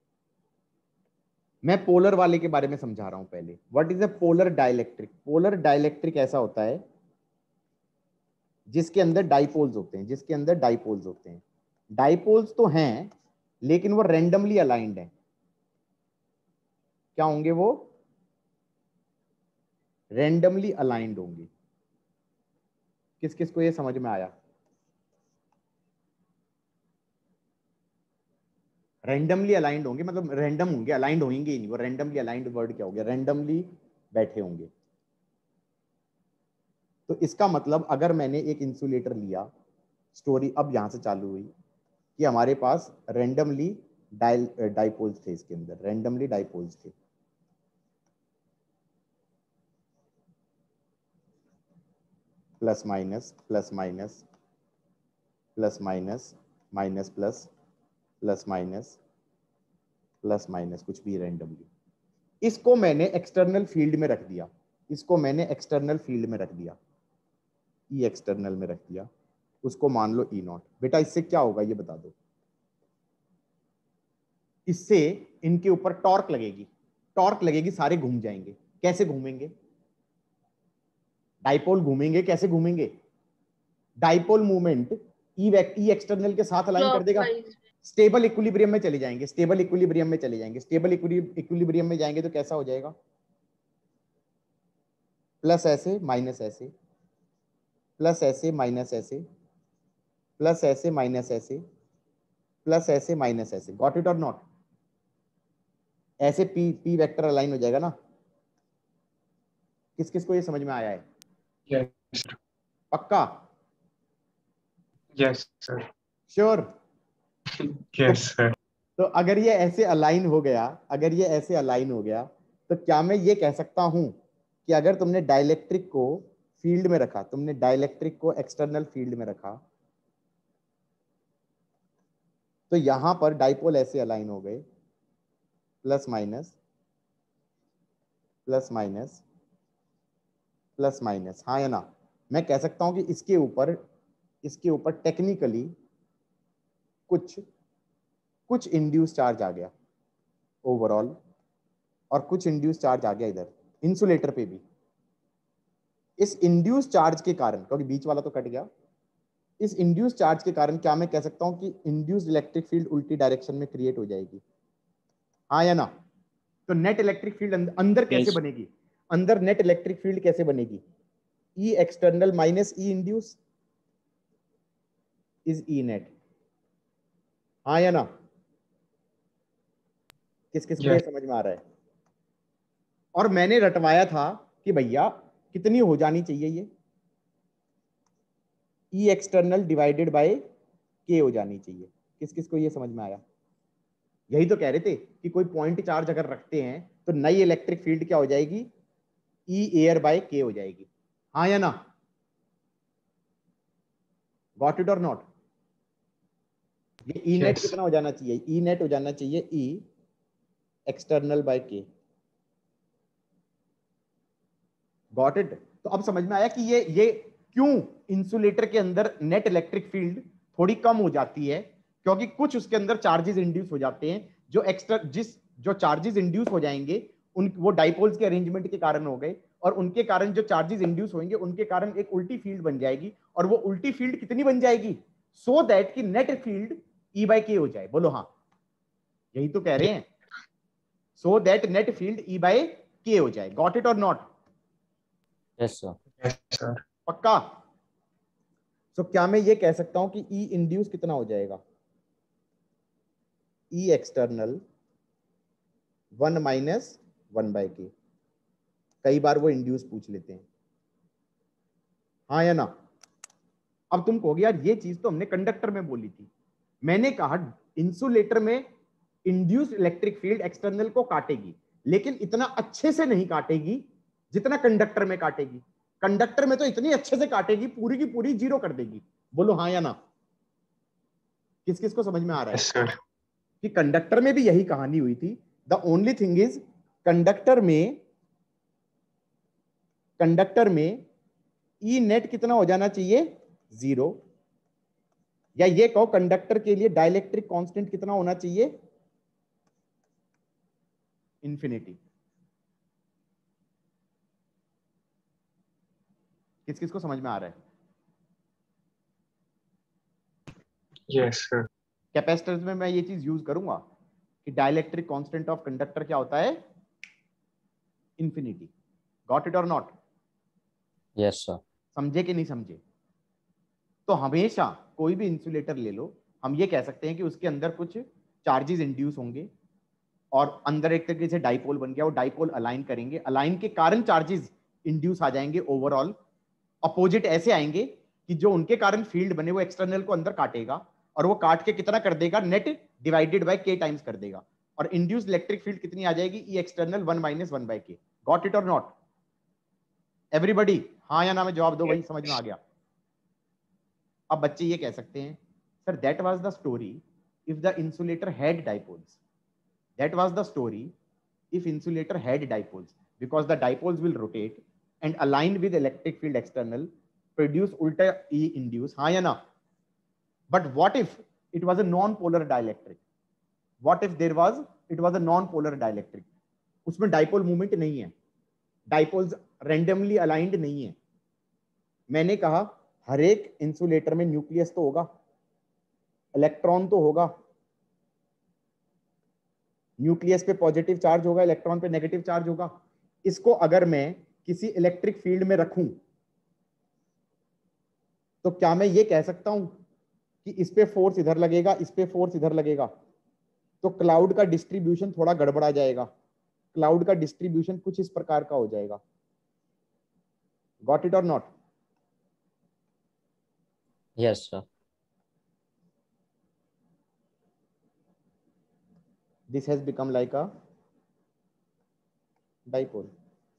मैं पोलर वाले के बारे में समझा रहा हूं पहले। What is a polar dielectric? Polar dielectric ऐसा होता है जिसके अंदर डाइपोल्स होते हैं, जिसके अंदर डाइपोल्स होते हैं। डाइपोल्स तो हैं लेकिन वो रैंडमली अलाइंड है। क्या होंगे वो? रैंडमली अलाइंड होंगे। किस किस को ये समझ में आया? रैंडमली अलाइंड होंगे मतलब रैंडम होंगे, अलाइंड होंगे ही नहीं। वो रैंडमली अलाइंड वर्ड क्या हो गया? रैंडमली बैठे होंगे। तो इसका मतलब अगर मैंने एक इंसुलेटर लिया, स्टोरी अब यहां से चालू हुई कि हमारे पास रैंडमली डाइपोल्स थे, इसके अंदर रैंडमली डाइपोल्स थे। Plus minus plus minus plus minus minus plus plus minus plus minus, कुछ भी रैंडमली। इसको मैंने एक्सटर्नल फील्ड में रख दिया, इसको मैंने एक्सटर्नल फील्ड में रख दिया, ई एक्सटर्नल में रख दिया, उसको मान लो ई नॉट। बेटा इससे क्या होगा ये बता दो? इससे इनके ऊपर टॉर्क लगेगी, टॉर्क लगेगी, सारे घूम जाएंगे। कैसे घूमेंगे? डाइपोल घूमेंगे, कैसे घूमेंगे? डाइपोल मूवमेंट ई एक्सटर्नल के साथ अलाइन कर देगा, Clockwise. स्टेबल इक्विलिब्रियम में चले जाएंगे, स्टेबल इक्विलिब्रियम में चले जाएंगे। स्टेबल इक्विलिब्रियम में जाएंगे तो कैसा हो जाएगा? प्लस ऐसे माइनस ऐसे, प्लस ऐसे माइनस ऐसे, प्लस ऐसे माइनस ऐसे, प्लस ऐसे माइनस ऐसे। गॉट इट और नॉट? ऐसे पी पी वेक्टर अलाइन हो जाएगा ना। किस किस को ये समझ में आया है? Yes, sir. पक्का? Yes, sir. Sure? Yes, sir. तो अगर ये ऐसे अलाइन हो गया, अगर ये ऐसे अलाइन हो गया, तो क्या मैं ये कह सकता हूं कि अगर तुमने डाइलेक्ट्रिक को फील्ड में रखा, तुमने डाइलेक्ट्रिक को एक्सटर्नल फील्ड में रखा, तो यहां पर डाइपोल ऐसे अलाइन हो गए, plus minus plus minus plus minus, हाँ या ना? मैं कह सकता हूं कि इसके ऊपर टेक्निकली कुछ इंड्यूस चार्ज आ गया ओवरऑल, और कुछ इंड्यूस चार्ज आ गया इधर इंसुलेटर पे भी। इस इंड्यूस चार्ज के कारण, क्योंकि बीच वाला तो कट गया, इस इंड्यूस चार्ज के कारण क्या मैं कह सकता हूं कि इंड्यूस्ड इलेक्ट्रिक फील्ड उल्टी डायरेक्शन में क्रिएट हो जाएगी, हाँ या ना? तो नेट इलेक्ट्रिक फील्ड अंदर कैसे Yes. बनेगी? अंदर नेट इलेक्ट्रिक फील्ड कैसे बनेगी? E external minus E induce is E net, हाँ या ना? किस किस को ये समझ में आ रहा है? और मैंने रटवाया था कि भैया कितनी हो जानी चाहिए, ये ई एक्सटर्नल डिवाइडेड बाय के हो जानी चाहिए। किस किस को ये समझ में आया? यही तो कह रहे थे कि कोई पॉइंट चार्ज अगर रखते हैं तो नई इलेक्ट्रिक फील्ड क्या हो जाएगी? ई एयर बाय के हो जाएगी, हाँ या ना? गॉट इट और नॉट? ये ई नेट Yes. कितना हो जाना चाहिए? ई नेट हो जाना चाहिए E external by K. Got it? तो अब समझ में आया कि ये क्यों इंसुलेटर के अंदर नेट इलेक्ट्रिक फील्ड थोड़ी कम हो जाती है, क्योंकि कुछ उसके अंदर चार्जेस इंड्यूस हो जाते हैं, जो चार्जेस इंड्यूस हो जाएंगे वो डाइपोल्स के अरेंजमेंट के कारण हो गए, और उनके कारण जो चार्जेस इंड्यूस होंगे उनके कारण एक उल्टी फील्ड बन जाएगी, और वो उल्टी फील्ड कितनी बन जाएगी? सो दैट कि net field E by K हो जाए। बोलो हाँ, यही तो कह रहे हैं, so that net field E by K हो जाए। गॉट इट और not? Yes sir. Yes, sir. पक्का? तो क्या मैं ये कह सकता हूं कि ई इंड्यूस कितना हो जाएगा? ई एक्सटर्नल 1 माइनस 1 बाय के। कई बार वो इंड्यूस पूछ लेते हैं, हाँ या ना? अब तुम कहोगे यार ये चीज तो हमने कंडक्टर में बोली थी। मैंने कहा इंसुलेटर में इंड्यूस्ड इलेक्ट्रिक फील्ड एक्सटर्नल को काटेगी, लेकिन इतना अच्छे से नहीं काटेगी जितना कंडक्टर में काटेगी। कंडक्टर में तो इतनी अच्छे से काटेगी, पूरी की पूरी जीरो कर देगी। बोलो हाँ या ना? किस किस को समझ में आ रहा है Yes, sir. कि कंडक्टर में भी यही कहानी हुई थी? The only thing is conductor में ई नेट कितना हो जाना चाहिए? 0। या ये कहो कंडक्टर के लिए डाइलेक्ट्रिक कांस्टेंट कितना होना चाहिए? इंफिनिटी। किस किस को समझ में आ रहा है? Yes, sir. कैपेसिटर्स में मैं ये चीज यूज करूंगा कि डाइलेक्ट्रिक कांस्टेंट ऑफ कंडक्टर क्या होता है? इंफिनिटी। गॉट इट और नॉट? Yes sir. समझे कि नहीं समझे? तो हमेशा कोई भी इंसुलेटर ले लो, हम ये कह सकते हैं कि उसके अंदर कुछ चार्जेस इंड्यूस होंगे और अंदर एक तरीके से डाइपोल बन गया, वो डाइपोल अलाइन करेंगे, अलाइन के कारण चार्जेस इंड्यूस आ जाएंगे। ओवरऑल अपोजिट ऐसे आएंगे कि जो उनके कारण फील्ड बने वो एक्सटर्नल को अंदर काटेगा, और वो काट के कितना कर देगा? Net divided by K times कर देगा, और इंड्यूस्ड इलेक्ट्रिक फील्ड कितनी आ जाएगी? E external 1 minus 1 by K. Got it और नॉट? एवरीबॉडी हाँ या ना में जवाब दो भाई, समझ में आ गया? अब बच्चे ये कह सकते हैं sir that was the story if the insulator had dipoles. That was the story if insulator had dipoles, because the dipoles will rotate and align with electric field external, produce ulta E induce, हाँ या ना? But what if it was a non-polar dielectric? What if it was a non-polar dielectric? उसमें dipole movement नहीं है, dipoles randomly aligned नहीं है। मैंने कहा हर एक इंसुलेटर में न्यूक्लियस तो होगा, इलेक्ट्रॉन तो होगा, न्यूक्लियस पे पॉजिटिव चार्ज होगा, इलेक्ट्रॉन पे नेगेटिव चार्ज होगा। इसको अगर मैं किसी इलेक्ट्रिक फील्ड में रखूं तो क्या मैं ये कह सकता हूं कि इस पे फोर्स इधर लगेगा, इस पे फोर्स इधर लगेगा, तो क्लाउड का डिस्ट्रीब्यूशन थोड़ा गड़बड़ा जाएगा। क्लाउड का डिस्ट्रीब्यूशन कुछ इस प्रकार का हो जाएगा। गॉट इट और not? Yes sir. This has become like a dipole.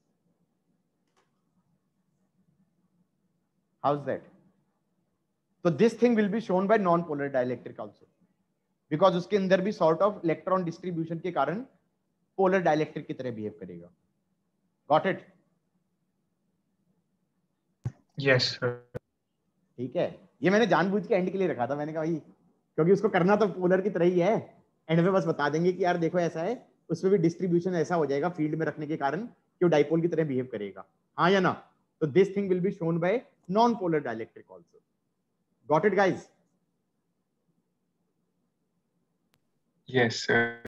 How's that? So this thing will be shown by non-polar dielectric also, because उसके अंदर भी sort of electron distribution के कारण polar dielectric की तरह behave करेगा। Got it? Yes, sir. ठीक है, ये मैंने जानबूझ के एंड के लिए रखा था। मैंने कहा भाई क्योंकि उसको करना तो पोलर की तरह ही है, एंड में बस बता देंगे कि यार देखो ऐसा है, उसमें भी डिस्ट्रीब्यूशन ऐसा हो जाएगा फील्ड में रखने के कारण कि वो डाइपोल की तरह बिहेव करेगा। हाँ या ना? So this thing will be shown by non-polar dielectric also. Got it, guys? Yes, sir.